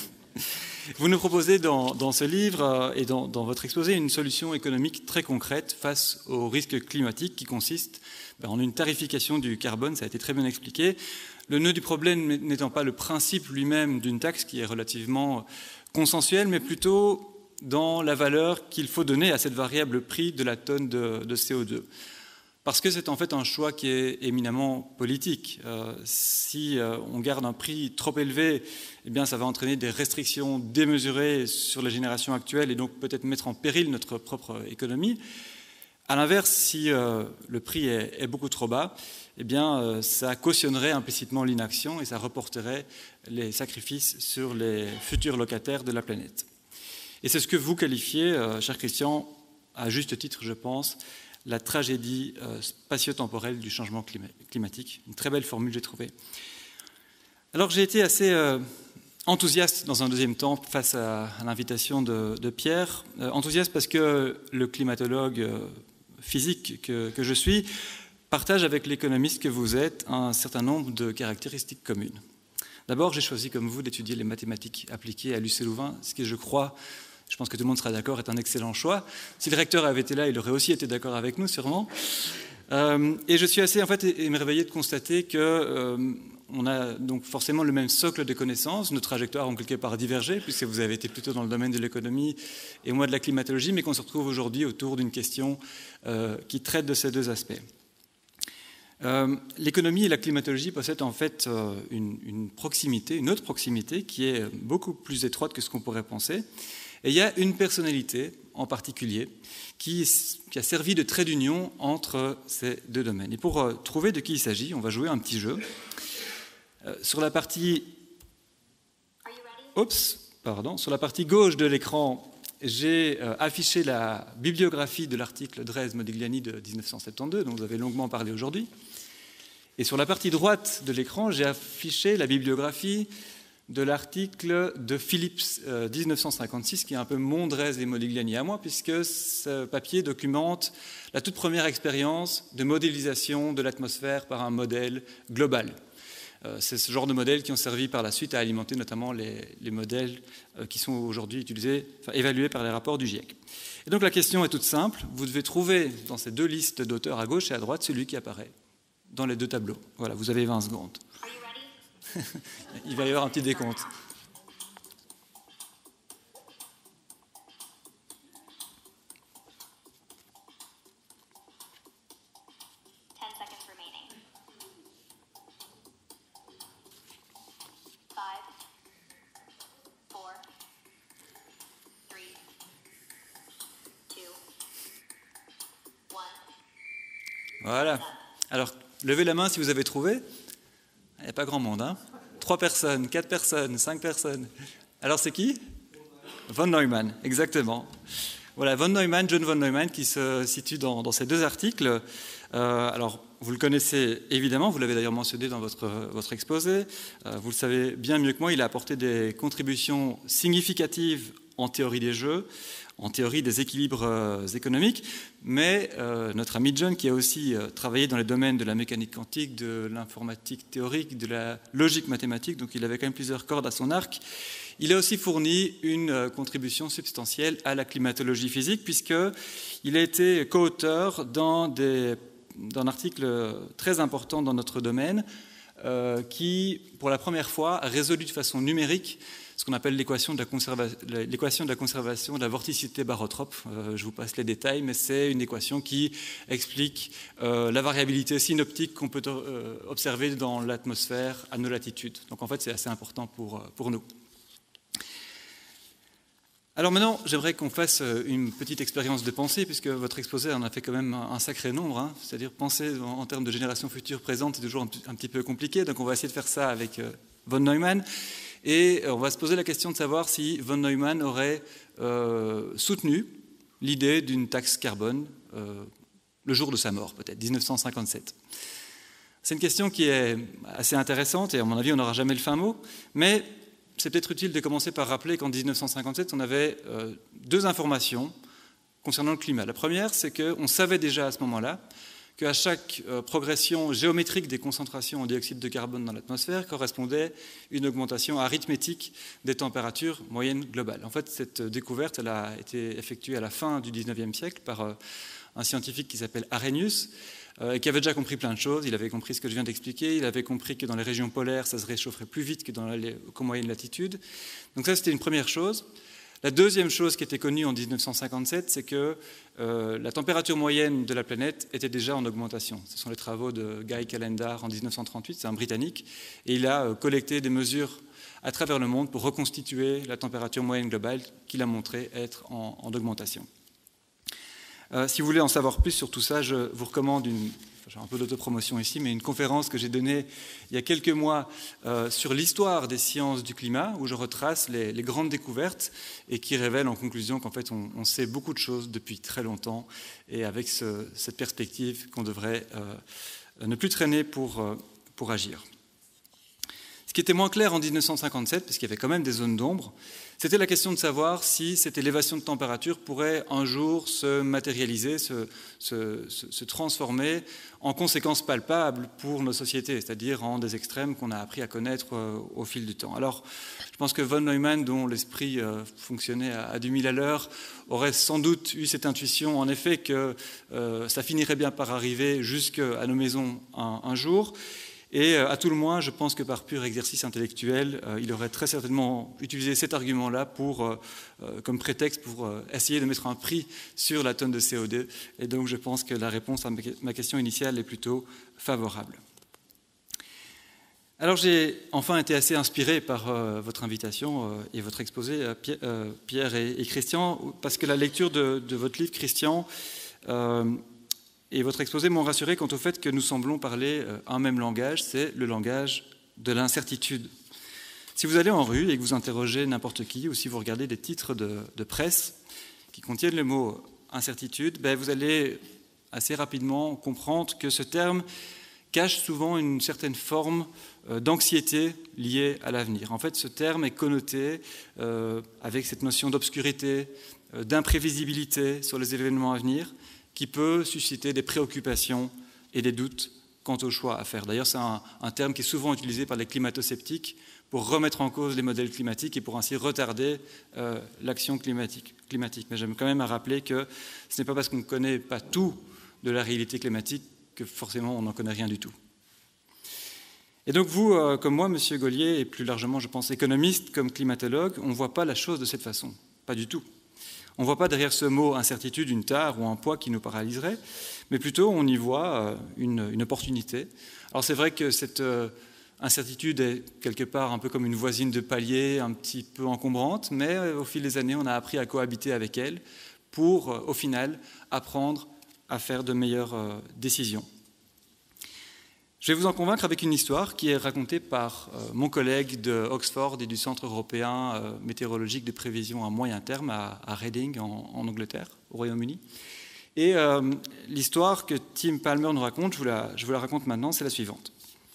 Speaker 6: Vous nous proposez dans, dans ce livre euh, et dans, dans votre exposé une solution économique très concrète face au risque climatique qui consiste ben, en une tarification du carbone, ça a été très bien expliqué. Le nœud du problème n'étant pas le principe lui-même d'une taxe qui est relativement consensuel, mais plutôt dans la valeur qu'il faut donner à cette variable prix de la tonne de, de C O deux. Parce que c'est en fait un choix qui est éminemment politique. Euh, si euh, on garde un prix trop élevé, eh bien, ça va entraîner des restrictions démesurées sur les générations actuelles et donc peut-être mettre en péril notre propre économie. À l'inverse, si euh, le prix est, est beaucoup trop bas, eh bien, euh, ça cautionnerait implicitement l'inaction et ça reporterait les sacrifices sur les futurs locataires de la planète. Et c'est ce que vous qualifiez, euh, cher Christian, à juste titre, je pense, la tragédie euh, spatio-temporelle du changement clima- climatique. Une très belle formule, j'ai trouvé. Alors, j'ai été assez euh, enthousiaste dans un deuxième temps face à, à l'invitation de, de Pierre. Euh, enthousiaste parce que le climatologue euh, physique que, que je suis partage avec l'économiste que vous êtes un certain nombre de caractéristiques communes. D'abord, j'ai choisi, comme vous, d'étudier les mathématiques appliquées à l'U C Louvain, ce qui, je crois, je pense que tout le monde sera d'accord, est un excellent choix. Si le recteur avait été là, il aurait aussi été d'accord avec nous, sûrement. Euh, et je suis assez, en fait, émerveillé de constater que, euh, on a donc forcément le même socle de connaissances. Nos trajectoires ont quelque part divergé, puisque vous avez été plutôt dans le domaine de l'économie et moi de la climatologie, mais qu'on se retrouve aujourd'hui autour d'une question euh, qui traite de ces deux aspects. Euh, l'économie et la climatologie possèdent en fait euh, une, une proximité, une autre proximité qui est beaucoup plus étroite que ce qu'on pourrait penser. Et il y a une personnalité en particulier qui, qui a servi de trait d'union entre ces deux domaines. Et pour euh, trouver de qui il s'agit, on va jouer un petit jeu. Euh, sur la partie, Oups, pardon, sur la partie gauche de l'écran, j'ai euh, affiché la bibliographie de l'article Drèze-Modigliani de mille neuf cent soixante-douze, dont vous avez longuement parlé aujourd'hui. Et sur la partie droite de l'écran, j'ai affiché la bibliographie de l'article de Phillips euh, mille neuf cent cinquante-six, qui est un peu mon Drèze et Modigliani à moi, puisque ce papier documente la toute première expérience de modélisation de l'atmosphère par un modèle global. Euh, c'est ce genre de modèles qui ont servi par la suite à alimenter notamment les, les modèles euh, qui sont aujourd'hui utilisés, enfin, évalués par les rapports du GIEC. Et donc la question est toute simple. Vous devez trouver dans ces deux listes d'auteurs à gauche et à droite celui qui apparaît dans les deux tableaux. Voilà, vous avez vingt secondes. Il va y avoir un petit décompte. Voilà. Alors, levez la main si vous avez trouvé. Il n'y a pas grand monde, hein? Trois personnes, quatre personnes, cinq personnes. Alors, c'est qui? Von Neumann, exactement. Voilà, von Neumann, John von Neumann, qui se situe dans, dans ces deux articles. Euh, alors, vous le connaissez évidemment, vous l'avez d'ailleurs mentionné dans votre, votre exposé. Euh, vous le savez bien mieux que moi, il a apporté des contributions significatives en théorie des jeux, en théorie des équilibres euh, économiques, mais euh, notre ami John, qui a aussi euh, travaillé dans les domaines de la mécanique quantique, de l'informatique théorique, de la logique mathématique, donc il avait quand même plusieurs cordes à son arc, il a aussi fourni une euh, contribution substantielle à la climatologie physique, puisqu'il a été co-auteur dans des, d'un article très important dans notre domaine, euh, qui, pour la première fois, a résolu de façon numérique ce qu'on appelle l'équation de, l'équation de la conservation de la vorticité barotrope. Euh, je vous passe les détails, mais c'est une équation qui explique euh, la variabilité synoptique qu'on peut euh, observer dans l'atmosphère à nos latitudes. Donc en fait, c'est assez important pour, pour nous. Alors maintenant, j'aimerais qu'on fasse une petite expérience de pensée, puisque votre exposé en a fait quand même un sacré nombre. Hein. C'est-à-dire penser en, en termes de génération future présente, c'est toujours un, un petit peu compliqué. Donc on va essayer de faire ça avec euh, von Neumann. Et on va se poser la question de savoir si von Neumann aurait euh, soutenu l'idée d'une taxe carbone euh, le jour de sa mort, peut-être, mille neuf cent cinquante-sept. C'est une question qui est assez intéressante, et à mon avis, on n'aura jamais le fin mot, mais c'est peut-être utile de commencer par rappeler qu'en mille neuf cent cinquante-sept, on avait euh, deux informations concernant le climat. La première, c'est qu'on savait déjà à ce moment-là qu'à chaque euh, progression géométrique des concentrations en dioxyde de carbone dans l'atmosphère correspondait une augmentation arithmétique des températures moyennes globales. En fait, cette découverte elle a été effectuée à la fin du dix-neuvième siècle par euh, un scientifique qui s'appelle Arrhenius, euh, et qui avait déjà compris plein de choses. Il avait compris ce que je viens d'expliquer, il avait compris que dans les régions polaires, ça se réchaufferait plus vite que dans les qu'aux moyennes latitudes. Donc ça, c'était une première chose. La deuxième chose qui était connue en mille neuf cent cinquante-sept, c'est que euh, la température moyenne de la planète était déjà en augmentation. Ce sont les travaux de Guy Calendar en mille neuf cent trente-huit, c'est un Britannique, et il a euh, collecté des mesures à travers le monde pour reconstituer la température moyenne globale qu'il a montré être en, en augmentation. Euh, si vous voulez en savoir plus sur tout ça, je vous recommande une... J'ai un peu d'autopromotion ici, mais une conférence que j'ai donnée il y a quelques mois euh, sur l'histoire des sciences du climat, où je retrace les, les grandes découvertes et qui révèle en conclusion qu'en fait on, on sait beaucoup de choses depuis très longtemps, et avec ce, cette perspective qu'on devrait euh, ne plus traîner pour, euh, pour agir. Ce qui était moins clair en mille neuf cent cinquante-sept, parce qu'il y avait quand même des zones d'ombre, c'était la question de savoir si cette élévation de température pourrait un jour se matérialiser, se, se, se transformer en conséquences palpables pour nos sociétés, c'est-à-dire en des extrêmes qu'on a appris à connaître au fil du temps. Alors, je pense que von Neumann, dont l'esprit fonctionnait à deux mille à l'heure, aurait sans doute eu cette intuition, en effet, que euh, ça finirait bien par arriver jusqu'à nos maisons un, un jour. Et à tout le moins, je pense que par pur exercice intellectuel, euh, il aurait très certainement utilisé cet argument-là pour, euh, euh, comme prétexte pour euh, essayer de mettre un prix sur la tonne de C O deux. Et donc je pense que la réponse à ma question initiale est plutôt favorable. Alors j'ai enfin été assez inspiré par euh, votre invitation euh, et votre exposé, euh, Pierre, euh, Pierre et, et Christian, parce que la lecture de, de votre livre, Christian, euh, et votre exposé m'ont rassuré quant au fait que nous semblons parler un même langage, c'est le langage de l'incertitude. Si vous allez en rue et que vous interrogez n'importe qui, ou si vous regardez des titres de, de presse qui contiennent le mot incertitude, ben vous allez assez rapidement comprendre que ce terme cache souvent une certaine forme d'anxiété liée à l'avenir. En fait, ce terme est connoté euh, avec cette notion d'obscurité, euh, d'imprévisibilité sur les événements à venir, qui peut susciter des préoccupations et des doutes quant au choix à faire. D'ailleurs, c'est un, un terme qui est souvent utilisé par les climato-sceptiques pour remettre en cause les modèles climatiques et pour ainsi retarder euh, l'action climatique, climatique. Mais j'aime quand même à rappeler que ce n'est pas parce qu'on ne connaît pas tout de la réalité climatique que forcément on n'en connaît rien du tout. Et donc vous, euh, comme moi, Monsieur Gaulier, et plus largement, je pense, économiste comme climatologue, on ne voit pas la chose de cette façon. Pas du tout. On ne voit pas derrière ce mot incertitude une tare ou un poids qui nous paralyserait, mais plutôt on y voit une, une opportunité. Alors c'est vrai que cette euh, incertitude est quelque part un peu comme une voisine de palier, un petit peu encombrante, mais euh, au fil des années, on a appris à cohabiter avec elle pour, euh, au final, apprendre à faire de meilleures euh, décisions. Je vais vous en convaincre avec une histoire qui est racontée par euh, mon collègue de Oxford et du Centre européen euh, météorologique de prévision à moyen terme à, à Reading, en, en Angleterre, au Royaume-Uni. Et euh, l'histoire que Tim Palmer nous raconte, je vous la, je vous la raconte maintenant, c'est la suivante.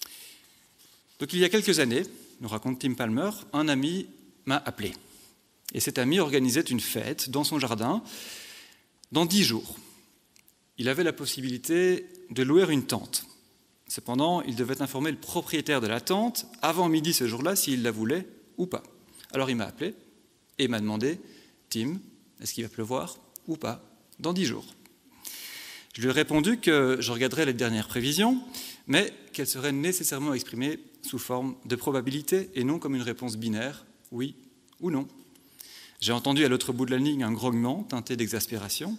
Speaker 6: Donc il y a quelques années, nous raconte Tim Palmer, un ami m'a appelé. Et cet ami organisait une fête dans son jardin dans dix jours. Il avait la possibilité de louer une tente. Cependant, il devait informer le propriétaire de la tente avant midi ce jour-là s'il la voulait ou pas. Alors il m'a appelé et m'a demandé « Tim, est-ce qu'il va pleuvoir ou pas dans dix jours ?» Je lui ai répondu que je regarderais les dernières prévisions, mais qu'elles seraient nécessairement exprimées sous forme de probabilité et non comme une réponse binaire « oui » ou « non ». J'ai entendu à l'autre bout de la ligne un grognement teinté d'exaspération.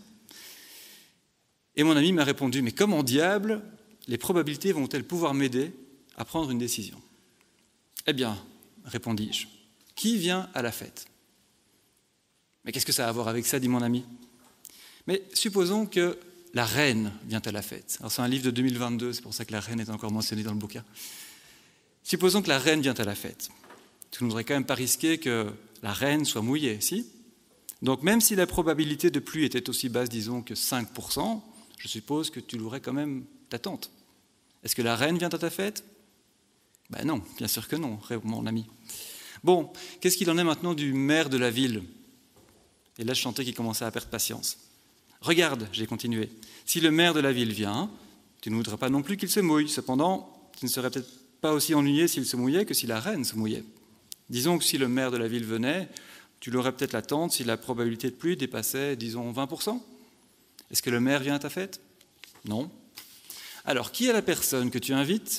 Speaker 6: Et mon ami m'a répondu « Mais comment diable les probabilités vont-elles pouvoir m'aider à prendre une décision ?» Eh bien, répondis-je, qui vient à la fête ? Mais qu'est-ce que ça a à voir avec ça, dit mon ami. Mais supposons que la reine vient à la fête. Alors c'est un livre de deux mille vingt-deux, c'est pour ça que la reine est encore mentionnée dans le bouquin. Supposons que la reine vient à la fête. Tu ne voudrais quand même pas risquer que la reine soit mouillée, si ? Donc même si la probabilité de pluie était aussi basse, disons, que cinq pour cent, je suppose que tu louerais quand même ta tente. Est-ce que la reine vient à ta fête ? Ben non, bien sûr que non, mon ami. Bon, qu'est-ce qu'il en est maintenant du maire de la ville ? Et là, je sentais qu'il commençait à perdre patience. Regarde, j'ai continué, si le maire de la ville vient, tu ne voudrais pas non plus qu'il se mouille. Cependant, tu ne serais peut-être pas aussi ennuyé s'il se mouillait que si la reine se mouillait. Disons que si le maire de la ville venait, tu l'aurais peut-être la tente si la probabilité de pluie dépassait, disons, vingt pour cent. Est-ce que le maire vient à ta fête ? Non. Alors, qui est la personne que tu invites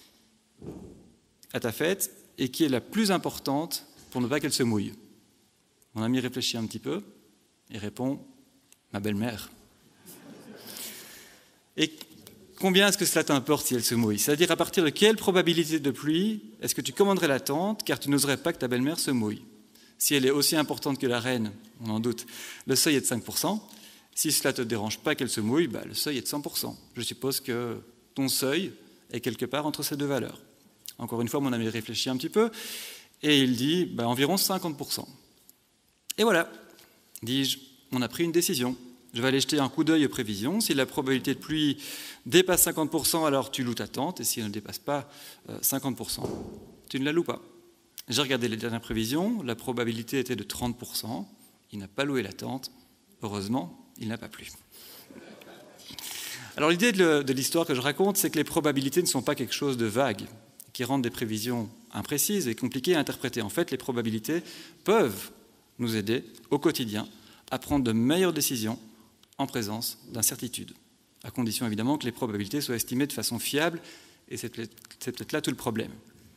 Speaker 6: à ta fête et qui est la plus importante pour ne pas qu'elle se mouille ? Mon ami réfléchit un petit peu et répond « ma belle-mère ». Et combien est-ce que cela t'importe si elle se mouille ? C'est-à-dire à partir de quelle probabilité de pluie est-ce que tu commanderais la tente car tu n'oserais pas que ta belle-mère se mouille ? Si elle est aussi importante que la reine, on en doute, le seuil est de cinq pour cent. Si cela ne te dérange pas qu'elle se mouille, bah, le seuil est de cent pour cent. Je suppose que ton seuil est quelque part entre ces deux valeurs. Encore une fois, mon ami réfléchit un petit peu et il dit bah, environ cinquante pour cent. Et voilà, dis-je, on a pris une décision. Je vais aller jeter un coup d'œil aux prévisions. Si la probabilité de pluie dépasse cinquante pour cent, alors tu loues ta tente. Et si elle ne dépasse pas cinquante pour cent, tu ne la loues pas. J'ai regardé les dernières prévisions. La probabilité était de trente pour cent. Il n'a pas loué la tente. Heureusement, il n'a pas plu. Alors l'idée de l'histoire que je raconte, c'est que les probabilités ne sont pas quelque chose de vague, qui rendent des prévisions imprécises et compliquées à interpréter. En fait, les probabilités peuvent nous aider au quotidien à prendre de meilleures décisions en présence d'incertitudes, à condition évidemment que les probabilités soient estimées de façon fiable et c'est peut-être, c'est peut-être là tout le problème.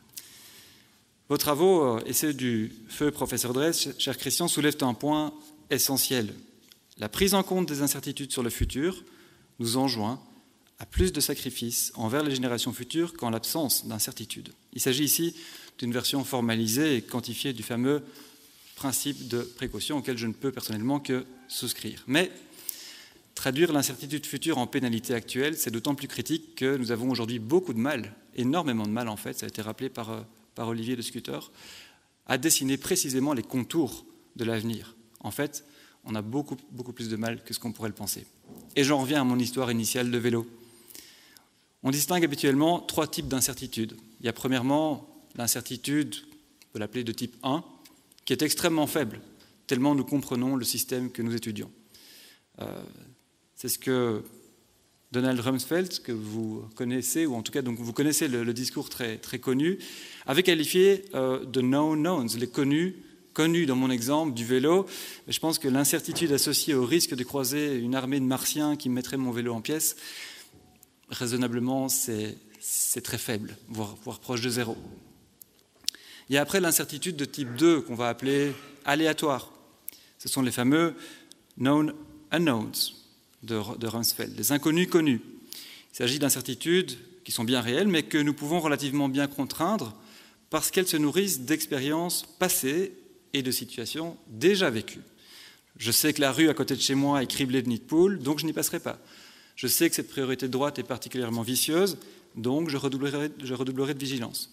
Speaker 6: Vos travaux et ceux du feu professeur Drèze, cher Christian, soulèvent un point essentiel. La prise en compte des incertitudes sur le futur nous enjoint à plus de sacrifices envers les générations futures qu'en l'absence d'incertitude. Il s'agit ici d'une version formalisée et quantifiée du fameux principe de précaution auquel je ne peux personnellement que souscrire. Mais traduire l'incertitude future en pénalité actuelle, c'est d'autant plus critique que nous avons aujourd'hui beaucoup de mal, énormément de mal en fait, ça a été rappelé par, par Olivier de Scutter, à dessiner précisément les contours de l'avenir. En fait, on a beaucoup, beaucoup plus de mal que ce qu'on pourrait le penser. Et j'en reviens à mon histoire initiale de vélo. On distingue habituellement trois types d'incertitudes. Il y a premièrement l'incertitude, on peut l'appeler de type un, qui est extrêmement faible, tellement nous comprenons le système que nous étudions. Euh, c'est ce que Donald Rumsfeld, que vous connaissez, ou en tout cas donc vous connaissez le, le discours très, très connu, avait qualifié euh, de known knowns, les connus, connus dans mon exemple du vélo. Mais je pense que l'incertitude associée au risque de croiser une armée de martiens qui mettrait mon vélo en pièces, raisonnablement, c'est, c'est très faible, voire, voire proche de zéro. Il y a après l'incertitude de type deux, qu'on va appeler aléatoire. Ce sont les fameux known unknowns de, de Rumsfeld, les inconnus connus. Il s'agit d'incertitudes qui sont bien réelles, mais que nous pouvons relativement bien contraindre parce qu'elles se nourrissent d'expériences passées et de situations déjà vécues. Je sais que la rue à côté de chez moi est criblée de nids de poules, donc je n'y passerai pas. Je sais que cette priorité de droite est particulièrement vicieuse, donc je redoublerai, je redoublerai de vigilance.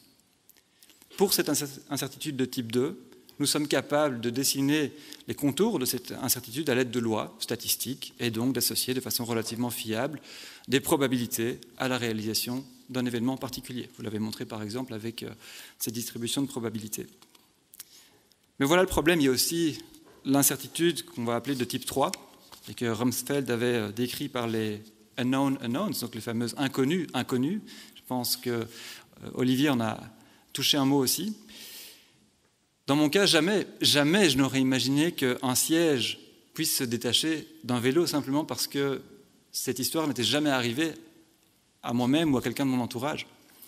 Speaker 6: Pour cette incertitude de type deux, nous sommes capables de dessiner les contours de cette incertitude à l'aide de lois statistiques et donc d'associer de façon relativement fiable des probabilités à la réalisation d'un événement particulier. Vous l'avez montré par exemple avec cette distribution de probabilités. Mais voilà le problème, il y a aussi l'incertitude qu'on va appeler de type trois et que Rumsfeld avait décrit par les unknown unknowns, donc les fameuses inconnues inconnues. Je pense que Olivier en a touché un mot aussi. Dans mon cas, jamais, jamais je n'aurais imaginé qu'un siège puisse se détacher d'un vélo simplement parce que cette histoire n'était jamais arrivée à moi-même ou à quelqu'un de mon entourage.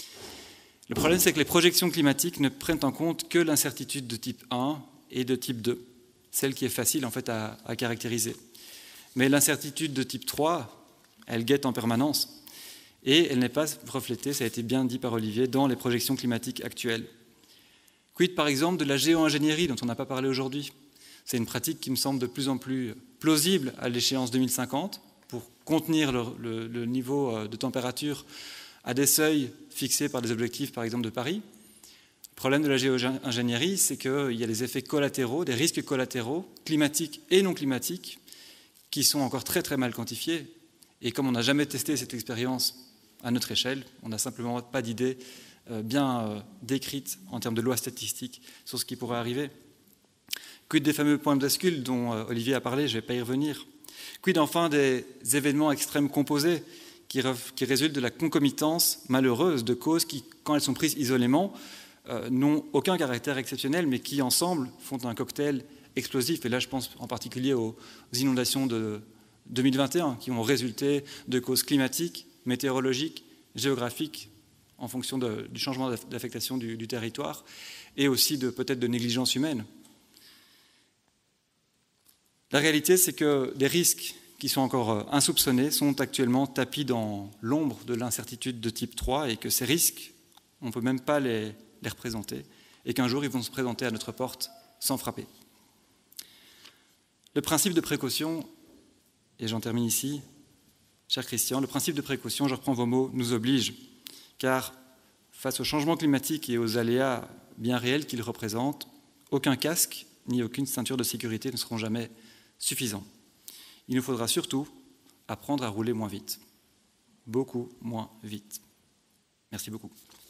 Speaker 6: Le problème, c'est que les projections climatiques ne prennent en compte que l'incertitude de type un et de type deux, celle qui est facile en fait à, à caractériser. Mais l'incertitude de type trois, elle guette en permanence et elle n'est pas reflétée, ça a été bien dit par Olivier, dans les projections climatiques actuelles. Quid par exemple de la géo-ingénierie dont on n'a pas parlé aujourd'hui? C'est une pratique qui me semble de plus en plus plausible à l'échéance deux mille cinquante pour contenir le, le, le niveau de température à des seuils fixés par des objectifs par exemple de Paris. Le problème de la géo-ingénierie, c'est qu'il y a des effets collatéraux, des risques collatéraux, climatiques et non climatiques, qui sont encore très très mal quantifiés. Et comme on n'a jamais testé cette expérience à notre échelle, on n'a simplement pas d'idée bien décrite en termes de lois statistiques sur ce qui pourrait arriver. Quid des fameux points de bascule dont Olivier a parlé, je ne vais pas y revenir. Quid enfin des événements extrêmes composés qui, qui résultent de la concomitance malheureuse de causes qui, quand elles sont prises isolément, euh, n'ont aucun caractère exceptionnel, mais qui ensemble font un cocktail explosif. Et là, je pense en particulier aux inondations de deux mille vingt et un, qui ont résulté de causes climatiques, météorologiques, géographiques, en fonction de, du changement d'affectation du, du territoire, et aussi de, peut-être de négligence humaine. La réalité, c'est que des risques qui sont encore insoupçonnés sont actuellement tapis dans l'ombre de l'incertitude de type trois, et que ces risques, on ne peut même pas les, les représenter, et qu'un jour, ils vont se présenter à notre porte sans frapper. Le principe de précaution, et j'en termine ici, cher Christian, le principe de précaution, je reprends vos mots, nous oblige, car face au changement climatique et aux aléas bien réels qu'il représente, aucun casque ni aucune ceinture de sécurité ne seront jamais suffisants. Il nous faudra surtout apprendre à rouler moins vite, beaucoup moins vite. Merci beaucoup.